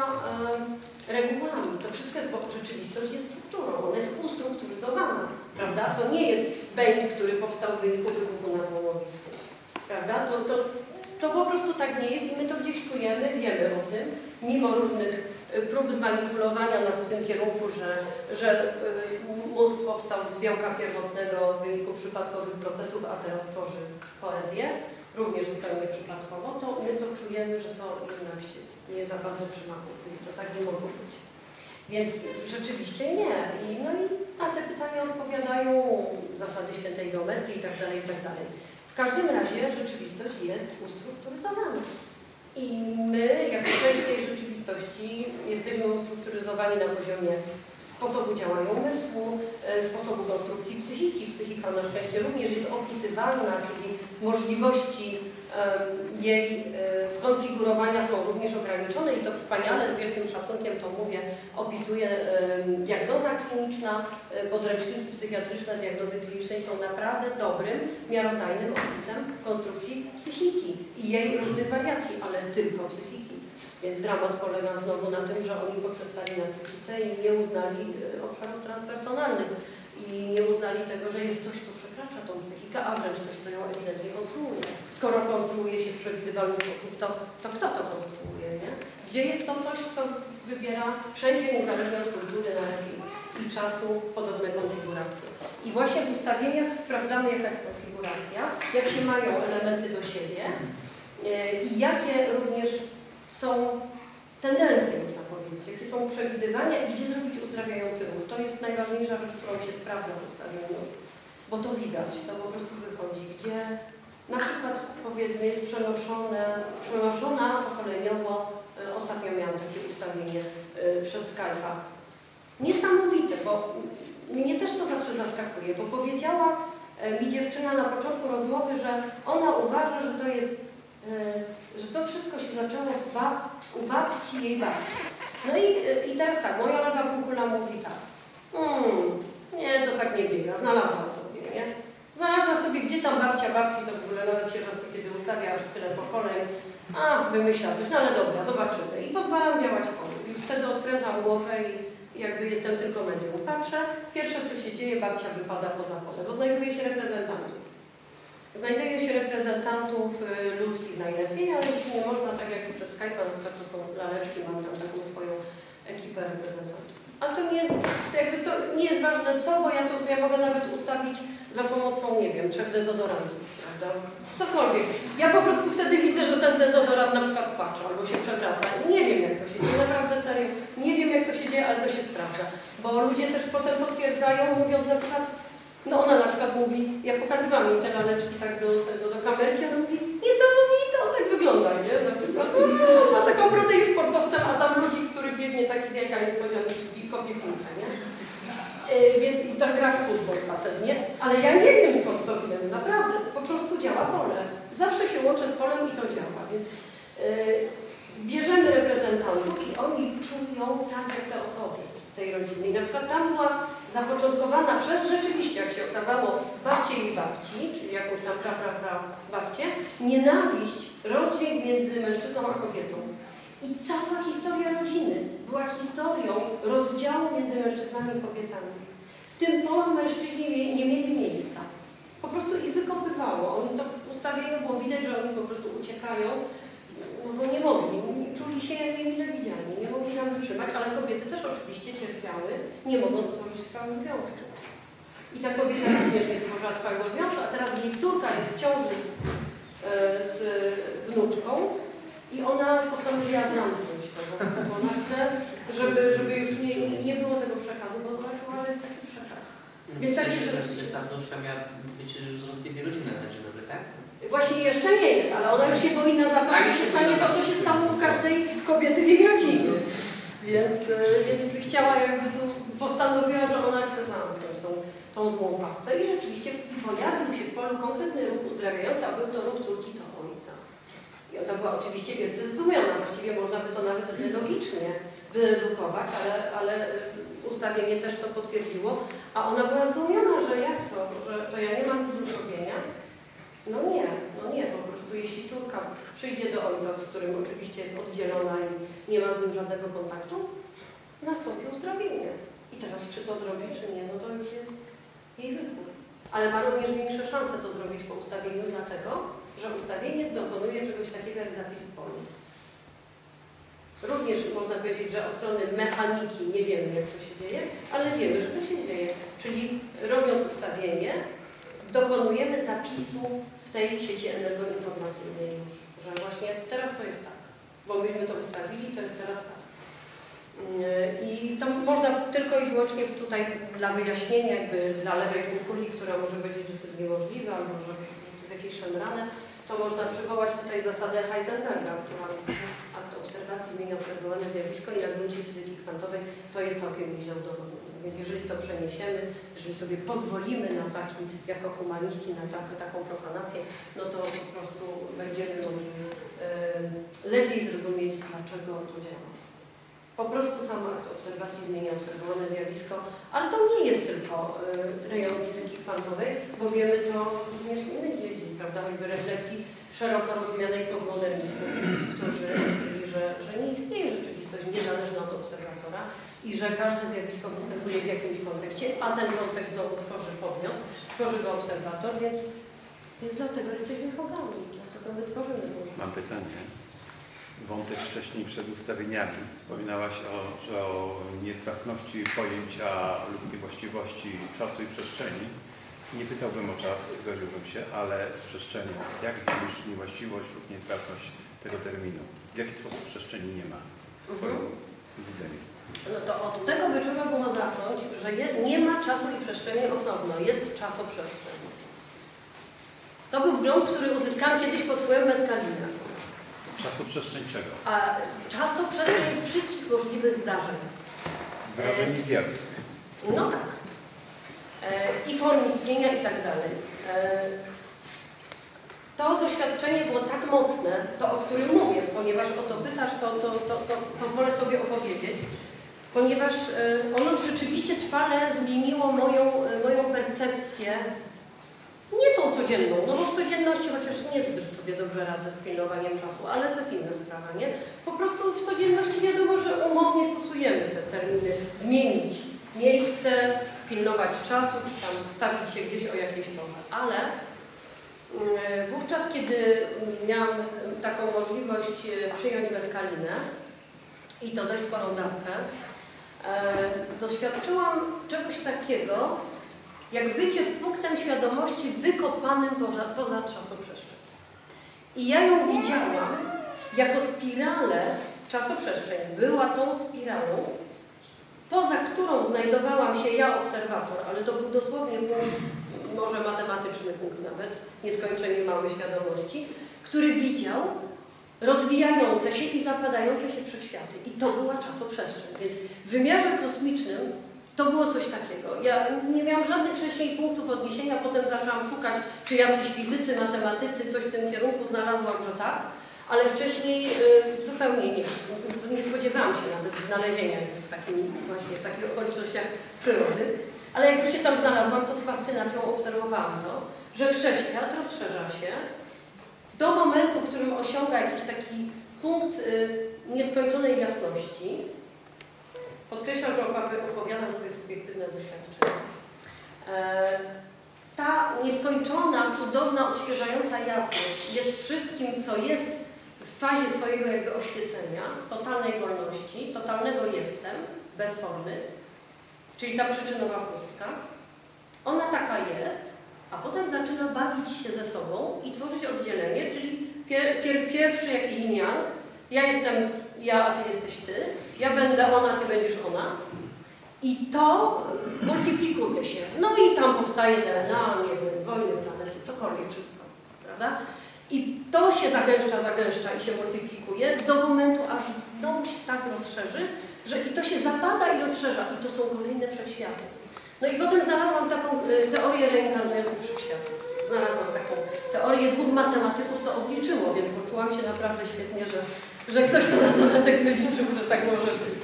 e, regułami. To wszystko jest, bo rzeczywistość jest strukturą, ona jest ustrukturyzowana, prawda? To nie jest bęk, który powstał w wyniku wybuchu na złomowisku, prawda? To, to, to po prostu tak nie jest i my to gdzieś czujemy, wiemy o tym, mimo różnych prób zmanipulowania nas w tym kierunku, że, że mózg powstał z białka pierwotnego w wyniku przypadkowych procesów, a teraz tworzy poezję. Również zupełnie przypadkowo, to my to czujemy, że to jednak się nie za bardzo przymachuje, to tak nie mogło być. Więc rzeczywiście nie. I, no i na te pytania odpowiadają zasady świętej geometrii i tak dalej, i tak dalej. W każdym razie rzeczywistość jest ustrukturyzowana. I my, jako część tej rzeczywistości, jesteśmy ustrukturyzowani na poziomie sposobu działania umysłu, sposobu konstrukcji psychiki. Psychika na szczęście również jest opisywalna, czyli możliwości um, jej um, skonfigurowania są również ograniczone i to wspaniale, z wielkim szacunkiem to mówię, opisuje um, diagnoza kliniczna, um, podręczniki psychiatryczne diagnozy klinicznej są naprawdę dobrym, miarodajnym opisem konstrukcji psychiki i jej różnych wariacji, ale tylko psychiki. Więc dramat polega znowu na tym, że oni poprzestali na psychice i nie uznali obszarów transpersonalnych i nie uznali tego, że jest coś, co przekracza tą psychikę, a wręcz coś, co ją ewidentnie konstruuje. Skoro konstruuje się w przewidywalny sposób, to, to kto to konstruuje, nie? Gdzie jest to coś, co wybiera wszędzie, niezależnie od kultury, nauki i czasu, podobne konfiguracje. I właśnie w ustawieniach sprawdzamy, jaka jest konfiguracja, jak się mają elementy do siebie i jakie również są tendencje, można powiedzieć, jakie są przewidywania i gdzie zrobić uzdrawiający ruch. To jest najważniejsza rzecz, którą się sprawdza w ustawieniu, bo to widać, to po prostu wychodzi, gdzie na przykład powiedzmy jest przenoszone, przenoszona pokoleniowo, ostatnio miałam takie ustawienie przez Skype'a. Niesamowite, bo mnie też to zawsze zaskakuje, bo powiedziała mi dziewczyna na początku rozmowy, że ona uważa, że to jest że to wszystko się zaczęło w bab u babci jej babci. No i, i teraz tak, moja lewa półkula mówi tak, hmm, nie, to tak nie biega, znalazła sobie, nie? Znalazła sobie, gdzie tam babcia babci, to w ogóle nawet się rzadko kiedy ustawia, aż tyle pokoleń, a wymyśla coś, no ale dobra, zobaczymy. I pozwalam działać polu. Już wtedy odkręcam głowę i jakby jestem tylko medium. Patrzę, pierwsze co się dzieje, babcia wypada poza pole, bo znajduje się reprezentantów. Znajduje się reprezentantów y, ludzkich najlepiej, ale jeśli nie można, tak jak przez Skype'a, na przykład to są laleczki, mam tam taką swoją ekipę reprezentantów. Ale to nie jest, to jakby to nie jest ważne co, bo ja to ja mogę nawet ustawić za pomocą, nie wiem, trzech dezodorantów, prawda? Cokolwiek. Ja po prostu wtedy widzę, że ten dezodorant na przykład płacze albo się przewraca. Nie wiem, jak to się dzieje, naprawdę serio. Nie wiem, ludzie, ale to się sprawdza. Bo ludzie też potem potwierdzają, mówiąc na przykład, no ona na przykład mówi, ja pokazywałam jej te laleczki tak do, do, do kamerki, ona mówi, niesamowite, on tak wygląda, nie? Na przykład, no, ma taką brodę, jest sportowcem, a tam ludzi, który biegnie taki z jajka niespodzianki i kopie piłkę, nie? Yy, więc i tak gra w futbol facet, nie? Ale ja nie wiem skąd to wiem, naprawdę, po prostu działa pole. Zawsze się łączę z polem i to działa, więc yy, bierzemy reprezentantów i oni czują tak jak te osoby z tej rodziny. I na przykład tam była zapoczątkowana przez rzeczywiście, jak się okazało, babcie i babci, czyli jakąś tam czapra babcie, nienawiść, rozdźwięk między mężczyzną a kobietą. I cała historia rodziny była historią rozdziału między mężczyznami i kobietami. W tym polu mężczyźni nie mieli miejsca. Po prostu ich wykopywało. Oni to w ustawieniu było widać, że oni po prostu uciekają, no bo nie mogli, czuli się jak niemile widziani, nie mogli nam wytrzymać, ale kobiety też oczywiście cierpiały, nie mogąc stworzyć trwałego związku. I ta kobieta również nie stworzyła trwałego związku, a teraz jej córka jest w ciąży z, z wnuczką i ona postanowiła zamknąć to, bo ona chce, żeby, żeby już nie, nie było tego przekazu, bo zobaczyła, że jest taki przekaz. Więc w sensie, takie, że, że ta wnuczka miała być z rozbitej rodziny, znaczy dobry, tak? Właśnie jeszcze nie jest, ale ona już się powinna zabrać, że się stanie to, co się stało u każdej kobiety w jej rodzinie. Więc, więc chciała jakby tu, postanowiła, że ona chce zamknąć tą, tą złą pasę i rzeczywiście pojawił się w polu konkretny ruch uzdrawiający, a był to ruch córki do ojca. I ona była oczywiście wielce zdumiona, właściwie można by to nawet logicznie wyedukować, ale, ale ustawienie też to potwierdziło, a ona była zdumiona, że jak to, że to ja nie mam nic do zrobienia. No nie, no nie, po prostu jeśli córka przyjdzie do ojca, z którym oczywiście jest oddzielona i nie ma z nim żadnego kontaktu, nastąpi uzdrowienie. I teraz czy to zrobi, czy nie, no to już jest jej wybór. Ale ma również większe szanse to zrobić po ustawieniu, dlatego, że ustawienie dokonuje czegoś takiego jak zapis w polu. Również można powiedzieć, że od strony mechaniki nie wiemy, jak to się dzieje, ale wiemy, że to się dzieje. Czyli robiąc ustawienie, dokonujemy zapisu w tej sieci energoinformacyjnej już, że właśnie teraz to jest tak, bo myśmy to ustawili, to jest teraz tak. I to można tylko i wyłącznie tutaj dla wyjaśnienia, jakby dla lewej półkuli, która może powiedzieć, że to jest niemożliwe, albo że, że to jest jakieś szemrane, to można przywołać tutaj zasadę Heisenberga, która akt obserwacji zmienia obserwowane zjawisko i na gruncie fizyki kwantowej to jest całkiem nieźle udowodnione. Więc jeżeli to przeniesiemy, jeżeli sobie pozwolimy na taki, jako humaniści, na tak, taką profanację, no to po prostu będziemy mogli yy, lepiej zrozumieć, dlaczego to działa. Po prostu sam akt obserwacji zmienia obserwowane zjawisko, ale to nie jest tylko yy, rejon fizyki kwantowej, bo wiemy to również z innych dziedzin, prawda, choćby refleksji szeroko rozumianej postmodernistów, którzy mówili, że, że nie istnieje rzeczywistość niezależna od obserwatora i że każde zjawisko występuje w jakimś kontekście, a ten kontekst znowu tworzy podmiot, tworzy go obserwator, więc, więc dlatego jesteśmy bogami, dlatego my tworzymy Bóg. Mam pytanie. Wątek wcześniej przed ustawieniami. Wspominałaś o, że o nietrafności pojęcia lub niewłaściwości czasu i przestrzeni. Nie pytałbym o czas, zgodziłbym się, ale z przestrzenią. Jak widzisz niewłaściwość lub nietrafność tego terminu? W jaki sposób przestrzeni nie ma w Twoim widzeniu? No to od tego by trzeba było zacząć, że je, nie ma czasu i przestrzeni osobno, jest czasoprzestrzeń. To był wgląd, który uzyskałam kiedyś pod wpływem meskalina. Czasoprzestrzeń czego? A czasoprzestrzeń wszystkich możliwych zdarzeń. Wrażeń i zjawisk. No tak. E, I form istnienia i tak dalej. E, to doświadczenie było tak mocne, to o którym mówię, ponieważ o to pytasz, to, to, to, to pozwolę sobie opowiedzieć, ponieważ e, ono rzeczywiście trwale zmieniło moją, moją percepcję, nie tą codzienną, no bo w codzienności chociaż niezbyt sobie dobrze radzę z pilnowaniem czasu, ale to jest inna sprawa, nie? Po prostu w codzienności wiadomo, że umownie stosujemy te terminy, zmienić miejsce, pilnować czasu, czy tam stawić się gdzieś o jakiejś porze, ale wówczas, kiedy miałam taką możliwość przyjąć meskalinę i to dość sporą dawkę, doświadczyłam czegoś takiego, jak bycie punktem świadomości wykopanym poza, poza czasoprzestrzeń. I ja ją widziałam jako spiralę czasoprzestrzeń. Była tą spiralą poza którą znajdowałam się ja, obserwator, ale to był dosłownie punkt, może matematyczny punkt nawet, nieskończenie małej świadomości, który widział rozwijające się i zapadające się wszechświaty. I to była czasoprzestrzeń. Więc w wymiarze kosmicznym to było coś takiego. Ja nie miałam żadnych wcześniej punktów odniesienia, potem zaczęłam szukać, czy jacyś fizycy, matematycy, coś w tym kierunku, znalazłam, że tak, ale wcześniej y, zupełnie nie, nie spodziewałam się nawet znalezienia w, takim, właśnie, w takich okolicznościach przyrody. Ale jak już się tam znalazłam, to z fascynacją obserwowałam to, że wszechświat rozszerza się do momentu, w którym osiąga jakiś taki punkt y, nieskończonej jasności. Podkreślam, że opowiadam swoje subiektywne doświadczenia. E, ta nieskończona, cudowna, odświeżająca jasność jest wszystkim, co jest w fazie swojego jakby oświecenia, totalnej wolności, totalnego jestem, bez formy, czyli ta przyczynowa pustka. Ona taka jest, a potem zaczyna bawić się ze sobą i tworzyć oddzielenie, czyli pier, pier, pierwszy jakiś yin-yang. Ja jestem ja, a ty jesteś ty. Ja będę ona, ty będziesz ona. I to multiplikuje się. No i tam powstaje D N A, nie wiem, wojny, planety, cokolwiek, wszystko. Prawda? I to się zagęszcza, zagęszcza i się multiplikuje do momentu, aż znowu się tak rozszerzy, że i to się zapada i rozszerza. I to są kolejne wszechświaty. No i potem znalazłam taką y, teorię reinkarnujących wszechświatów. Znalazłam taką teorię, dwóch matematyków to obliczyło, więc poczułam się naprawdę świetnie, że, że ktoś to na dodatek wyliczył, że tak może być.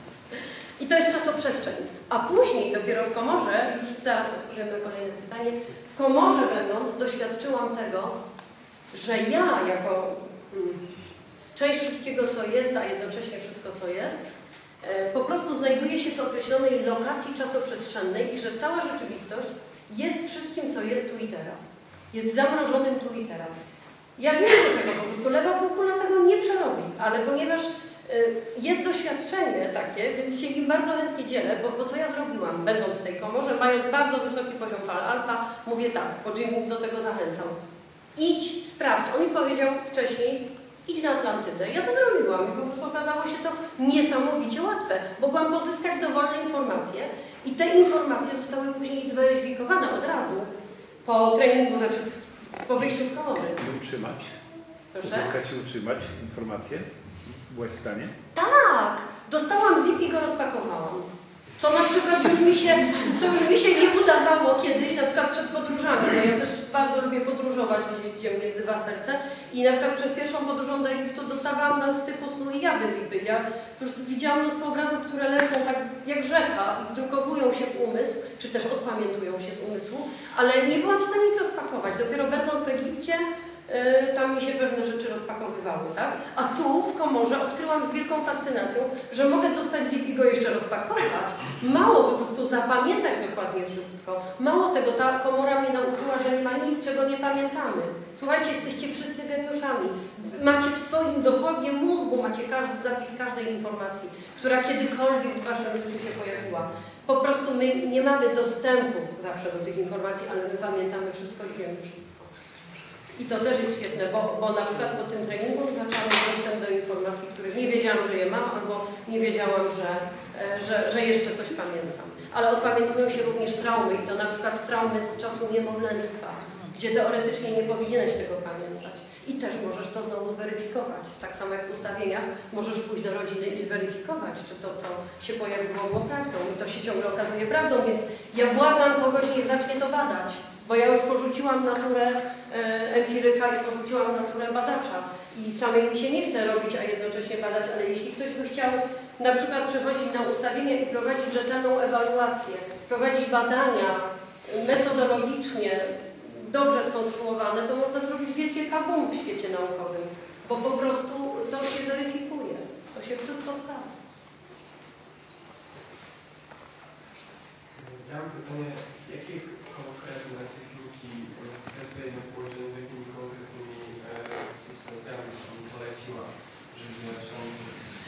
I to jest czasoprzestrzeń. A później, dopiero w komorze, już zaraz odpowiemy kolejne pytanie, w komorze będąc doświadczyłam tego, że ja jako hmm, część wszystkiego, co jest, a jednocześnie wszystko, co jest, po prostu znajduje się w określonej lokacji czasoprzestrzennej i że cała rzeczywistość jest wszystkim, co jest tu i teraz. Jest zamrożonym tu i teraz. Ja wiem, że tego po prostu lewa półkula tego nie przerobi, ale ponieważ y, jest doświadczenie takie, więc się nim bardzo chętnie dzielę, bo, bo co ja zrobiłam, będąc w tej komorze, mając bardzo wysoki poziom fal alfa, mówię tak, bo Jim do tego zachęcał. Idź, sprawdź. On mi powiedział wcześniej, idź na Atlantydę. Ja to zrobiłam i po prostu okazało się to niesamowicie łatwe. Mogłam pozyskać dowolne informacje i te informacje zostały później zweryfikowane od razu po treningu, znaczy po wyjściu z komory. I utrzymać? Proszę? Pozyskać i utrzymać informacje? Byłaś w stanie? Tak! Dostałam zip i go rozpakowałam. Co na przykład już mi się, co już mi się nie udawało kiedyś, na przykład przed podróżami. No ja też bardzo lubię podróżować, gdzie mnie wzywa serce. I na przykład przed pierwszą podróżą do Egiptu dostawałam na styku snu i jawy zipy. Ja po prostu widziałam mnóstwo obrazów, które lecą tak jak rzeka i wdrukowują się w umysł, czy też odpamiętują się z umysłu, ale nie byłam w stanie ich rozpakować. Dopiero będąc w Egipcie, Yy, tam mi się pewne rzeczy rozpakowywały, tak? A tu w komorze odkryłam z wielką fascynacją, że mogę dostać zip i go jeszcze rozpakować. Mało po prostu zapamiętać dokładnie wszystko. Mało tego, ta komora mnie nauczyła, że nie ma nic, czego nie pamiętamy. Słuchajcie, jesteście wszyscy geniuszami. Macie w swoim dosłownie mózgu, macie każdy zapis każdej informacji, która kiedykolwiek w waszym życiu się pojawiła. Po prostu my nie mamy dostępu zawsze do tych informacji, ale my pamiętamy wszystko i wiemy wszystko. I to też jest świetne, bo, bo na przykład po tym treningu zaczęłam dostęp do informacji, których nie wiedziałam, że je mam, albo nie wiedziałam, że, że, że jeszcze coś pamiętam. Ale odpamiętują się również traumy i to na przykład traumy z czasu niemowlęctwa, gdzie teoretycznie nie powinieneś tego pamiętać. I też możesz to znowu zweryfikować. Tak samo jak w ustawieniach możesz pójść do rodziny i zweryfikować, czy to, co się pojawiło, było prawdą. I to się ciągle okazuje prawdą, więc ja błagam kogoś, niech zacznie to badać. Bo ja już porzuciłam naturę e, empiryka i porzuciłam naturę badacza. I samej mi się nie chce robić, a jednocześnie badać, ale jeśli ktoś by chciał na przykład przychodzić na ustawienia i prowadzić rzetelną ewaluację, prowadzić badania metodologicznie, dobrze skonstruowane, to można zrobić wielkie kabum w świecie naukowym, bo po prostu to się weryfikuje, to się wszystko sprawdza. Ja mam pytanie, jakie konkretne techniki skręcenia połączeń z jakimi konkretnymi e, substancjami Pani poleciła, żeby osiągnąć?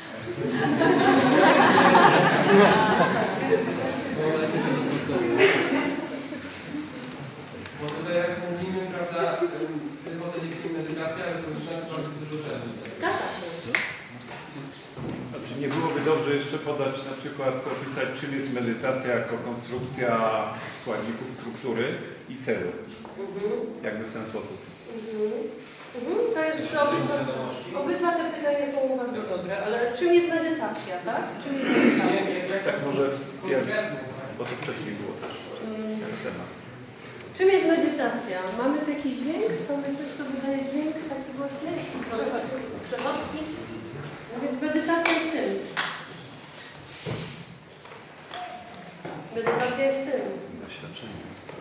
Bo tutaj jak mówimy, prawda, tylko te medytacja, ale to już bardzo dużo rzeczy. Zgadza się. Znaczy nie byłoby dobrze jeszcze podać na przykład, opisać, czym jest medytacja jako konstrukcja składników struktury i celu. Mhm. Jakby w ten sposób. Mhm. Mhm. To jest obydwa, obydwa te pytania są bardzo dobre, ale czym jest medytacja, tak? Czym jest medytacja? Tak może pierwszy, bo to wcześniej było też Mm. ten temat. Czym jest medytacja? Mamy tu jakiś dźwięk? Mamy coś, co wydaje dźwięk taki właśnie? Przechodki. Przechodki? No więc medytacja jest tym. Medytacja jest tym. Doświadczenie.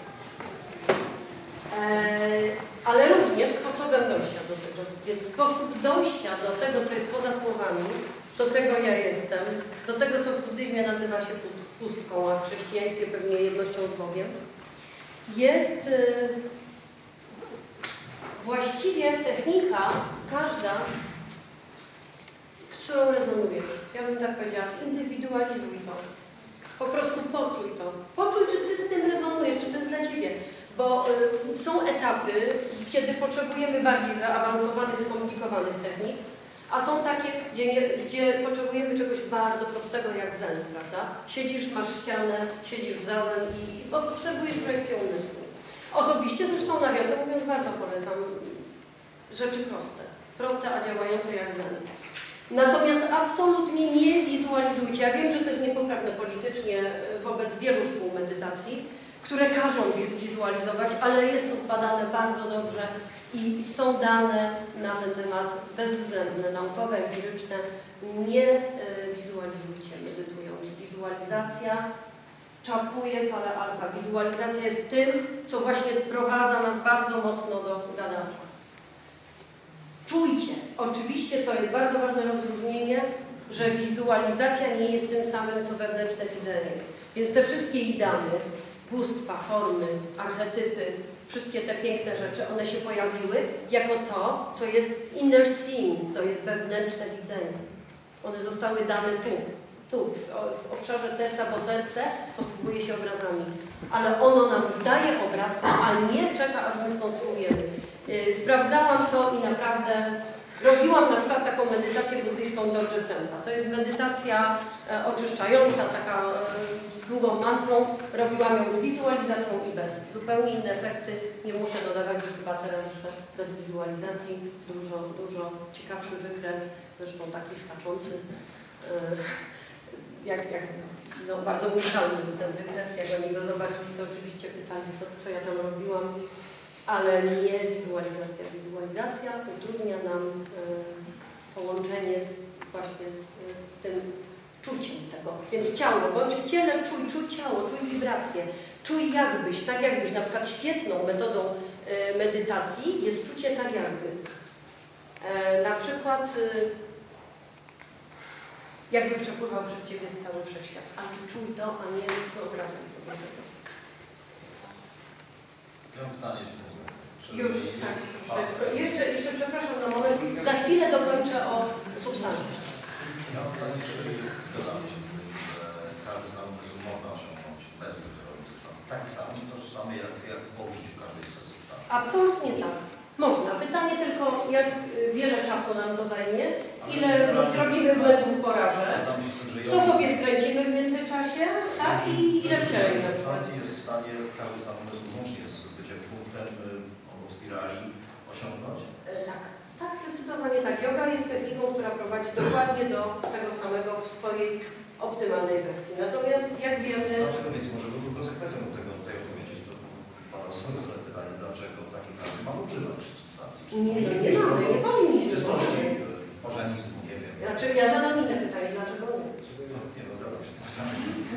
Eee, ale również sposobem dojścia do tego. Więc sposób dojścia do tego, co jest poza słowami, do tego ja jestem, do tego, co w buddyzmie nazywa się pustką, a w chrześcijaństwie pewnie jednością z Bogiem, jest y, właściwie technika, każda, którą rezonujesz. Ja bym tak powiedziała, zindywidualizuj to. Po prostu poczuj to. Poczuj, czy ty z tym rezonujesz, czy to jest dla ciebie. Bo y, są etapy, kiedy potrzebujemy bardziej zaawansowanych, skomplikowanych technik, a są takie, gdzie, nie, gdzie potrzebujemy czegoś bardzo prostego jak zen, prawda? Siedzisz, masz ścianę, siedzisz w zazen i, i obserwujesz projekcję umysłu. Osobiście, zresztą nawiasem mówiąc, bardzo polecam rzeczy proste. Proste, a działające jak zen. Natomiast absolutnie nie wizualizujcie. Ja wiem, że to jest niepoprawne politycznie wobec wielu szkół medytacji, które każą wizualizować, ale jest to zbadane bardzo dobrze i są dane na ten temat bezwzględne, naukowe, empiryczne. Nie y, wizualizujcie medytując. Wizualizacja czapuje falę alfa. Wizualizacja jest tym, co właśnie sprowadza nas bardzo mocno do gadacza. Czujcie. Oczywiście to jest bardzo ważne rozróżnienie, że wizualizacja nie jest tym samym, co wewnętrzne widzenie. Więc te wszystkie idamy, bóstwa, formy, archetypy, wszystkie te piękne rzeczy, one się pojawiły jako to, co jest inner seeing, to jest wewnętrzne widzenie. One zostały dane tu, tu, w, w obszarze serca, bo serce posługuje się obrazami. Ale ono nam daje obraz, a nie czeka, aż my skonstruujemy. Yy, sprawdzałam to i naprawdę robiłam na przykład taką medytację buddyjską Dorje Sempa. To jest medytacja e, oczyszczająca, taka e, z długą mantrą. Robiłam ją z wizualizacją i bez. Zupełnie inne efekty. Nie muszę dodawać już chyba teraz, że bez wizualizacji dużo, dużo ciekawszy wykres, zresztą taki skaczący. E, jak, jak, no, bardzo unikalny był ten wykres. Jak oni go zobaczyli, to oczywiście pytali, co, co ja tam robiłam. Ale nie wizualizacja. Wizualizacja utrudnia nam e, połączenie z, właśnie z, z tym czuciem tego. Więc ciało, bądź w ciele czuj, czuj ciało, czuj wibracje, czuj jakbyś, tak jakbyś. Na przykład świetną metodą e, medytacji jest czucie tak jakby. E, na przykład e, jakby przepływał przez ciebie cały wszechświat. Ale czuj to, a nie wyobrażaj sobie tego. Ja mam pytanie. Już, tak. Jeszcze, jeszcze przepraszam na moment. Za chwilę dokończę o substancji. Ja mam pytanie, czy zgadzamy się z tym, że każdy z umysłu można osiągnąć bez udziału substancji. Tak samo, tożsame jak, jak po użyciu każdej z substancji. Absolutnie tak. Można. Pytanie tylko, jak wiele czasu nam to zajmie, ile zrobimy błędów w poraże, co sobie wkręcimy w międzyczasie, tak? I ile w ciele na przykład. Jest w stanie każdy z umysłu łącznie z byciem punktem obok spirali osiągnąć? Tak. Tak, zdecydowanie tak. Yoga jest techniką, która prowadzi dokładnie do tego samego w swojej optymalnej wersji. Natomiast jak wiemy... Dlaczego więc może byłby konsekwentą do tego, tej odpowiedzi? To pada z swojej strony pytanie, dlaczego w takim razie mamy używać substancji? Nie, no nie mamy, nie powinniśmy. Czystości organizmu, nie wiem. Znaczy, ja zadam inne pytanie, dlaczego nie? No, nie, no zgadzam się z tym samym.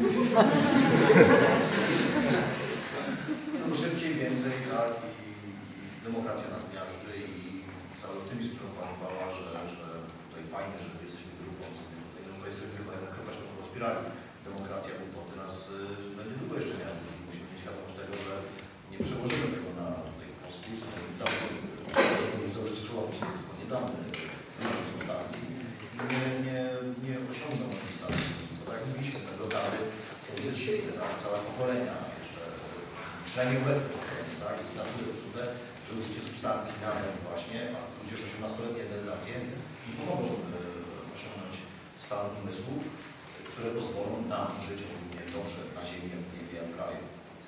No, szybciej, więcej, tak, i demokracja nas miażdży i cały optymizm proponowała, że, że tutaj fajnie, że jesteśmy grupą, tutaj no, to jest chyba jedna krokaczka po spirali. Demokracja głupoty nas no, niedługo jeszcze miażdży. Musimy mieć świadomość tego, że nie przełożymy tego na tutaj poskus, nie za użycie słowa, nie damy różnych substancji i nie, nie, nie osiągną tej stacji. Tak jak mówiliśmy, te rokady są dzieci, tak, całe pokolenia jeszcze, przynajmniej obecne pokolenie, tak, jest na tyle usługe, że użycie substancji nawet właśnie, a tudzież osiemnastoletnie delegacje nie pomogą e, osiągnąć stanu umysłu, które pozwolą nam żyć równie dobrze na ziemi, jak w niebie, jak w raju.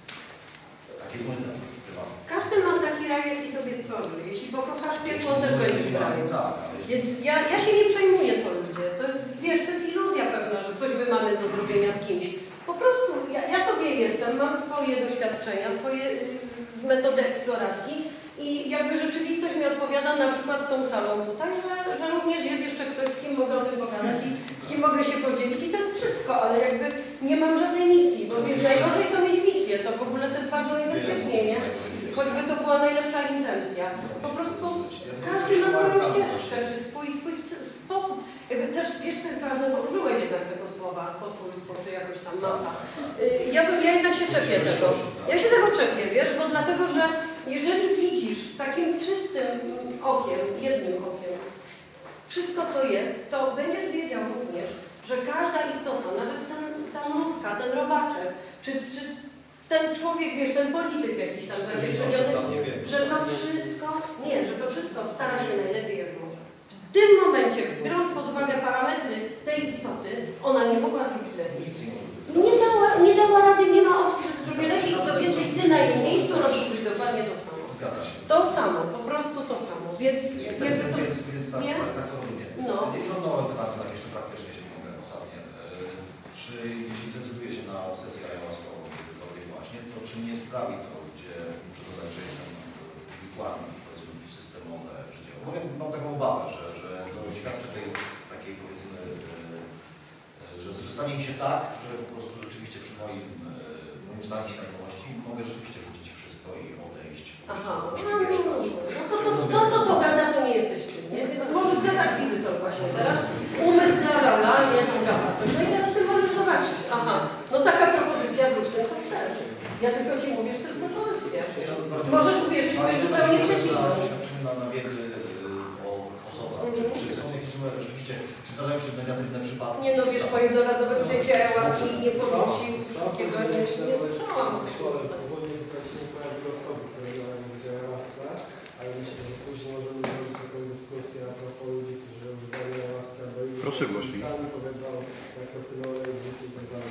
Tak jest moim zdaniem prywatnie. Każdy ma taki raj, jaki sobie stworzył. Jeśli pokochasz piekło, też będziesz w raju. Tak, więc ja, ja się nie przejmuję, co ludzie. To jest, wiesz, to jest iluzja pewna, że coś my mamy do zrobienia z kimś. Po prostu ja, ja sobie jestem, mam swoje doświadczenia, swoje metody eksploracji i jakby rzeczywistość mi odpowiada na przykład tą salą tutaj, że, że również jest jeszcze ktoś, z kim mogę o tym pogadać i z kim mogę się podzielić i to jest wszystko, ale jakby nie mam żadnej misji, bo wiesz, najgorzej to mieć misję, to w ogóle to jest bardzo niebezpiecznie, nie? Choćby to była najlepsza intencja. Po prostu każdy ma swoją ścieżkę, czy swój, swój sposób. Jakby też, wiesz, co jest ważne, bo użyłeś jednak tego słowa, apostolstwo, czy jakoś tam masa. Ja, bym, ja jednak się czepię tego. Ja się tego czepię, wiesz, bo dlatego, że jeżeli widzisz takim czystym okiem, jednym okiem, wszystko co jest, to będziesz wiedział również, że każda istota, nawet ten, ta mrówka, ten robaczek, czy, czy ten człowiek, wiesz, ten polityk jakiś tam zacieczony, że to wszystko, nie, że to wszystko stara się najlepiej jak może. W tym momencie, biorąc pod uwagę parametry tej istoty, ona nie mogła zrobić lepiej. Nie dała, nie dała rady, nie ma opcji, żeby zrobić lepiej i co więcej, ty na jej miejscu robisz dokładnie to samo. Zgadza się. To samo, po prostu to samo, więc Jest jakby to... więc, więc tak, nie? tak, tak to rozumiem. No. Jedno pytanie tak jeszcze praktycznie, jeśli mogę ostatnie. Czy jeśli zdecyduje się na sesję ayahuaskową właśnie, to czy nie sprawi to, gdzie muszę dodać, że jestem wikłany w systemowe życie? Powiem, mam taką obawę, że, że to świadczy tej takiej, powiedzmy, że, że stanie mi się tak, że po prostu rzeczywiście przy moim, moim stanie świadomości mogę rzeczywiście rzucić wszystko i odejść. Aha, no, no to, to, to co to gada, to nie jesteś ty, nie? Więc możesz, to jest akwizytor właśnie teraz. Umysł dla rala, nie, to gada coś. No i teraz ty możesz zobaczyć. Aha, no taka propozycja, zrób z tym, co chcesz. Ja tylko ci mówię, że to jest propozycja. Możesz uwierzyć, że jest zupełnie przeciwne. Na, na wiedzy o osobach, czy, czy są jakieś numery rzeczywiście, czy zdarzają się negatywne przypadki? Nie no, wiesz, po jednorazowe przyjęcie ayahuaski nie powróci wszystkiego, nie, nie słyszałam. osoby, które działają w ayahuasce, ale myślę, że później możemy zrobić taką dyskusję a propos ludzi, którzy używają ayahuaskę, bo już Proszę głośniej. sami powiedzą, jak to wpłynęło w życiu i tak dalej.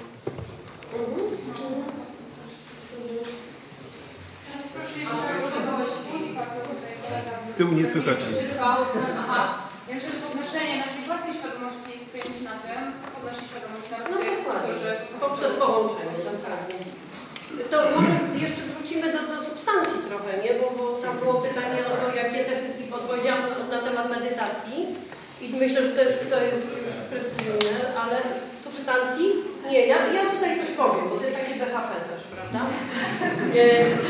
Teraz proszę jeszcze o gości, co tutaj kolega... Z tyłu nie słychać. Aha. Ja myślę, że podnoszenie naszej własnej świadomości jest pojęcie na tym, podnosi świadomość na No tych, dokładnie, którzy... poprzez połączenie, dokładnie. To może jeszcze wrócimy do, do substancji trochę, nie? Bo, bo tam było pytanie o to, jakie techniki podpowiedziałam na, na temat medytacji i myślę, że to jest, to jest już precyzyjne, ale z substancji? Nie, ja, ja tutaj coś powiem, bo to jest takie B H P też, prawda? E,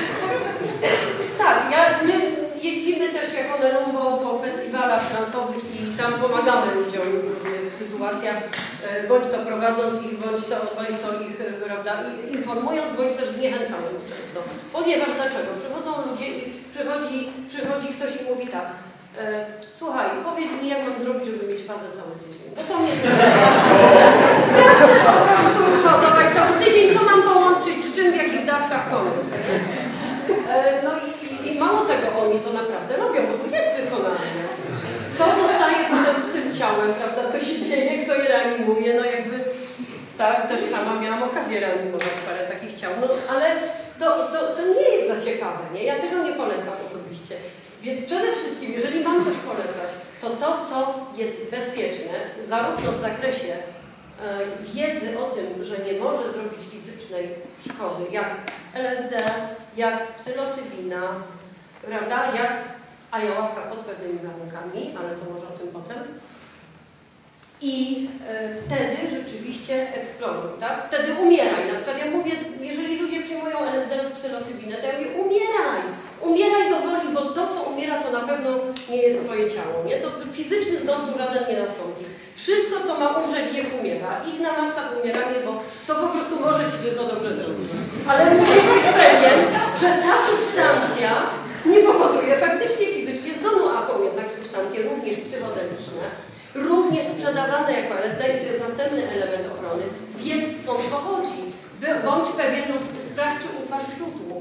tak, ja, my jeździmy też jako Nerumbo po festiwalach transowych i tam pomagamy ludziom w różnych sytuacjach, bądź to prowadząc ich, bądź to, bądź to ich, prawda, informując, bądź też zniechęcając często. Ponieważ dlaczego? Przychodzą ludzie, przychodzi, przychodzi ktoś i mówi tak, e, słuchaj, powiedz mi, jak mam zrobić, żeby mieć fazę cały tydzień. No to mnie to ja chcę po prostu fazować cały tydzień, co mam połączyć, z czym, w jakich dawkach, komu. E, no i, i mało tego, oni to naprawdę robią, bo to jest wykonalne. Co zostaje potem z tym ciałem, prawda, co się dzieje, kto je reanimuje, no jakby, tak, też sama miałam okazję reanimować parę takich ciał, no ale to, to, to nie jest za ciekawe, nie? Ja tego nie polecam osobiście. Więc przede wszystkim, jeżeli mam coś polecać, to to, co jest bezpieczne, zarówno w zakresie e, wiedzy o tym, że nie może zrobić fizycznej szkody, jak L S D, jak psylocybina, prawda, jak ayahuasca pod pewnymi warunkami, ale to może o tym potem. I e, wtedy rzeczywiście eksploruj, tak? Wtedy umieraj. Na przykład ja mówię, jeżeli ludzie przyjmują L S D lub psylocybinę, to ja mówię, umieraj! Umieraj do woli, bo to, co umiera, to na pewno nie jest twoje ciało, nie? To fizyczny zgon tu żaden nie nastąpi. Wszystko, co ma umrzeć, niech umiera. Idź na maksa w umieranie, bo to po prostu może ci tylko dobrze zrobić. Ale musisz być pewien, że ta substancja nie powoduje faktycznie fizycznie zgonu, a są jednak substancje również psychodeliczne, również sprzedawane jako L S D i to jest następny element ochrony. Więc skąd pochodzi? Bądź pewien lub sprawdź, czy ufasz źródłu.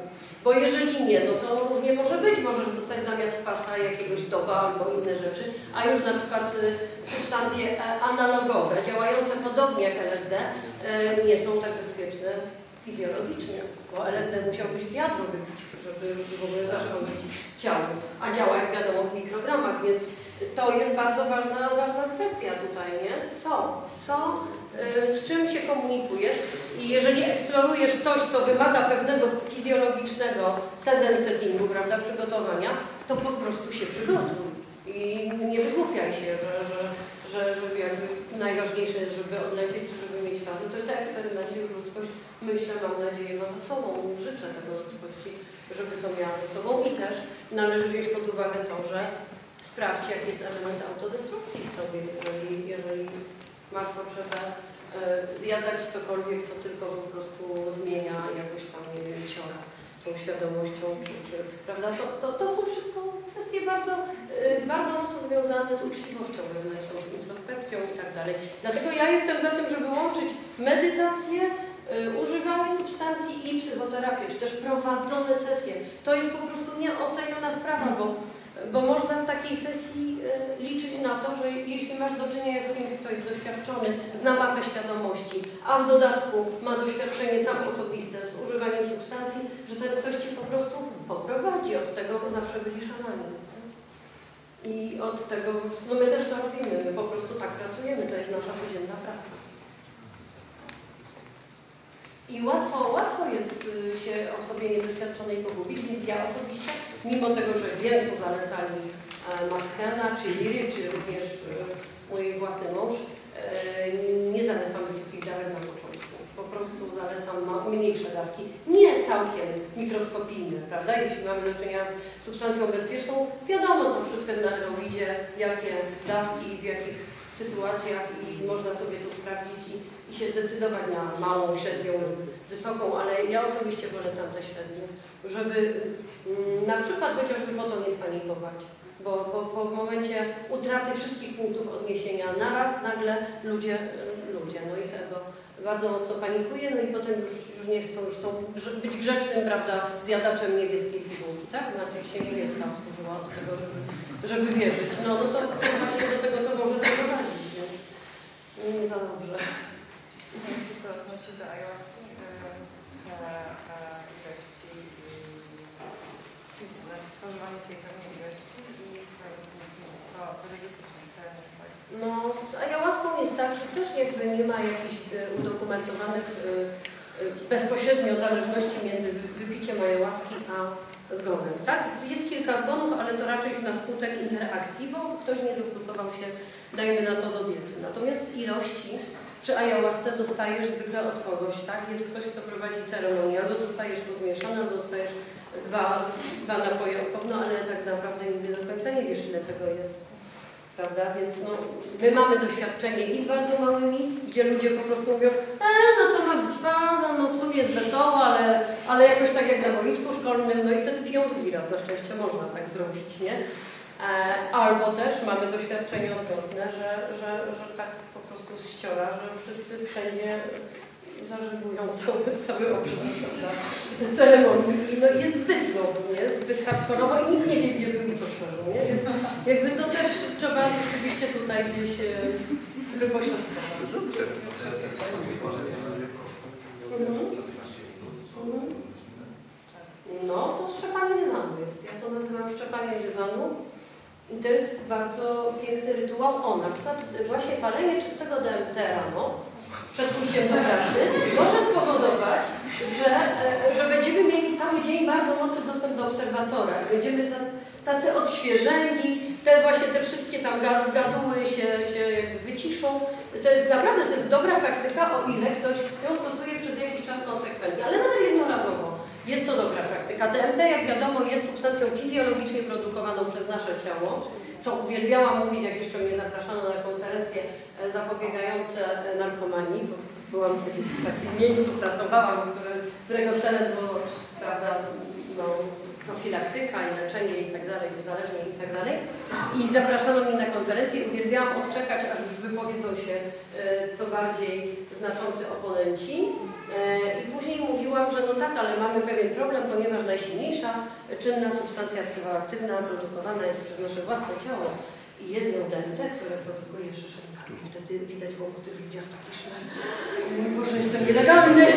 Bo jeżeli nie, no to nie może być. Możesz dostać zamiast kwasa jakiegoś doba albo inne rzeczy, a już na przykład substancje analogowe, działające podobnie jak L S D, nie są tak bezpieczne fizjologicznie, bo L S D musiałbyś wiadro wypić, żeby w ogóle zarządzić ciałem, a działa jak wiadomo w mikrogramach, więc to jest bardzo ważna, ważna kwestia tutaj, nie? Co? Co? Z czym się komunikujesz i jeżeli eksplorujesz coś, co wymaga pewnego fizjologicznego sedent settingu, prawda, przygotowania, to po prostu się przygotuj i nie wygłupiaj się, że, że, że, że jakby najważniejsze jest, żeby odlecieć, żeby mieć fazę. To te eksperymenty już ludzkość, myślę, mam nadzieję, ma za sobą. Życzę tego ludzkości, żeby to miała ze sobą i też należy wziąć pod uwagę to, że sprawdź, jaki jest element autodestrukcji w tobie, jeżeli, jeżeli masz potrzebę e, zjadać cokolwiek, co tylko po prostu zmienia jakoś tam, nie wiem, ciora tą świadomością, czy, czy prawda? To, to, to są wszystko kwestie bardzo, e, bardzo mocno związane z uczciwością wewnętrzną, z introspekcją i tak dalej. Dlatego ja jestem za tym, żeby łączyć medytację, e, używanie substancji i psychoterapię, czy też prowadzone sesje. To jest po prostu nieoceniona sprawa, bo Bo można w takiej sesji y, liczyć na to, że jeśli masz do czynienia z kimś, kto jest doświadczony, zna mapę świadomości, a w dodatku ma doświadczenie sam osobiste z używaniem substancji, że ten ktoś ci po prostu poprowadzi. Od tego zawsze byli szamani. I od tego, no my też to robimy, my po prostu tak pracujemy, to jest nasza codzienna praca. I łatwo, łatwo jest się osobie niedoświadczonej pogubić, więc ja osobiście, mimo tego, że wiem, co zalecali McKenna, czy Leary, czy również mój własny mąż, nie zalecam wysokich dawek na początku. Po prostu zalecam mniejsze dawki, nie całkiem mikroskopijne, prawda? Jeśli mamy do czynienia z substancją bezpieczną, wiadomo to wszystko na neurowidzie, jakie dawki, w jakich sytuacjach i można sobie to sprawdzić i, i się zdecydować na małą, średnią lub wysoką, ale ja osobiście polecam te średnie, żeby mm, na przykład chociażby po to nie spanikować, bo, bo, bo w momencie utraty wszystkich punktów odniesienia naraz nagle ludzie, ludzie, no ich ego bardzo mocno panikuje, no i potem już, już nie chcą, już chcą być grzecznym, prawda, zjadaczem niebieskiej pigułki, tak? W Matrixie niebieska służyła od tego, żeby, żeby wierzyć. No, no to, to właśnie do tego to może doprowadzić, więc nie za dobrze. Jak się to odnosi do ayahuaski, ilości i spożywanie tej samej ilości i to energetyczne. No, z ayahuaską jest tak, że też jakby nie ma jakichś udokumentowanych bezpośrednio zależności między wypiciem ayahuaski a zgonem, tak? Jest kilka zgonów, ale to raczej na skutek interakcji, bo ktoś nie zastosował się, dajmy na to, do diety. Natomiast ilości przy ayahuasce dostajesz zwykle od kogoś, tak? Jest ktoś, kto prowadzi ceremonię, albo dostajesz to zmieszane, albo dostajesz dwa, dwa napoje osobno, ale tak naprawdę nigdy do końca nie wiesz, ile tego jest. Prawda? Więc no, my mamy doświadczenie i z bardzo małymi, gdzie ludzie po prostu mówią, e, no to ma być faza, no w sumie jest wesoło, ale, ale jakoś tak jak na boisku szkolnym, no i wtedy piją drugi raz, na szczęście można tak zrobić, nie? E, albo też mamy doświadczenie odwrotne, że, że, że tak po prostu ściora, że wszyscy wszędzie zażygują cały, cały obszar, prawda, ceremonii i no, jest zbyt znowu, nie? Zbyt hardkorowo i nikt nie wie, gdzie był i co tworzył, nie? Więc jakby to też trzeba rzeczywiście tutaj gdzieś wypośrodkować. Mhm. No, to szczepanie dywanu jest. Ja to nazywam szczepanie dywanu. I to jest bardzo piękny rytuał. O, na przykład właśnie palenie czystego D M T rano przed pójściem do pracy może spowodować, że, że będziemy mieli cały dzień bardzo mocny dostęp do obserwatora. Będziemy tacy odświeżeni, te właśnie te wszystkie tam gaduły się, się jakby wyciszą. To jest naprawdę to jest dobra praktyka, o ile ktoś ją stosuje przez jakiś czas konsekwentnie, ale nawet jednorazowo. Jest to dobra praktyka. D M T, jak wiadomo, jest substancją fizjologicznie produkowaną przez nasze ciało, co uwielbiałam mówić, jak jeszcze mnie zapraszano na konferencje zapobiegające narkomanii, bo byłam kiedyś w takim miejscu, pracowałam, które, którego celem było, prawda, no, profilaktyka i leczenie i tak dalej, uzależnień i tak dalej. I zapraszano mnie na konferencję. Uwielbiałam odczekać, aż już wypowiedzą się co bardziej znaczący oponenci. I później mówiłam, że no tak, ale mamy pewien problem, ponieważ najsilniejsza czynna substancja psychoaktywna produkowana jest przez nasze własne ciało i jest nią D M T, które produkuje szyszyn. I wtedy widać wokół tych ludziach taki szmer. Mój Boże, jestem nielegalny!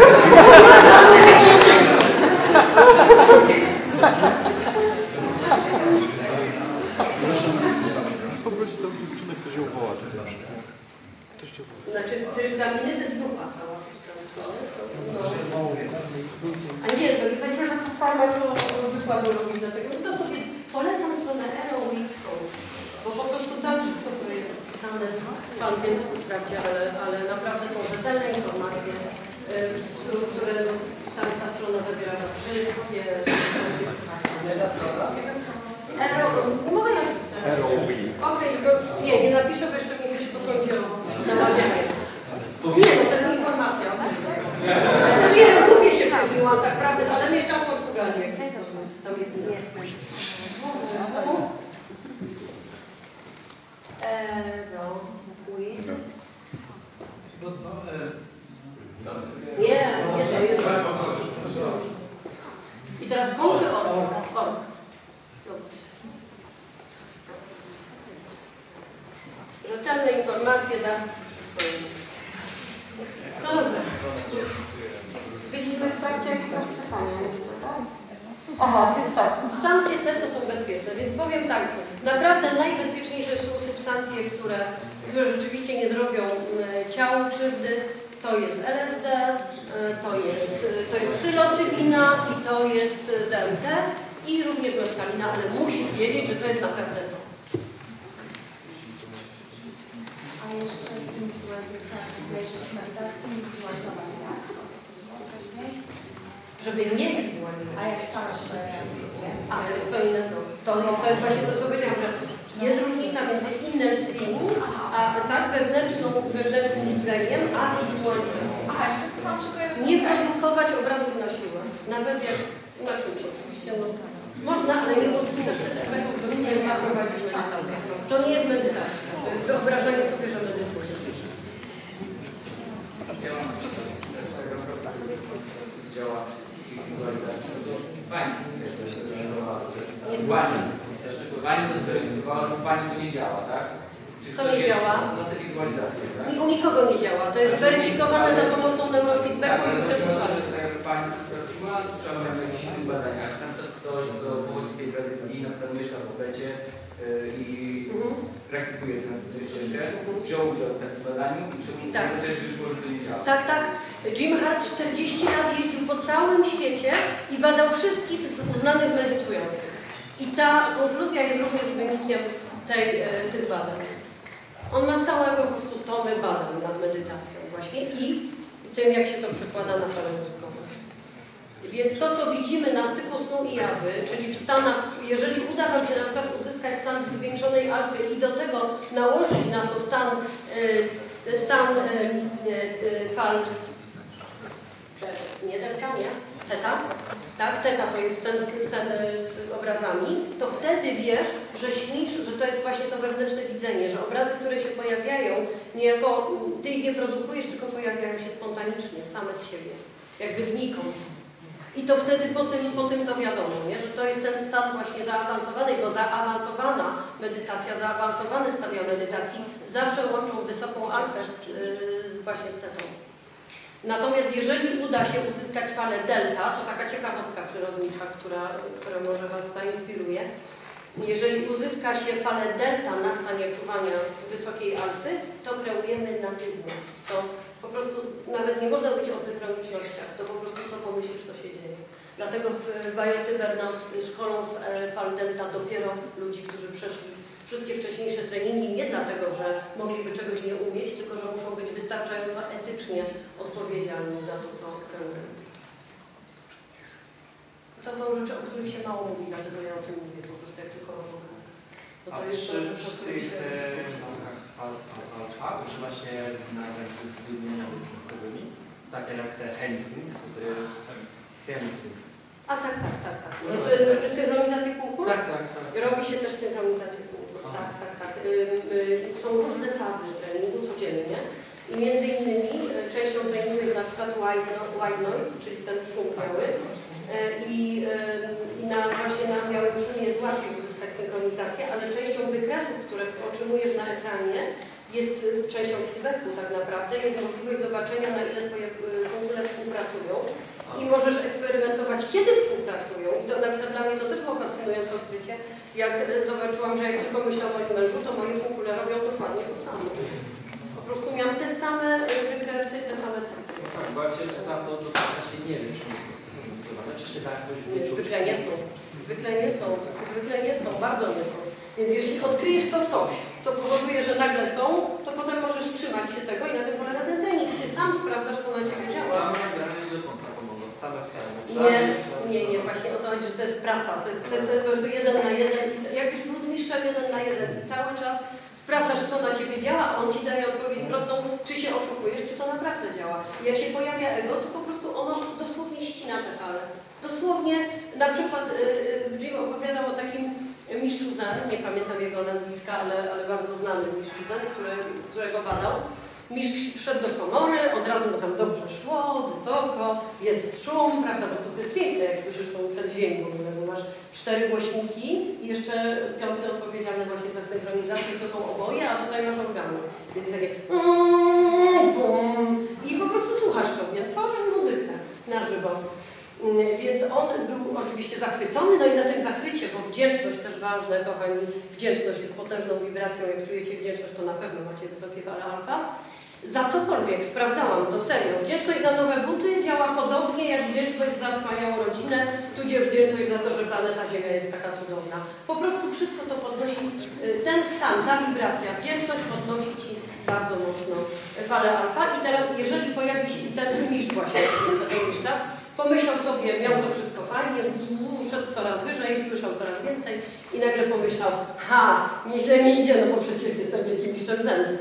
Poprosi tą dziewczynę, ktoś ją woła. Znaczy, egzaminy to jest grupa cała substancja. No. A nie, to nie będzie na forma wykładu robić do tego. To sobie polecam stronę Aeroweek, bo po prostu tam wszystko, które jest opisane, Pan więc wprawdzie, ale, ale naprawdę są rzetelne informacje, yy, które no, tam ta strona zawiera wszystkie. Aero, nie mogę nas... Aeroweek. Okej, okay, nie, nie napiszę, bo jeszcze mnie ktoś posądzi o namawianie. Nie, no to jest informacja. No wiem, lubię się w tych niuansach, prawda, ale mieszkam w Portugalii. Tam jest nie. Nie, nie, to jest. I teraz kończę od. od. Rzetelne informacje da. No dobra. Byliśmy w trakcie ekspresowania. Aha, więc tak, substancje te, co są bezpieczne, więc powiem tak, naprawdę najbezpieczniejsze są substancje, które, które rzeczywiście nie zrobią ciału krzywdy, to jest L S D, to jest, to jest psylocybina i to jest D M T i również meskalina, ale musi wiedzieć, że to jest naprawdę to. A jeszcze z medytacji indywidualizowania. Żeby nie wizualizować. A jak sama się A, to jest co innego. To jest, to jest właśnie to, co powiedziałam, że jest różnica między inner seeing, a tak wewnętrzną, wewnętrznym widzeniem, a wizualizacją. Aha, to to samo szykuje. Nie produkować obrazów na siłę. Nawet jak na czymś oczywiście. No, można, ale nie uzyskać efektu, który nie ma prowadzić medytację. To nie jest medytacja. To jest wyobrażanie sobie, że medytuje. Działa wizualizacja. Pani Nie Pani Pani to zweryfikowała, że Pani to nie działa, tak? Co nie działa? No te wizualizacje, tak? U nikogo nie działa. To jest zweryfikowane za pomocą neurofeedbacku i wykresowania. Tak, jak Pani to sprawdziła, trzeba mieć jakieś inne badania. Czy na przykład ktoś, kto pochodzi z tej tradycji, na przykład mieszka w powiecie i mhm. praktykuje tę ścieżkę, wziął udział w takim badaniu i przyszło, tak. że też wyszło, że to nie działa. Tak, tak. Jim Hart czterdzieści lat jeździł po całym świecie i badał wszystkich uznanych medytujących. I ta konkluzja jest również wynikiem tej, e, tych badań. On ma całe po prostu tomy badań nad medytacją właśnie i tym, jak się to przekłada na falę mózgową. Więc to, co widzimy na styku snu i jawy, czyli w stanach, jeżeli uda Wam się na przykład uzyskać stan zwiększonej alfy i do tego nałożyć na to stan, e, stan e, e, fal, nie delta, nie? Teta, tak? Teta to jest ten z, z, z obrazami, to wtedy wiesz, że śnisz, że to jest właśnie to wewnętrzne widzenie, że obrazy, które się pojawiają, niejako Ty ich nie produkujesz, tylko pojawiają się spontanicznie, same z siebie, jakby znikąd. I to wtedy po tym, po tym to wiadomo, nie? Że to jest ten stan właśnie zaawansowany, bo zaawansowana medytacja, zaawansowane stadia medytacji zawsze łączą wysoką alfę z, z, właśnie z tetą. Natomiast jeżeli uda się uzyskać falę delta, to taka ciekawostka przyrodnicza, która, która może Was zainspiruje. Jeżeli uzyska się falę delta na stanie czuwania wysokiej alfy, to kreujemy natychmiast. To po prostu nawet nie można mówić o synchronicznościach, to po prostu co pomyślisz, to się dzieje. Dlatego w Bajocy Burnout szkolą z fal delta dopiero ludzi, którzy przeszli wszystkie wcześniejsze treningi, nie dlatego, że mogliby czegoś nie umieć, tylko że muszą być wystarczająco etycznie odpowiedzialni za to, co kreują. To są rzeczy, o których się mało mówi, dlatego ja o tym mówię, po prostu jak tylko o pokazach. Bo to jest to, że przy tych naukach alfa używa się nagrań sensytywnymi, takie jak te Helsing, Helsing, A tak, tak, tak, tak. Synchronizację kółków? Tak, tak, tak. Robi się też synchronizację kółków. Tak, tak, tak. Y, y, są różne fazy treningu codziennie. I między innymi częścią treningu jest na przykład white noise, czyli ten szum biały. I, i na, właśnie na białym szumie jest łatwiej uzyskać synchronizację, ale częścią wykresów, które otrzymujesz na ekranie, jest częścią feedbacku tak naprawdę, jest możliwość zobaczenia, na ile Twoje kumpule współpracują i możesz eksperymentować, kiedy współpracują. I to na przykład dla mnie to też było fascynujące odkrycie, jak zobaczyłam, że jak tylko myślę o moim mężu, to moje kumpule robią dokładnie to samo. Po prostu miałam te same wykresy, te same cechy. Tak, bo jak się słucha, to do końca się nie wiem, czy jest to synchronizowane, czy się tak jakoś wyczuć. Zwykle nie są. Zwykle nie są. Zwykle nie są. Bardzo nie są. Więc jeśli odkryjesz to coś, co powoduje, że nagle są, to potem możesz trzymać się tego i na tym polega ten trening. Ty sam sprawdzasz, co na Ciebie działa. Same nagrania do końca pomogą. Same skany. Nie, nie, nie. Właśnie o to chodzi, że to jest praca. To jest, to jest, to jest jeden na jeden. I jakbyś był z mistrzem jeden na jeden i cały czas sprawdzasz, co na Ciebie działa, a on Ci daje odpowiedź zwrotną, czy się oszukujesz, czy to naprawdę działa. I jak się pojawia ego, to po prostu ono dosłownie ścina te fale. Dosłownie, na przykład yy, Jim opowiadał o takim mistrzu zen, nie pamiętam jego nazwiska, ale, ale bardzo znany mistrz zen, który, którego badał. Mistrz wszedł do komory, od razu mu tam dobrze szło, wysoko, jest szum, prawda, bo to, to jest piękne, jak słyszysz tą, ten dźwięk w ogóle, bo masz cztery głośniki i jeszcze piąty odpowiedzialny właśnie za synchronizację, to są oboje, a tutaj masz organy. Więc jest takie i po prostu słuchasz sobie, tworzysz muzykę na żywo. Więc on był oczywiście zachwycony, no i na tym zachwycie, bo wdzięczność też ważne, kochani, wdzięczność jest potężną wibracją, jak czujecie wdzięczność, to na pewno macie wysokie fale alfa. Za cokolwiek, sprawdzałam to serio, wdzięczność za nowe buty działa podobnie jak wdzięczność za wspaniałą rodzinę, tudzież wdzięczność za to, że planeta Ziemia jest taka cudowna. Po prostu wszystko to podnosi, ten stan, ta wibracja, wdzięczność podnosi Ci bardzo mocno falę alfa i teraz jeżeli pojawi się ten mistrz właśnie, ten mistrza, pomyślał sobie, miał to wszystko fajnie, szedł coraz wyżej, słyszał coraz więcej i nagle pomyślał, ha, nieźle mi idzie, no bo przecież jestem wielkim mistrzem zen.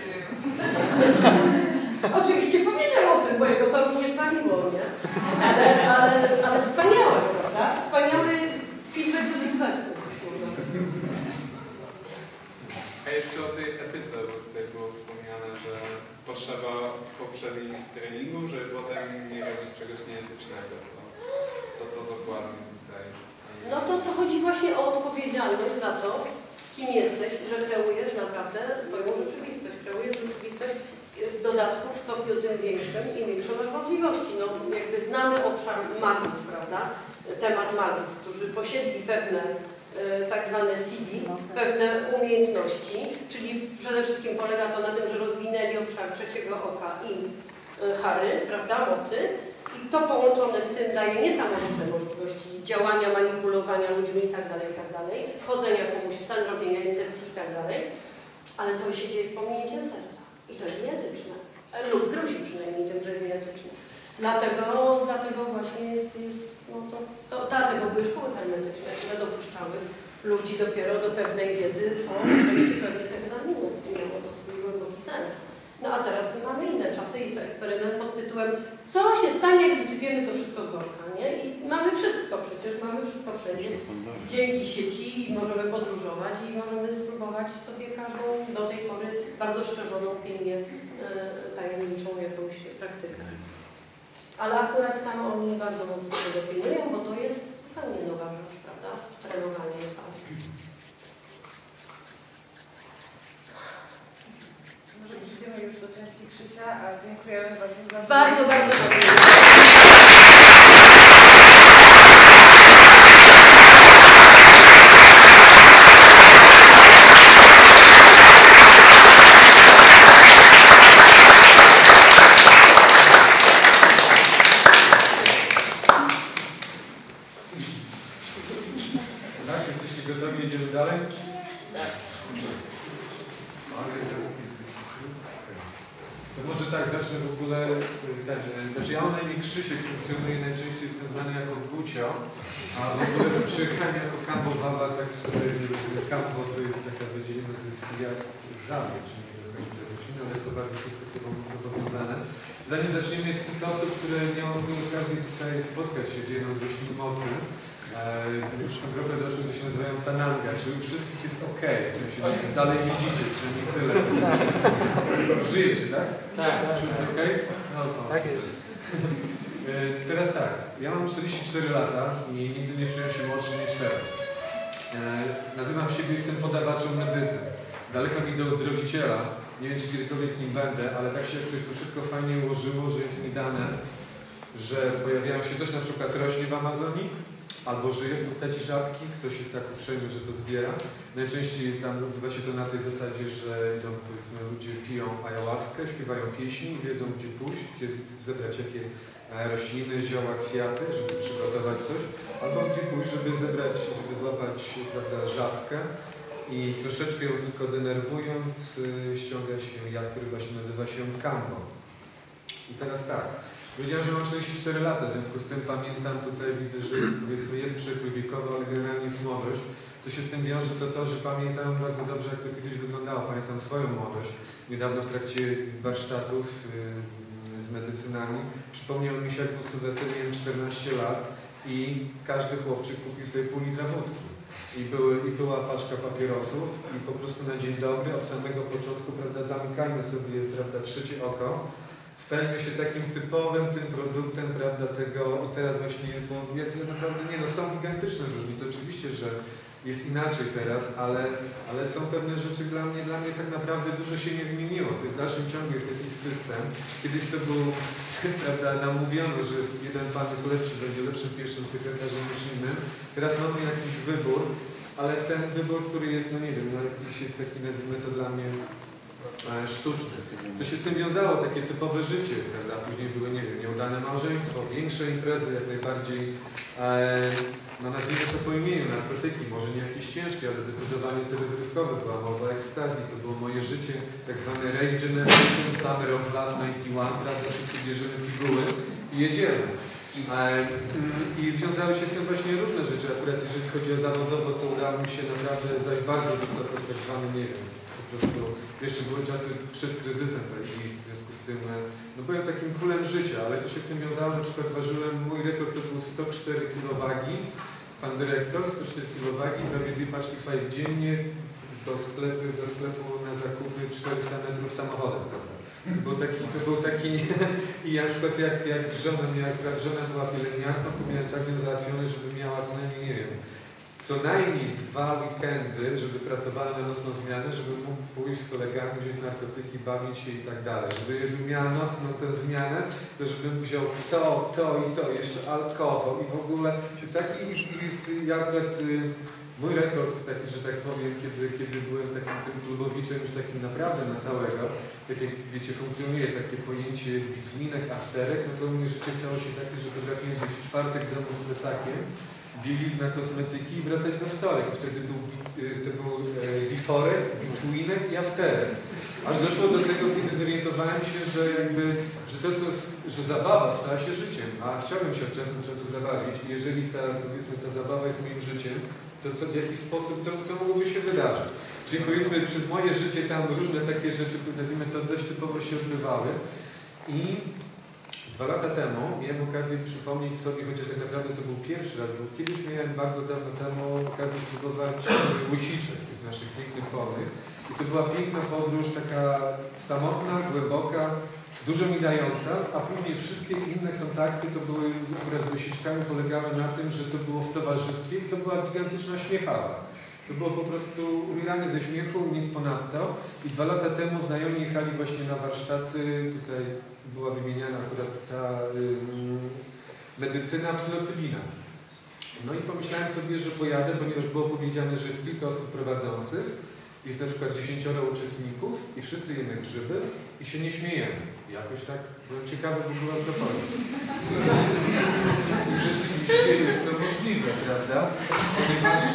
Oczywiście powiedział o tym, bo jego to również bawiło, nie? Ale, ale, ale wspaniałe, prawda? Wspaniały feedback do feedbacku. A jeszcze o tej etyce, bo tutaj było wspomniane, że potrzeba poprzednich treningu, żeby potem nie robić czegoś nieetycznego. Co to dokładnie tutaj? No to, to chodzi właśnie o odpowiedzialność za to, kim jesteś, że kreujesz naprawdę swoją rzeczywistość. Kreujesz rzeczywistość w dodatku w stopniu tym większym i większe masz możliwości. No jakby znamy obszar magów, prawda? Temat magów, którzy posiedli pewne tak zwane C D, pewne umiejętności, czyli przede wszystkim polega to na tym, że rozwinęli obszar trzeciego oka i chary, prawda, mocy i to połączone z tym daje niesamowite możliwości działania, manipulowania ludźmi itd., itd., wchodzenia komuś w sen, robienia incepcji itd., ale to się dzieje z pominięciem serca i to jest nieetyczne, lub grozi przynajmniej tym, że jest nieetyczne. Dlatego, dlatego właśnie jest, jest no to, to dlatego były szkoły hermetyczne, które dopuszczały ludzi dopiero do pewnej wiedzy po przejściu pewnych egzaminów. Miało to swój głęboki sens. No a teraz mamy inne czasy, jest to eksperyment pod tytułem co się stanie, jak wysypiemy to wszystko z worka, nie? I mamy wszystko przecież, mamy wszystko wszędzie. Dzięki sieci możemy podróżować i możemy spróbować sobie każdą do tej pory bardzo szczerzoną, pilnie e, tajemniczą jakąś praktykę. Ale akurat tam oni bardzo mocno tego pilnują, bo to jest zupełnie nowa rzecz, prawda? Trenowanie faz. Może przejdziemy już do części Krzysia, a dziękujemy bardzo za... Bardzo, bardzo dziękuję. Tak, jesteście gotowi? Jedziemy dalej? To może tak, zacznę w ogóle, ten, znaczy ja mam na imię Krzysiek, funkcjonuję, najczęściej jestem znany jako Gucio, a w ogóle to przyjechałem jako Kambo Baba, tak, Kambo to jest taka wydzielina, to jest jak żabie, czy nie do końca rośliny, ale jest to bardzo wszystko z sobą zobowiązane. Zanim zaczniemy, jest kilka osób, które miały okazję tutaj spotkać się z jedną z roślin mocy. Eee, już tą grupę doszły, to się nazywają Sananga. Czy u wszystkich jest ok? W sensie dalej widzicie, przynajmniej tyle. Żyjecie, tak? Tak. Wszyscy ok? No, no, tak jest. Eee, teraz tak, ja mam czterdzieści cztery lata i nigdy nie czułem się młodszy niż teraz. Eee, nazywam siebie, jestem podawaczem medycyny. Daleko mi do uzdrowiciela. Nie wiem, czy kiedykolwiek nim będę, ale tak się jakoś to wszystko fajnie ułożyło, że jest mi dane, że pojawiają się coś, na przykład rośnie w Amazonii, albo żyje w postaci żabki, ktoś jest tak uprzejmy, że to zbiera. Najczęściej tam odbywa się to na tej zasadzie, że idą, powiedzmy, ludzie piją ayahuaskę, śpiewają pieśni, wiedzą gdzie pójść, gdzie zebrać jakie rośliny, zioła, kwiaty, żeby przygotować coś, albo gdzie pójść, żeby zebrać, żeby złapać, prawda, żabkę. I troszeczkę ją tylko denerwując, yy, ściąga się jad, który właśnie nazywa się Kambo. I teraz tak, powiedziałem, że mam czterdzieści cztery lata, w związku z tym pamiętam, tutaj widzę, że jest, powiedzmy, jest przepływ wiekowy, ale generalnie jest młodość. Co się z tym wiąże, to to, że pamiętam bardzo dobrze, jak to kiedyś wyglądało. Pamiętam swoją młodość. Niedawno w trakcie warsztatów yy, z medycynami przypomniało mi się, jak był Sylwester, miałem czternaście lat i każdy chłopczyk kupił sobie pół litra wódki. I, były, I była paczka papierosów i po prostu na dzień dobry, od samego początku, prawda, zamykajmy sobie, prawda, trzecie oko, stajemy się takim typowym tym produktem, prawda, tego i teraz właśnie, bo ja to naprawdę nie no, są gigantyczne różnice, oczywiście, że jest inaczej teraz, ale, ale są pewne rzeczy dla mnie, dla mnie tak naprawdę dużo się nie zmieniło. To jest w dalszym ciągu jest jakiś system. Kiedyś to był, prawda, nam mówiono, że jeden pan jest lepszy, będzie lepszym pierwszym sekretarzem niż innym. Teraz mamy jakiś wybór, ale ten wybór, który jest, no nie wiem, no jakiś jest taki, nazwijmy to dla mnie, e, sztuczny. Co się z tym wiązało, takie typowe życie, prawda? Później były, nie wiem, nieudane małżeństwo, większe imprezy, jak najbardziej, e, no nazwijmy to po imieniu, narkotyki, może nie jakieś ciężkie, ale zdecydowanie te rozrywkowe, była mowa ekstazji, to było moje życie, tak zwane Rave Generation, Summer of Love dziewięćdziesiąt jeden, prawda, wszyscy bierzemy piguły i jedziemy. I wiązały się z tym właśnie różne rzeczy, akurat jeżeli chodzi o zawodowo, to udało mi się naprawdę zajść bardzo wysoko, tak zwany, nie wiem, po prostu, jeszcze były czasy przed kryzysem, tak, i w związku z tym, no byłem takim królem życia, ale co się z tym wiązało, na przykład ważyłem, mój rekord to był sto cztery kilo wagi, pan dyrektor, sto cztery kilo wagi, prawie dwie paczki fajek dziennie, do sklepu, do sklepu na zakupy czterysta metrów samochodem, prawda? To był taki, to był taki i ja na przykład jak, jak żona miała, akurat żona była pielęgniarką, to miałem całkiem załatwione, żeby miała co najmniej, nie wiem, co najmniej dwa weekendy, żeby pracowała na nocną zmianę, żeby mógł pójść z kolegami, wziąć narkotyki, bawić się i tak dalej. Żeby miała nocną tę zmianę, to żebym wziął to, to i to, jeszcze alkohol i w ogóle taki jest, ja akurat, mój rekord taki, że tak powiem, kiedy, kiedy byłem takim tym klubowiczem już takim naprawdę na całego, tak jak wiecie, funkcjonuje takie pojęcie bitwinek, afterek, no to u mnie życie stało się takie, że potrafiłem być w czwartek w domu z plecakiem, bielizna, kosmetyki i wracać we wtorek. Wtedy był, to był biforek, bitwinek i afterek. Aż doszło do tego, kiedy zorientowałem się, że jakby, że to co, że zabawa stała się życiem, a chciałbym się od czasu do czasu zabawić i jeżeli ta, powiedzmy, ta zabawa jest moim życiem, to co, w jaki sposób, co, co mogłoby się wydarzyć. Czyli powiedzmy, przez moje życie tam różne takie rzeczy, nazwijmy to, dość typowo się odbywały i dwa lata temu miałem okazję przypomnieć sobie, chociaż tak naprawdę to był pierwszy raz, bo kiedyś miałem bardzo dawno temu okazję spróbować łysiczek, tych naszych pięknych polnych i to była piękna podróż, taka samotna, głęboka, dużo mi dająca, a później wszystkie inne kontakty to były akurat z łysiczkami polegały na tym, że to było w towarzystwie i to była gigantyczna śmiechawa. To było po prostu umieranie ze śmiechu, nic ponadto. I dwa lata temu znajomi jechali właśnie na warsztaty, tutaj była wymieniana akurat ta ym, medycyna psylocybina. No i pomyślałem sobie, że pojadę, ponieważ było powiedziane, że jest kilka osób prowadzących, jest na przykład dziesięcioro uczestników i wszyscy jemy grzyby i się nie śmiejemy. Jakoś tak byłem ciekawy w ogóle o co chodzi. I rzeczywiście jest to możliwe, prawda? Ponieważ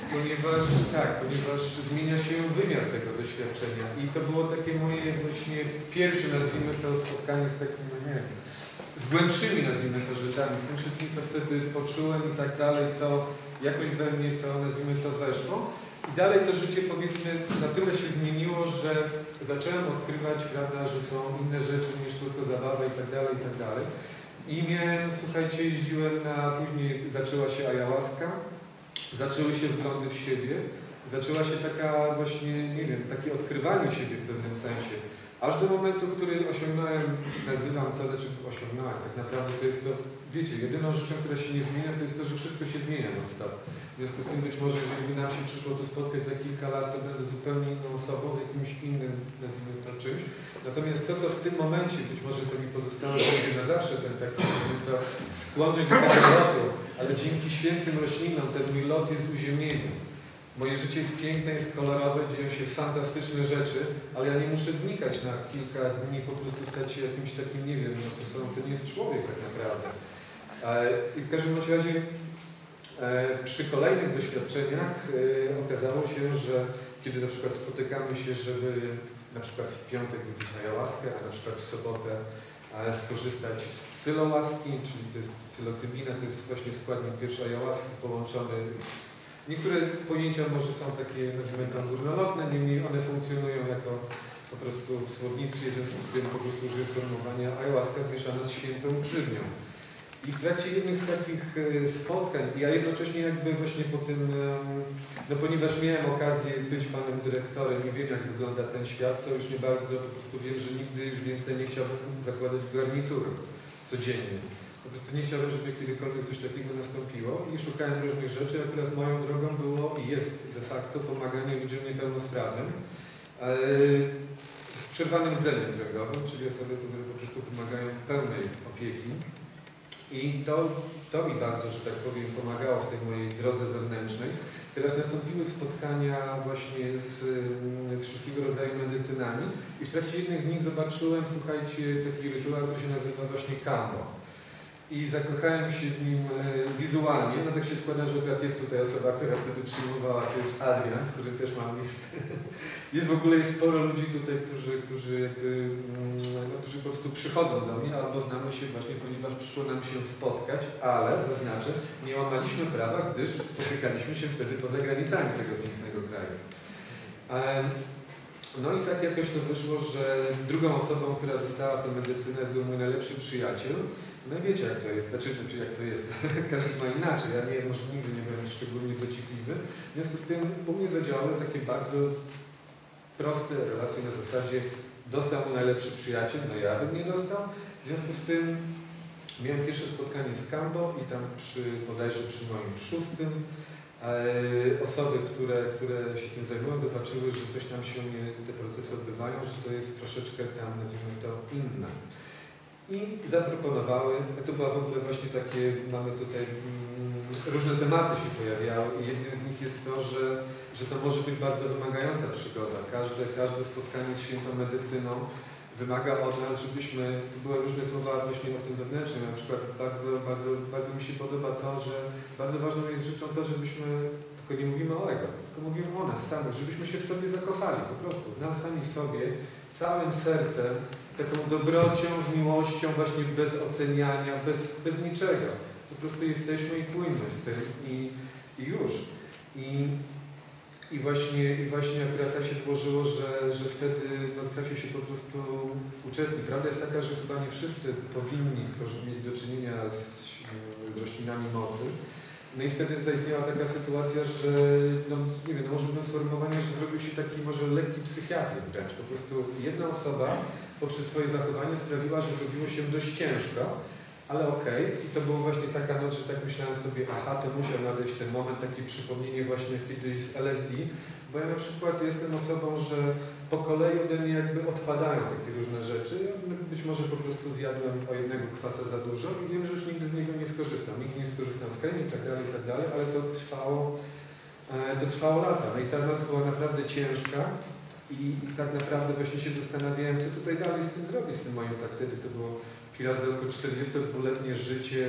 Ponieważ, tak, ponieważ zmienia się wymiar tego doświadczenia i to było takie moje właśnie pierwsze, nazwijmy to, spotkanie z takim, no nie wiem, z głębszymi, nazwijmy to, rzeczami, z tym wszystkim, co wtedy poczułem i tak dalej, to jakoś we mnie to, nazwijmy to, weszło. I dalej to życie, powiedzmy, na tyle się zmieniło, że zacząłem odkrywać, prawda, że są inne rzeczy niż tylko zabawa i tak dalej, i tak dalej. I miałem, słuchajcie, jeździłem na, później zaczęła się ayahuasca, zaczęły się wglądy w siebie, zaczęła się taka właśnie, nie wiem, takie odkrywanie siebie w pewnym sensie. Aż do momentu, który osiągnąłem, nazywam to, znaczy osiągnąłem, tak naprawdę to jest to, wiecie, jedyną rzeczą, która się nie zmienia, to jest to, że wszystko się zmienia na stop. W związku z tym być może, jeżeli by nam się przyszło tu spotkać za kilka lat, to będę zupełnie inną osobą, z jakimś innym, nazwijmy to, czymś. Natomiast to, co w tym momencie, być może to mi pozostało na zawsze, ten taki, nazwijmy to, skłonność do tego lotu, ale dzięki świętym roślinom ten mój lot jest uziemnieniem. Moje życie jest piękne, jest kolorowe, dzieją się fantastyczne rzeczy, ale ja nie muszę znikać na kilka dni, po prostu stać się jakimś takim, nie wiem, no to, są, to nie jest człowiek tak naprawdę. I w każdym razie przy kolejnych doświadczeniach okazało się, że kiedy na przykład spotykamy się, żeby na przykład w piątek wypić ayahuaskę, a na przykład w sobotę skorzystać z psylołaski, czyli to jest psylocybina, to jest właśnie składnik pierwszy ayahuaski połączony. Niektóre pojęcia może są takie, nazwijmy to, górnolotne, niemniej one funkcjonują jako po prostu w słownictwie, w związku z tym po prostu użyję sformułowania ayahuasca zmieszana z świętą grzywnią. I w trakcie jednych z takich spotkań, ja jednocześnie jakby właśnie po tym, no ponieważ miałem okazję być panem dyrektorem i wiem, jak wygląda ten świat, to już nie bardzo, po prostu wiem, że nigdy już więcej nie chciałbym zakładać garnitury codziennie. Po prostu nie chciałbym, żeby kiedykolwiek coś takiego nastąpiło i szukałem różnych rzeczy. Akurat moją drogą było i jest de facto pomaganie ludziom niepełnosprawnym z przerwanym rdzeniem drogowym, czyli osoby, które po prostu pomagają pełnej opieki. I to, to mi bardzo, że tak powiem, pomagało w tej mojej drodze wewnętrznej. Teraz nastąpiły spotkania właśnie z, z wszelkiego rodzaju medycynami i w trakcie jednych z nich zobaczyłem, słuchajcie, taki rytuał, który się nazywa właśnie Kambo. I zakochałem się w nim e, wizualnie. No tak się składa, że akurat jest tutaj osoba, która wtedy przyjmowała, to jest Adrian, który też mam list. Jest w ogóle jest sporo ludzi tutaj, którzy, którzy, jakby, no, którzy po prostu przychodzą do mnie, albo znamy się właśnie, ponieważ przyszło nam się spotkać, ale zaznaczę, nie łamaliśmy prawa, gdyż spotykaliśmy się wtedy poza granicami tego pięknego kraju. Um, No i tak jakoś to wyszło, że drugą osobą, która dostała tę medycynę, był mój najlepszy przyjaciel. No i wiecie, jak to jest, znaczy, znaczy jak to jest, każdy ma inaczej, ja nie, może nigdy nie byłem szczególnie dociekliwy. W związku z tym u mnie zadziałały takie bardzo proste relacje na zasadzie dostał mój najlepszy przyjaciel, no ja bym nie dostał. W związku z tym miałem pierwsze spotkanie z Kambo i tam przy, bodajże przy moim szóstym osoby, które, które się tym zajmują, zobaczyły, że coś tam się, te procesy odbywają, że to jest troszeczkę tam, nazwijmy to, inne. I zaproponowały, to była w ogóle właśnie takie, mamy tutaj mm, różne tematy się pojawiały i jednym z nich jest to, że, że to może być bardzo wymagająca przygoda. Każde, każde spotkanie z świętą medycyną wymaga od nas, żebyśmy, tu były różne słowa właśnie o tym wewnętrznym, na przykład bardzo, bardzo, bardzo mi się podoba to, że bardzo ważną jest rzeczą to, żebyśmy, tylko nie mówimy o ego, tylko mówimy o nas samych, żebyśmy się w sobie zakochali, po prostu, nas sami w sobie, całym sercem, z taką dobrocią, z miłością, właśnie bez oceniania, bez, bez niczego. Po prostu jesteśmy i płyńmy z tym i, i już. I, I właśnie, I właśnie akurat tak się złożyło, że, że wtedy no, trafił się po prostu uczestnik. Prawda jest taka, że chyba nie wszyscy powinni mieć do czynienia z, z roślinami mocy. No i wtedy zaistniała taka sytuacja, że no nie wiem, no może bym sformułowanie, że zrobił się taki może lekki psychiatryk wręcz. Po prostu jedna osoba poprzez swoje zachowanie sprawiła, że zrobiło się dość ciężko. Ale okej, okay. I to było właśnie taka noc, że tak myślałem sobie, aha, to musiał nadejść ten moment, takie przypomnienie właśnie kiedyś z L S D, bo ja na przykład jestem osobą, że po kolei ode mnie jakby odpadają takie różne rzeczy. Być może po prostu zjadłem o jednego kwasa za dużo i wiem, że już nigdy z niego nie skorzystam. Nigdy nie skorzystam z kremi i tak dalej, i tak dalej, ale to trwało, to trwało lata. No i ta noc była naprawdę ciężka i, i tak naprawdę właśnie się zastanawiałem, co tutaj dalej z tym zrobić, z tym moim, tak wtedy to było razy około czterdziestodwuletnie życie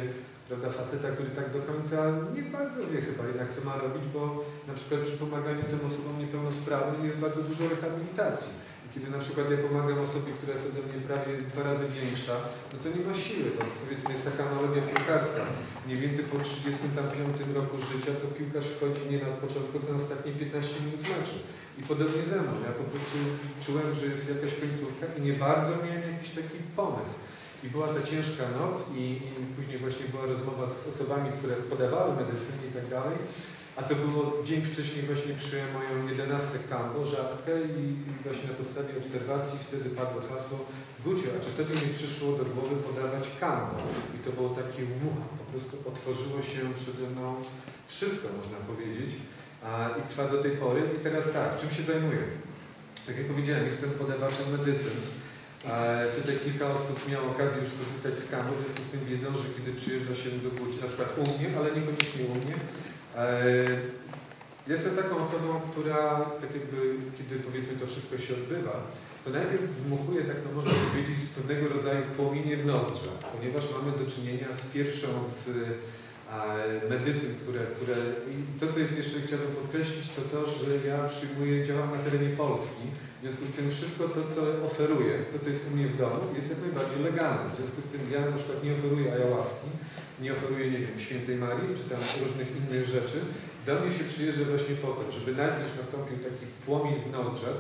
prawda, faceta, który tak do końca nie bardzo wie chyba jednak, co ma robić, bo na przykład przy pomaganiu tym osobom niepełnosprawnym jest bardzo dużo rehabilitacji. I kiedy na przykład ja pomagam osobie, która jest ode mnie prawie dwa razy większa, no to nie ma siły, bo powiedzmy jest taka analogia piłkarska. Mniej więcej po trzydziestym piątym roku życia to piłkarz wchodzi nie na początku, to na ostatnie piętnaście minut meczu. I podobnie ze mną. Ja po prostu czułem, że jest jakaś końcówka i nie bardzo miałem jakiś taki pomysł. I była ta ciężka noc i, i później właśnie była rozmowa z osobami, które podawały medycynę i tak dalej. A to było dzień wcześniej właśnie przyjąłem moją jedenastkę kambo, żabkę i, i właśnie na podstawie obserwacji wtedy padło hasło Gucio, a czy wtedy mi przyszło do głowy podawać kambo? I to było takie łuch, po prostu otworzyło się przede mną wszystko, można powiedzieć. A, I trwa do tej pory. I teraz tak, czym się zajmuję? Tak jak powiedziałem, jestem podawaczem medycyn. E, tutaj kilka osób miało okazję już korzystać z kambo, w związku z tym wiedzą, że kiedy przyjeżdża się do Guci, na przykład u mnie, ale niekoniecznie u mnie, e, jestem taką osobą, która tak jakby, kiedy powiedzmy to wszystko się odbywa, to najpierw dmuchuje, tak to można powiedzieć, pewnego rodzaju płomienie w nozdrza, ponieważ mamy do czynienia z pierwszą z medycyn, które, które... I to, co jest jeszcze chciałbym podkreślić, to to, że ja przyjmuję, działam na terenie Polski. W związku z tym wszystko to, co oferuję, to, co jest u mnie w domu, jest jak najbardziej legalne. W związku z tym ja na przykład nie oferuję ayahuaski, nie oferuję, nie wiem, Świętej Marii, czy tam różnych innych rzeczy. Do mnie się przyjeżdża właśnie po to, żeby najpierw nastąpił taki płomień w nozdrza.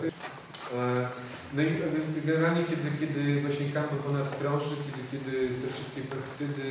No i generalnie, kiedy, kiedy właśnie kambo po nas krąży, kiedy, kiedy te wszystkie peptydy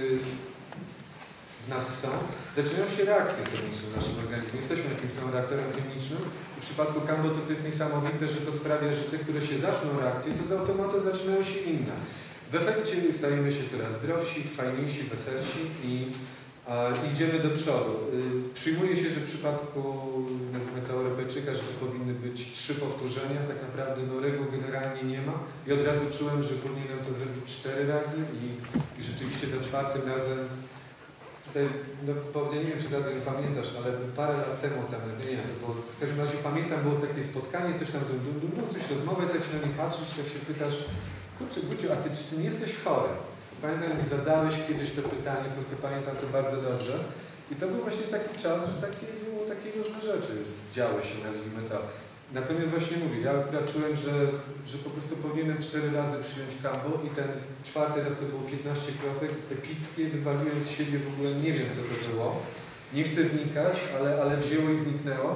nas są, zaczynają się reakcje chemiczne w naszym organizmie. Jesteśmy jakimś tam reaktorem chemicznym i w przypadku kambo to, co jest niesamowite, że to sprawia, że te, które się zaczną reakcje, to z automatu zaczynają się inne. W efekcie stajemy się coraz zdrowsi, fajniejsi, weselsi i a, idziemy do przodu. Y, przyjmuje się, że w przypadku, nazwijmy to Europejczyka, że to powinny być trzy powtórzenia, tak naprawdę no reguł generalnie nie ma i od razu czułem, że powinienem to zrobić cztery razy i, i rzeczywiście za czwartym razem tutaj, no, ja nie wiem, czy Radek pamiętasz, ale parę lat temu, tam, nie wiem, to było, w każdym razie pamiętam, było takie spotkanie, coś tam, dum, dum, dum, dum, coś rozmowę, tak się na mnie patrzysz, tak się pytasz, kurczę, Guciu, a ty czy ty nie jesteś chory? Pamiętam, mi zadałeś kiedyś to pytanie, po prostu pamiętam to bardzo dobrze. I to był właśnie taki czas, że takie, było takie różne rzeczy działy się, nazwijmy to. Natomiast właśnie mówię, ja akurat czułem, że, że po prostu powinienem cztery razy przyjąć kambo i ten czwarty raz to było piętnaście kropek, epickie, wywaliłem z siebie w ogóle, nie wiem co to było. Nie chcę wnikać, ale, ale wzięło i zniknęło.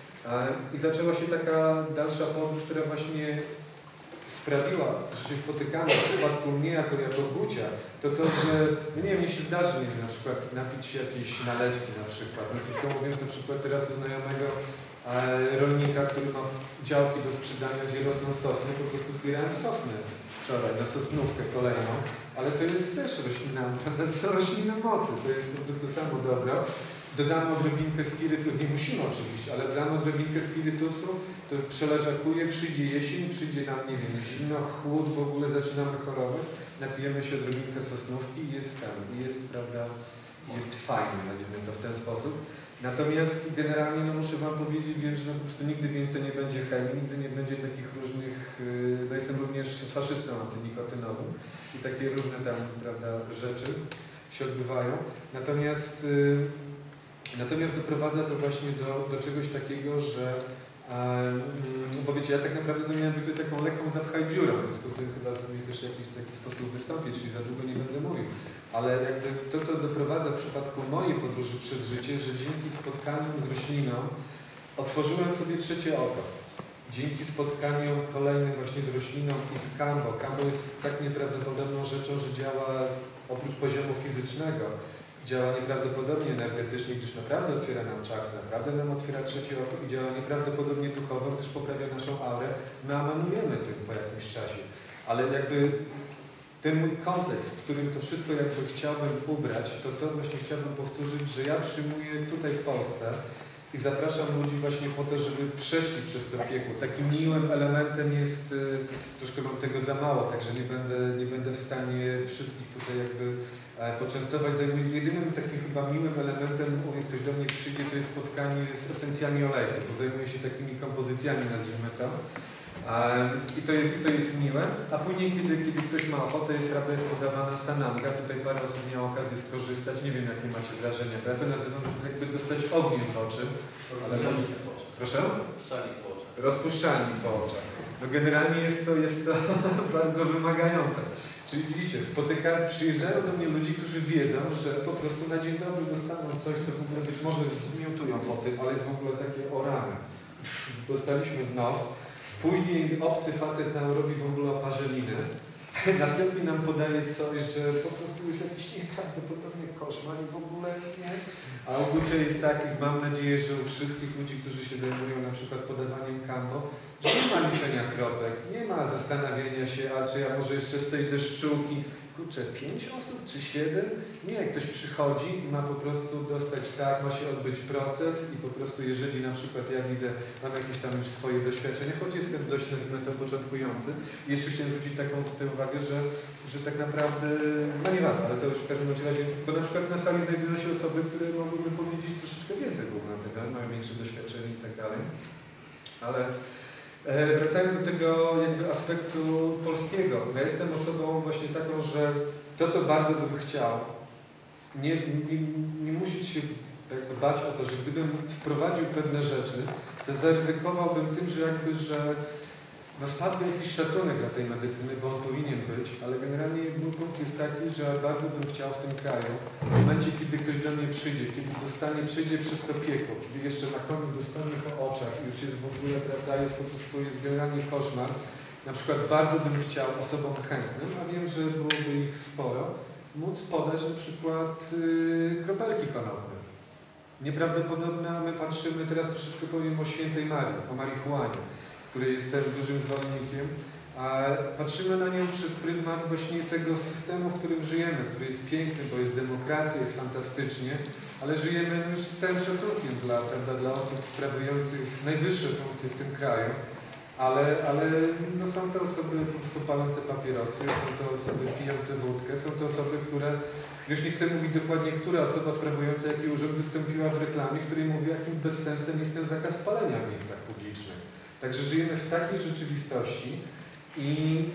I zaczęła się taka dalsza podróż, która właśnie sprawiła, że się spotykamy w przypadku mnie jako, jako Gucia, to to, że nie wiem, mnie się zdarzy, nie wiem, na przykład napić się jakiejś nalewki na przykład. Nie tylko mówiąc na przykład teraz u znajomego rolnika, który ma działki do sprzedania, gdzie rosną sosny, po prostu zbierałem sosny wczoraj na sosnówkę kolejną, ale to jest też roślina, prawda, to są rośliny mocy, to jest po prostu samo dobro. Dodamy odrobinkę spirytu, nie musimy oczywiście, ale dodamy odrobinkę spirytusu, to przeleżakuje, przyjdzie jesień, przyjdzie nam, nie wiem, zimno, chłód, w ogóle zaczynamy chorować, napijemy się odrobinkę sosnówki i jest tam, i jest, prawda, jest fajnie, nazwijmy to w ten sposób. Natomiast generalnie no, muszę Wam powiedzieć, wiem, że no, po prostu nigdy więcej nie będzie chemii, nigdy nie będzie takich różnych, yy, no jestem również faszystą antynikotynowym i takie różne tam, prawda, rzeczy się odbywają. Natomiast, yy, natomiast doprowadza to właśnie do, do czegoś takiego, że yy, bo wiecie, ja tak naprawdę to miałem być tutaj taką lekką zapchaj dziurą, w związku z tym chyba sobie też w jakiś taki sposób wystąpić, czyli za długo nie będę mówił. Ale jakby to, co doprowadza w przypadku mojej podróży przez życie, że dzięki spotkaniom z rośliną otworzyłem sobie trzecie oko. Dzięki spotkaniom kolejnym właśnie z rośliną i z kambo. Kambo jest tak nieprawdopodobną rzeczą, że działa oprócz poziomu fizycznego, działa nieprawdopodobnie energetycznie, gdyż naprawdę otwiera nam czakry, naprawdę nam otwiera trzecie oko i działa nieprawdopodobnie duchowo, gdyż poprawia naszą aurę. My amanujemy tym po jakimś czasie. Ale jakby ten mój kontekst, w którym to wszystko jakby chciałbym ubrać, to to właśnie chciałbym powtórzyć, że ja przyjmuję tutaj w Polsce i zapraszam ludzi właśnie po to, żeby przeszli przez to piekło. Takim miłym elementem jest, troszkę mam tego za mało, także nie będę, nie będę w stanie wszystkich tutaj jakby poczęstować. Jedynym takim chyba miłym elementem, jak ktoś do mnie przyjdzie, to jest spotkanie z esencjami olejków, bo zajmuję się takimi kompozycjami, nazwijmy to. I to jest, i to jest miłe, a później, kiedy, kiedy ktoś ma ochotę, jest, prawda, jest podawana sananga. Tutaj parę osób miało okazję skorzystać. Nie wiem, jakie macie wrażenia. Ja to nazywam, że jakby dostać ogień w oczy. Ale... Proszę? Rozpuszczalnik po oczach. Rozpuszczalnik po oczach. No generalnie jest to, jest to bardzo wymagające. Czyli widzicie, spotyka, przyjeżdżają do mnie ludzie, którzy wiedzą, że po prostu na dzień dobry dostaną coś, co w ogóle być może zmiotują po tym, ale jest w ogóle takie o rany. Dostaliśmy w nos. Później obcy facet nam robi w ogóle oparzeliny. Następnie nam podaje coś, że po prostu jest jakiś nieprawdopodobny koszmar i w ogóle nie. A ogólnie jest takich, mam nadzieję, że u wszystkich ludzi, którzy się zajmują na przykład podawaniem kambo, że nie ma liczenia kropek, nie ma zastanawiania się, a czy ja może jeszcze z tej deszczułki, kurczę, pięć osób czy siedem? Nie, ktoś przychodzi i ma po prostu dostać tak, ma się odbyć proces i po prostu jeżeli na przykład ja widzę, mam jakieś tam już swoje doświadczenia, choć jestem dość nazwijmy to początkujący, i jeszcze chciałem zwrócić taką tutaj uwagę, że, że tak naprawdę, no nie warto, ale to już w każdym razie, bo na przykład na sali znajdują się osoby, które mogłyby powiedzieć troszeczkę więcej w ogóle na tego, mają większe doświadczenie i tak dalej, ale wracając do tego jakby aspektu polskiego, ja jestem osobą właśnie taką, że to, co bardzo bym chciał, nie, nie, nie musieć się jakby bać o to, że gdybym wprowadził pewne rzeczy, to zaryzykowałbym tym, że jakby, że no spadłby jakiś szacunek dla tej medycyny, bo on powinien być, ale generalnie mój punkt jest taki, że bardzo bym chciał w tym kraju, w momencie, kiedy ktoś do mnie przyjdzie, kiedy dostanie, przyjdzie przez to piekło, kiedy jeszcze na koniec dostanie po oczach i już jest w ogóle, prawda, jest po prostu, jest generalnie koszmar, na przykład bardzo bym chciał osobom chętnym, a wiem, że byłoby ich sporo, móc podać na przykład yy, kropelki konopne. Nieprawdopodobne, my patrzymy, teraz troszeczkę powiem o świętej Marii, o marihuanie, który jestem dużym zwolennikiem, a patrzymy na nią przez pryzmat właśnie tego systemu, w którym żyjemy, który jest piękny, bo jest demokracja, jest fantastycznie, ale żyjemy już z całym szacunkiem dla, prawda, dla osób sprawujących najwyższe funkcje w tym kraju, ale, ale no są to osoby po prostu palące papierosy, są to osoby pijące wódkę, są to osoby, które, już nie chcę mówić dokładnie, która osoba sprawująca jaki urząd wystąpiła w reklamie, w której mówi, jakim bezsensem jest ten zakaz palenia w miejscach publicznych. Także żyjemy w takiej rzeczywistości i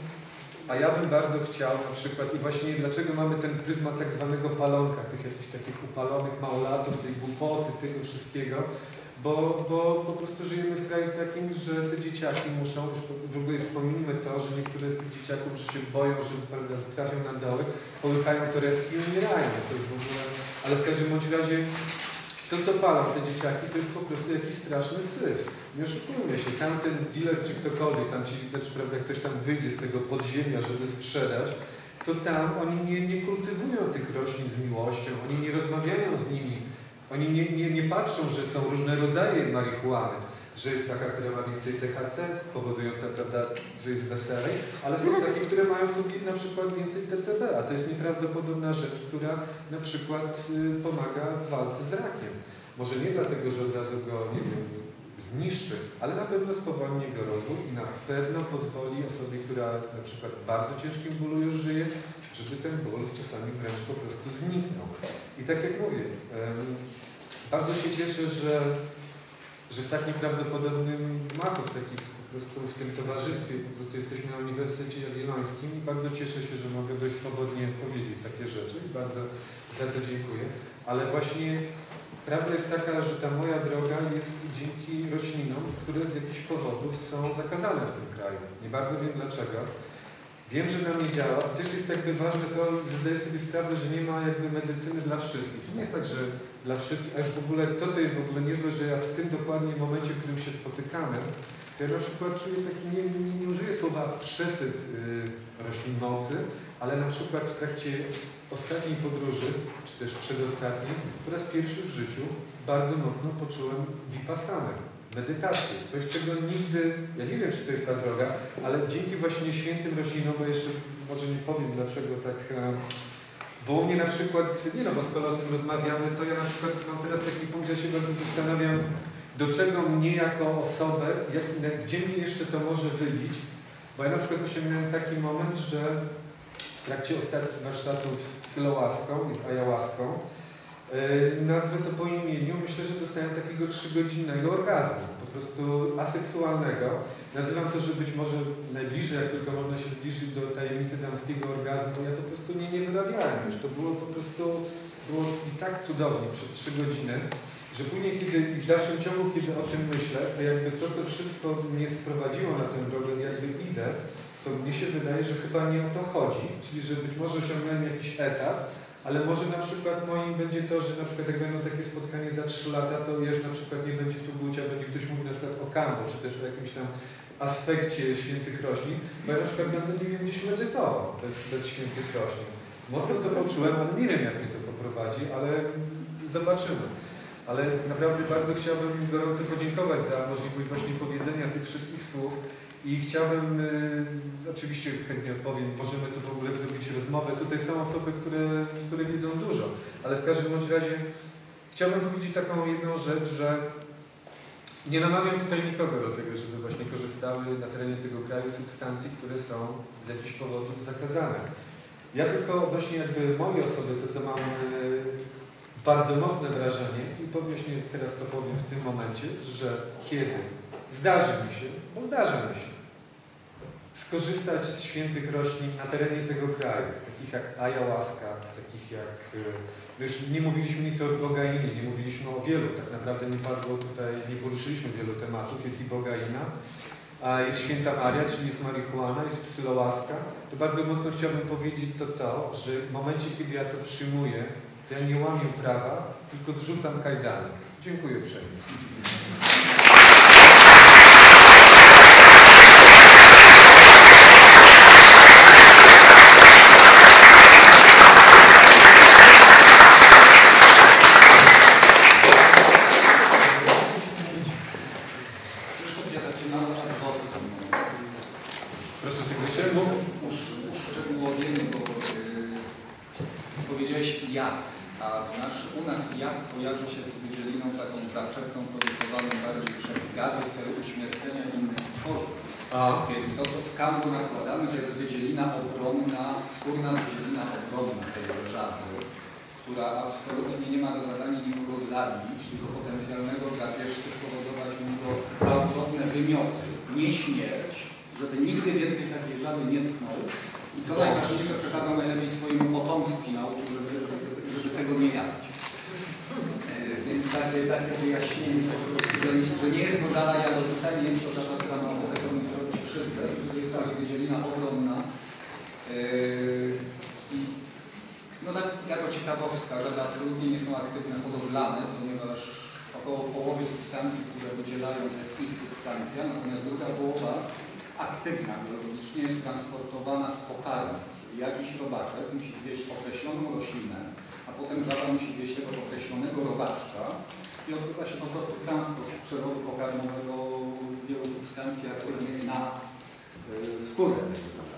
a ja bym bardzo chciał na przykład i właśnie dlaczego mamy ten pryzmat tak zwanego palonka, tych jakichś takich upalonych małolatów, tej głupoty, tego wszystkiego, bo, bo po prostu żyjemy w kraju takim, że te dzieciaki muszą, już w ogóle wspomnijmy to, że niektóre z tych dzieciaków, że się boją, że prawda, trafią na doły, połykają torebki i umierają, to już w ogóle, ale w każdym bądź razie to, co palą te dzieciaki, to jest po prostu jakiś straszny syf. Nie oszukujmy się, tamten dealer czy ktokolwiek, tam ci, znaczy, prawda, ktoś tam wyjdzie z tego podziemia, żeby sprzedać, to tam oni nie, nie kultywują tych roślin z miłością, oni nie rozmawiają z nimi, oni nie, nie, nie patrzą, że są różne rodzaje marihuany, że jest taka, która ma więcej T H C, powodująca, prawda, że jest weselej, ale są takie, które mają sobie na przykład więcej T C B, a to jest nieprawdopodobna rzecz, która na przykład y, pomaga w walce z rakiem. Może nie dlatego, że od razu go, nie wiem, zniszczy, ale na pewno spowolni jego rozwój i na pewno pozwoli osobie, która na przykład w bardzo ciężkim bólu już żyje, żeby ten ból czasami wręcz po prostu zniknął. I tak jak mówię, um, bardzo się cieszę, że że w tak nieprawdopodobnym gmachu, w, takich, po prostu w tym towarzystwie, po prostu jesteśmy na Uniwersytecie Jagiellońskim i bardzo cieszę się, że mogę dość swobodnie powiedzieć takie rzeczy i bardzo za to dziękuję. Ale właśnie prawda jest taka, że ta moja droga jest dzięki roślinom, które z jakichś powodów są zakazane w tym kraju. Nie bardzo wiem dlaczego. Wiem, że na mnie działa. Też jest jakby ważne to, zdaję sobie sprawę, że nie ma jakby medycyny dla wszystkich. To nie jest tak, że dla wszystkich, aż w ogóle to, co jest w ogóle niezłe, że ja w tym dokładnie momencie, w którym się spotykamy, to ja na przykład czuję taki, nie, nie, nie użyję słowa przesyt yy, roślin mocy, ale na przykład w trakcie ostatniej podróży, czy też przedostatniej, po raz pierwszy w życiu bardzo mocno poczułem vipassanę. Medytację, coś czego nigdy, ja nie wiem czy to jest ta droga, ale dzięki właśnie świętym roślinom, bo jeszcze może nie powiem dlaczego tak, bo u mnie na przykład, nie no, bo skoro o tym rozmawiamy, to ja na przykład mam teraz taki punkt, że się bardzo zastanawiam, do czego mnie jako osobę, jak, gdzie mnie jeszcze to może wybić, bo ja na przykład osiągnąłem taki moment, że w trakcie ostatnich warsztatów z psylołaską i z ayahuaską, Nazwę to po imieniu, myślę, że dostałem takiego trzygodzinnego orgazmu, po prostu aseksualnego. Nazywam to, że być może najbliżej, jak tylko można się zbliżyć do tajemnicy damskiego orgazmu, ja po prostu nie, nie wyrabiałem już. To było po prostu, było i tak cudownie przez trzy godziny, że później, kiedy w dalszym ciągu, kiedy o tym myślę, to jakby to, co wszystko mnie sprowadziło na tę drogę, jakby idę, to mnie się wydaje, że chyba nie o to chodzi, czyli że być może osiągnąłem jakiś etap, ale może na przykład moim będzie to, że na przykład jak będą takie spotkanie za trzy lata, to już na przykład nie będzie tu Gucia, będzie ktoś mówił na przykład o Kambo, czy też o jakimś tam aspekcie świętych roślin, bo ja na przykład będę, nie wiem, gdzieś medytował bez, bez świętych roślin. Mocno to poczułem, ale nie wiem, jak mnie to poprowadzi, ale zobaczymy. Ale naprawdę bardzo chciałbym gorąco podziękować za możliwość właśnie powiedzenia tych wszystkich słów. I chciałbym, y, oczywiście chętnie odpowiem, możemy tu w ogóle zrobić rozmowę. Tutaj są osoby, które, które wiedzą dużo, ale w każdym bądź razie chciałbym powiedzieć taką jedną rzecz, że nie namawiam tutaj nikogo do tego, żeby właśnie korzystały na terenie tego kraju z substancji, które są z jakichś powodów zakazane. Ja tylko odnośnie jakby mojej osoby, to co mam y, bardzo mocne wrażenie i właśnie teraz to powiem w tym momencie, że kiedy zdarzy mi się, bo zdarza mi się, skorzystać z świętych roślin na terenie tego kraju, takich jak ayahuasca, takich jak, już nie mówiliśmy nic o bogainie, nie mówiliśmy o wielu, tak naprawdę nie padło tutaj, nie poruszyliśmy wielu tematów, jest i bogaina, a jest święta Maria, czyli jest marihuana, jest psylołaska, to bardzo mocno chciałbym powiedzieć to to, że w momencie, kiedy ja to przyjmuję, to ja nie łamię prawa, tylko zrzucam kajdany. Dziękuję uprzejmie. Proszę tego się mów. Uszczegółowienie, bo yy, powiedziałeś jad, a nasz, u nas jad kojarzy się z wydzieliną taką zaczepną produkowaną bardziej przez gady w celu uśmiercenia innych tworzyw. Więc to, co w kambu nakładamy, to jest wydzielina obronna, skórna wydzielina obronna tej żaby, która absolutnie nie ma za zadanie nikogo zabić, tylko potencjalnego drapieżcy spowodować u niego gwałtowne wymioty, nie śmierć, żeby nigdy więcej takiej żaby nie tknął. I co najważniejsze, przekazał najlepiej swojemu potomstwu nauczył, żeby, żeby, żeby tego nie jadać. E, więc takie, takie wyjaśnienie, że, że nie jest to żaba jadowita, nie jest to żaba, która ma ochotę komuś robić krzywdę, to jest taka wydzielina ogromna. E, i, no tak, jako ciekawostka, żaby absolutnie nie są aktywne hodowlane, ponieważ około połowy substancji, które wydzielają, to jest ich substancja, natomiast druga połowa aktywna biologicznie jest transportowana z pokarmu. Czyli jakiś robaczek musi zjeść określoną roślinę, a potem żaba musi zjeść tego określonego robaczka i odbywa się po prostu transport z przewodu pokarmowego wielu substancji aktywnych na y, skórę tego żaba.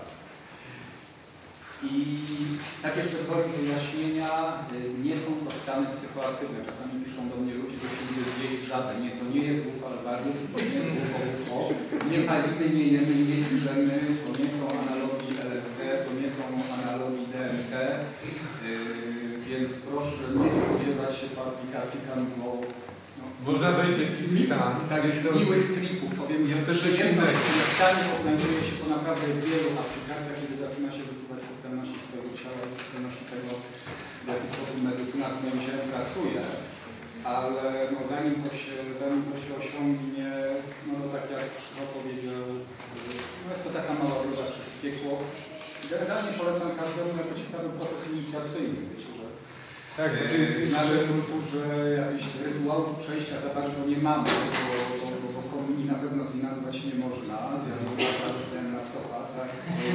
I tak jeszcze z woli wyjaśnienia, y, nie są to stany psychoaktywne. Czasami piszą do mnie ludzie, że chcieliby zjeść żabę. Nie, to nie jest głów alwarów, to nie jest głów O U F O, nie palimy, nie jemy, nie piszemy, to nie są analogii L S D, to nie są analogii D M T, yy, więc proszę nie spodziewać się po aplikacji Kambo. No, można wejść w jakiś stan. Tak, jest to miłych tripów. Powiem, jest że to przyjemność w stanie znajduje się po naprawdę wielu aplikacjach, kiedy zaczyna się wyczuwać systemności swojego ciała i systemności tego, w jaki sposób medycyna z moim ciałem pracuje. Ale no, zanim, to się, zanim to się osiągnie, no to tak jak Krzysztof powiedział, no jest to taka mała droga przez piekło. Generalnie polecam każdemu jako ciekawy proces inicjacyjny. Wiecie, że tak, to jest w naszej kulturze jakichś rytuałów przejścia za bardzo nie mamy, bo, bo, bo, bo komunii na pewno tej nazwać nie można. Zjadłem dostałem laptopa, tak?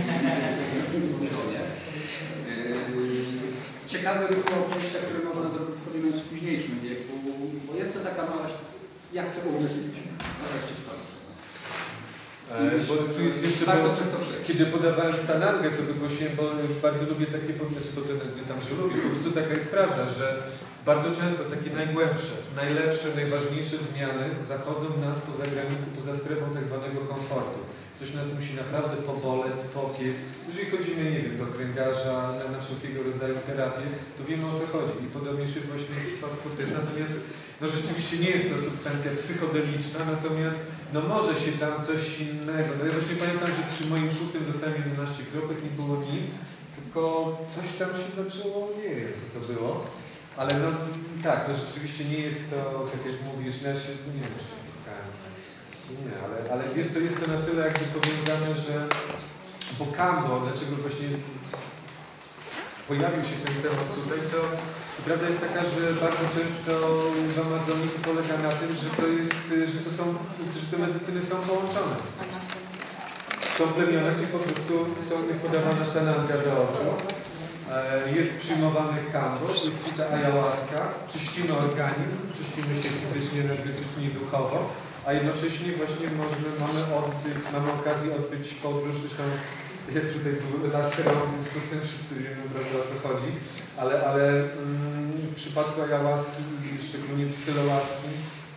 Ciekawy rytuał przejścia, który można zrobić sobie na późniejszym wieku, bo jest to taka mała, jak chcę uwierzyć, wreszcie stąd. E, bo tu jest jeszcze, bo, kiedy podawałem Sanangę, to wygłosiłem, bo bardzo lubię takie, znaczy bo to nie tam, że lubię, po prostu taka jest prawda, że bardzo często takie najgłębsze, najlepsze, najważniejsze zmiany zachodzą nas poza granicę, poza strefą tak zwanego komfortu. W coś nas musi naprawdę poboleć, popiec. Jeżeli chodzimy, nie wiem, do kręgarza, na, na wszelkiego rodzaju terapię, to wiemy, o co chodzi. I podobnież jest właśnie w przypadku tych. Natomiast no rzeczywiście nie jest to substancja psychodeliczna, natomiast no może się tam coś innego. No ja właśnie pamiętam, że przy moim szóstym dostałem jedenaście kropek, nie było nic, tylko coś tam się zaczęło, nie wiem, co to było. Ale no tak, no rzeczywiście nie jest to, tak jak mówisz, no ja się, nie wiem, czy się spotkałem. Nie, ale, ale jest, to, jest to na tyle jakby powiązane, że bo Kambo, dlaczego właśnie pojawił się ten temat tutaj, to, to prawda jest taka, że bardzo często w Amazonii polega na tym, że to jest, że to są, że te medycyny są połączone. Są plemiona, gdzie po prostu są, jest podawana sananga do oczu, jest przyjmowany kambo, jest pita ayahuasca, czyścimy organizm, czyścimy się fizycznie, energetycznie i duchowo, a jednocześnie właśnie możemy, mamy, odbyć, mamy okazję odbyć podróż, zresztą jak tutaj były laserowe, w związku z tym wszyscy wiemy, prawda, o co chodzi, ale, ale mm, w przypadku ayahuaski, szczególnie psylołaski,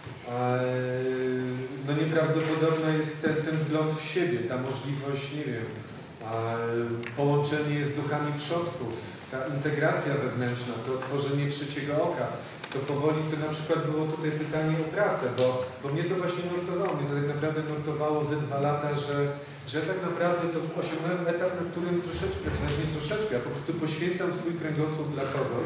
no nieprawdopodobna jest ten, ten wgląd w siebie, ta możliwość, nie wiem, połączenie z duchami przodków, ta integracja wewnętrzna, to otworzenie trzeciego oka. To powoli, to na przykład było tutaj pytanie o pracę, bo, bo mnie to właśnie nurtowało, mnie to tak naprawdę nurtowało ze dwa lata, że, że tak naprawdę to osiągnąłem etap, na którym troszeczkę, czy nawet nie troszeczkę, ja po prostu poświęcam swój kręgosłup dla kogoś.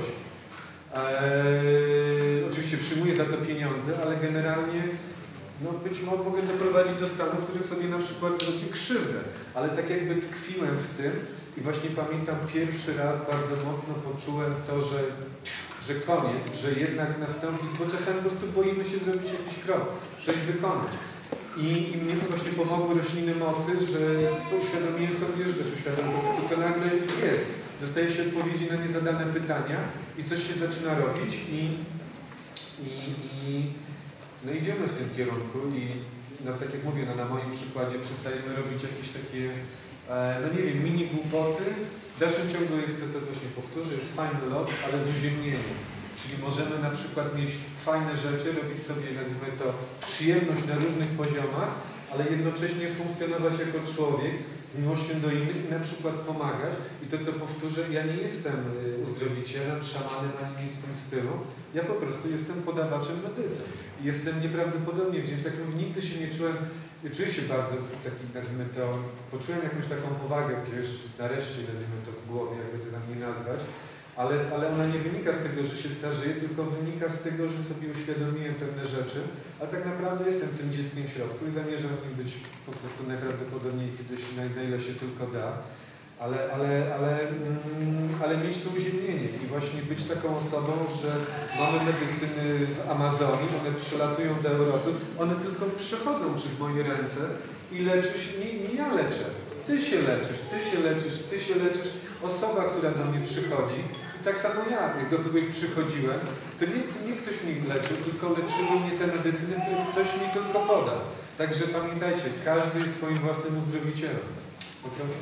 Eee, oczywiście przyjmuję za to pieniądze, ale generalnie no być może mogę doprowadzić do stanu, w którym sobie na przykład zrobię krzywdę, ale tak jakby tkwiłem w tym i właśnie pamiętam pierwszy raz bardzo mocno poczułem to, że, że koniec, że jednak nastąpi, bo czasami po prostu boimy się zrobić jakiś krok, coś wykonać. I, i mnie to właśnie pomogły rośliny mocy, że uświadomiłem sobie, że też uświadomiłem, po prostu to nagle jest. Dostaje się odpowiedzi na niezadane pytania i coś się zaczyna robić i, i, i no idziemy w tym kierunku i no, tak jak mówię, no, na moim przykładzie przestajemy robić jakieś takie, e, no nie wiem, mini głupoty. W dalszym ciągu jest to, co właśnie powtórzę, jest fajny lot, ale z uziemnieniem. Czyli możemy na przykład mieć fajne rzeczy, robić sobie, nazwijmy to, przyjemność na różnych poziomach, ale jednocześnie funkcjonować jako człowiek z miłością do innych i na przykład pomagać. I to, co powtórzę, ja nie jestem uzdrowicielem, szamanem, ani nic w tym stylu. Ja po prostu jestem podawaczem medycyny. Jestem nieprawdopodobnie wdzięczny. Tak mówię, nigdy się nie czułem, czuję się bardzo taki, nazwijmy to, poczułem jakąś taką powagę, pierwszy, nareszcie, nazwijmy to w głowie, jakby to tam nie nazwać. Ale, ale ona nie wynika z tego, że się starzeje, tylko wynika z tego, że sobie uświadomiłem pewne rzeczy, a tak naprawdę jestem tym dzieckiem w środku i zamierzam nim być po prostu najprawdopodobniej kiedyś, na, na ile się tylko da, ale, ale, ale, mm, ale mieć to uziemnienie i właśnie być taką osobą, że mamy medycyny w Amazonii, one przylatują do Europy, one tylko przechodzą przez moje ręce i leczy się, nie, nie ja leczę. Ty się leczysz, ty się leczysz, ty się leczysz, osoba, która do mnie przychodzi. I tak samo ja, jak do kogoś przychodziłem, to nie, to nie ktoś mnie leczył, tylko leczyły mnie te medycyny, które ktoś mi tylko podał. Także pamiętajcie, każdy jest swoim własnym uzdrowicielem. Po prostu.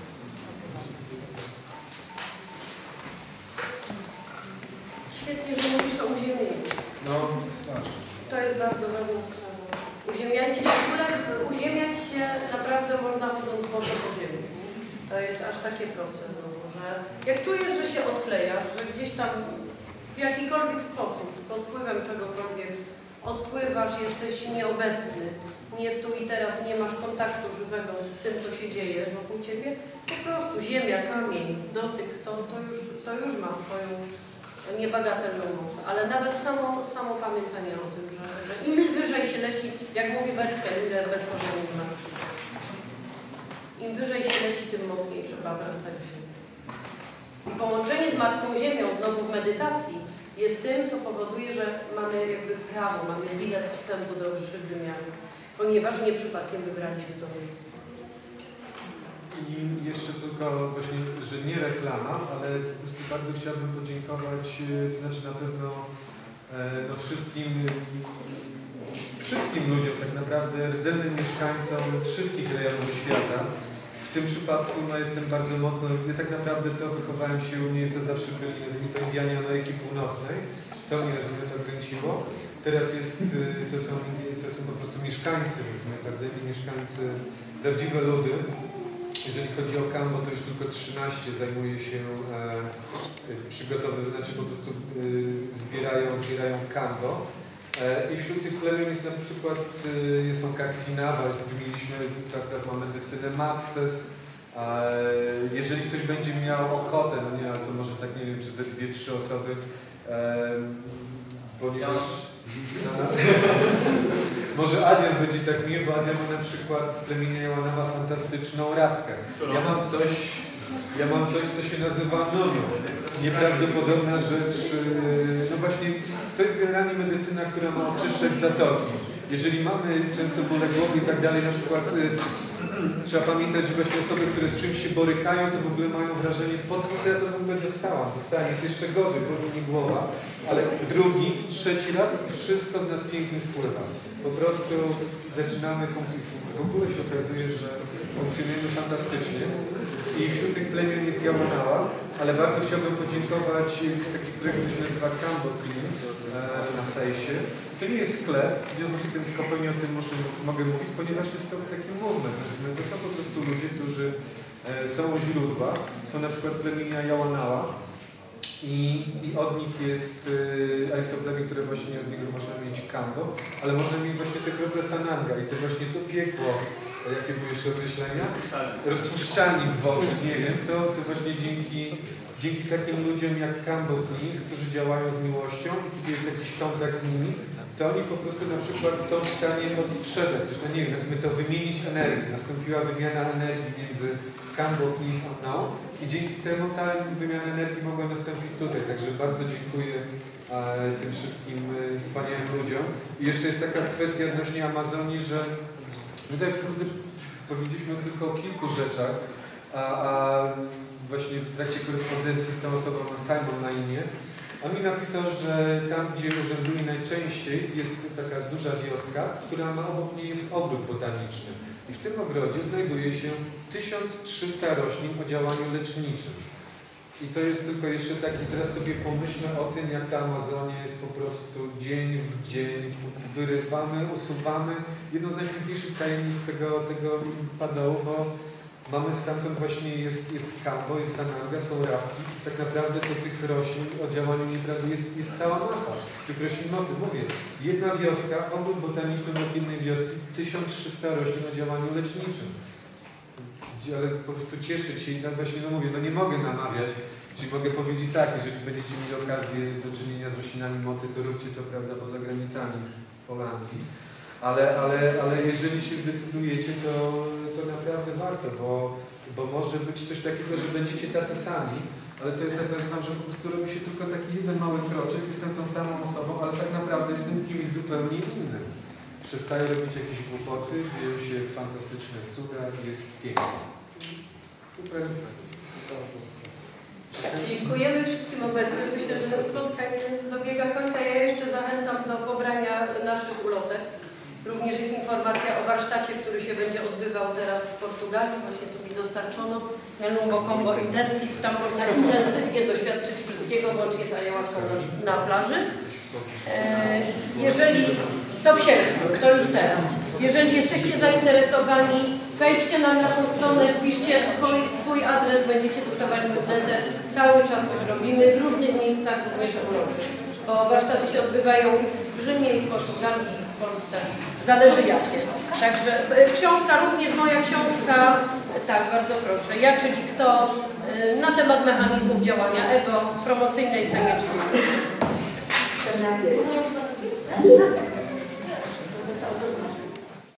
Świetnie, że mówisz o uziemieniu. No, znaczy. To jest bardzo ważna sprawa. Uziemiajcie się, w ogóle uziemiać się naprawdę można chodząc może po ziemi. To jest aż takie proste znowu, że jak czujesz, że się odklejasz, że gdzieś tam w jakikolwiek sposób, pod wpływem czegokolwiek odpływasz, jesteś nieobecny, nie w tu i teraz, nie masz kontaktu żywego z tym, co się dzieje wokół ciebie, po prostu ziemia, kamień, dotyk, to, to, już, to już ma swoją niebagatelną moc, ale nawet samo, samo pamiętanie o tym, że, że im wyżej się leci, jak mówi Bert Hellinger, bez korzeni nie ma skrzydeł. Im wyżej się leci, tym mocniej trzeba wrastać w ziemię. I połączenie z Matką Ziemią, znowu w medytacji, jest tym, co powoduje, że mamy jakby prawo, mamy bilet wstępu do wyższych wymiarów, ponieważ nie przypadkiem wybraliśmy to miejsce. I jeszcze tylko właśnie, że nie reklama, ale po prostu bardzo chciałbym podziękować, to znaczy na pewno no, wszystkim, wszystkim ludziom, tak naprawdę rdzennym mieszkańcom wszystkich rejonów świata. W tym przypadku no, jestem bardzo mocno, ja tak naprawdę to wychowałem się u mnie, to zawsze byli, nazwijmy to, Indianie Ameryki Północnej. To mnie, rozumiem, to kręciło. Teraz jest, to są, to są po prostu mieszkańcy, rozumiem, tak, mieszkańcy, prawdziwe ludy. Jeżeli chodzi o Kambo, to już tylko trzynaście zajmuje się e, przygotowywaniem, znaczy po prostu e, zbierają, zbierają Kambo. E, I wśród tych plemion jest na przykład, e, są Kaksinawa, mieliśmy, tak, tak, ma medycynę Matses. E, jeżeli ktoś będzie miał ochotę, no nie, ale to może tak, nie wiem, czy ze dwie, trzy osoby, e, ponieważ... No, no. Może Adrian będzie tak miły, bo Adrian ma na przykład z plemienia Jałanawa fantastyczną radkę. Ja mam coś, ja mam coś, co się nazywa nomią. Nieprawdopodobna rzecz. No właśnie, to jest generalnie medycyna, która ma oczyszczać zatoki. Jeżeli mamy często bóle głowy i tak dalej, na przykład trzeba pamiętać, że właśnie osoby, które z czymś się borykają, to w ogóle mają wrażenie, pod ja to w ogóle dostałam, dostałam, jest jeszcze gorzej, boli mi głowa, ale drugi, trzeci raz i wszystko z nas pięknie spływa. Po prostu zaczynamy funkcjonować. W ogóle się okazuje, że funkcjonujemy fantastycznie i wśród tych plemion jest Yawanała, ale bardzo chciałbym podziękować, jest taki projekt, który się nazywa Kambo Cleans na fejsie. To nie jest sklep, w związku z tym spokojnie o tym muszę, mogę mówić, ponieważ jest to taki movement. To są po prostu ludzie, którzy e, są u źródła, są na przykład plemienia Yawanała i, i od nich jest, e, a jest to plemię, które właśnie od niego można mieć Kambo, ale można mieć właśnie tego Sananga i to właśnie to piekło, jakie były jeszcze określenia? Rozpuszczalnik w oczy, nie wiem, to, to właśnie dzięki Dzięki takim ludziom jak Kambo Cleans, którzy działają z miłością i kiedy jest jakiś kontakt z nimi, to oni po prostu na przykład są w stanie sprzedać coś, no nie wiem, nazwijmy to wymienić energię. Nastąpiła wymiana energii między Kambo Cleans a mną i dzięki temu ta wymiana energii mogła nastąpić tutaj. Także bardzo dziękuję e, tym wszystkim e, wspaniałym ludziom. I jeszcze jest taka kwestia odnośnie Amazonii, że my tak naprawdę powiedzieliśmy tylko o kilku rzeczach, a, a właśnie w trakcie korespondencji z tą osobą, ma Simon na imię, on mi napisał, że tam, gdzie urzęduje najczęściej, jest taka duża wioska, która ma obok niej jest ogród botaniczny. I w tym ogrodzie znajduje się tysiąc trzysta roślin o działaniu leczniczym. I to jest tylko jeszcze taki, teraz sobie pomyślmy o tym, jak ta Amazonia jest po prostu dzień w dzień wyrywamy, usuwamy. Jedną z najpiękniejszych tajemnic tego, tego padołu, bo mamy stamtąd właśnie, jest, jest Kambo, jest Sananga, są rabki. Tak naprawdę do tych roślin o działaniu nieprawdy jest, jest cała masa tych roślin mocy. Mówię, jedna wioska, ogród botaniczny od jednej wioski, tysiąc trzysta roślin o działaniu leczniczym. Ale po prostu cieszyć się i właśnie, no mówię, no nie mogę namawiać, czyli mogę powiedzieć tak, jeżeli będziecie mieli okazję do czynienia z roślinami mocy, to róbcie to, prawda, poza granicami Holandii. Ale, ale, ale jeżeli się zdecydujecie, to, to naprawdę warto, bo, bo może być coś takiego, że będziecie tacy sami, ale to jest tak, nazywam, że po prostu robi się tylko taki jeden mały kroczek, jestem tą samą osobą, ale tak naprawdę jestem kimś zupełnie innym. Przestaje robić jakieś głupoty, dzieją się fantastyczne cuda i jest pięknie. Super. Dziękujemy wszystkim obecnym. Myślę, że to spotkanie dobiega końca. Ja jeszcze zachęcam do pobrania naszych ulotek. Również jest informacja o warsztacie, który się będzie odbywał teraz w Portugalii. Właśnie tu mi dostarczono. Lungo Combo Intensive. Tam można intensywnie doświadczyć wszystkiego, łącznie z ayahuaską na plaży. E, jeżeli to w sierpniu, to już teraz. Jeżeli jesteście zainteresowani, wejdźcie na naszą stronę, wpiszcie swój, swój adres, będziecie dostawali newsletter. Cały czas coś robimy w różnych miejscach, również Europy. Bo warsztaty się odbywają w Rzymie, i w Portugalii, i w Polsce. Zależy jakie. Także książka, również moja książka, tak, bardzo proszę. Ja, czyli kto, na temat mechanizmów działania ego, promocyjnej cenie trzydzieści.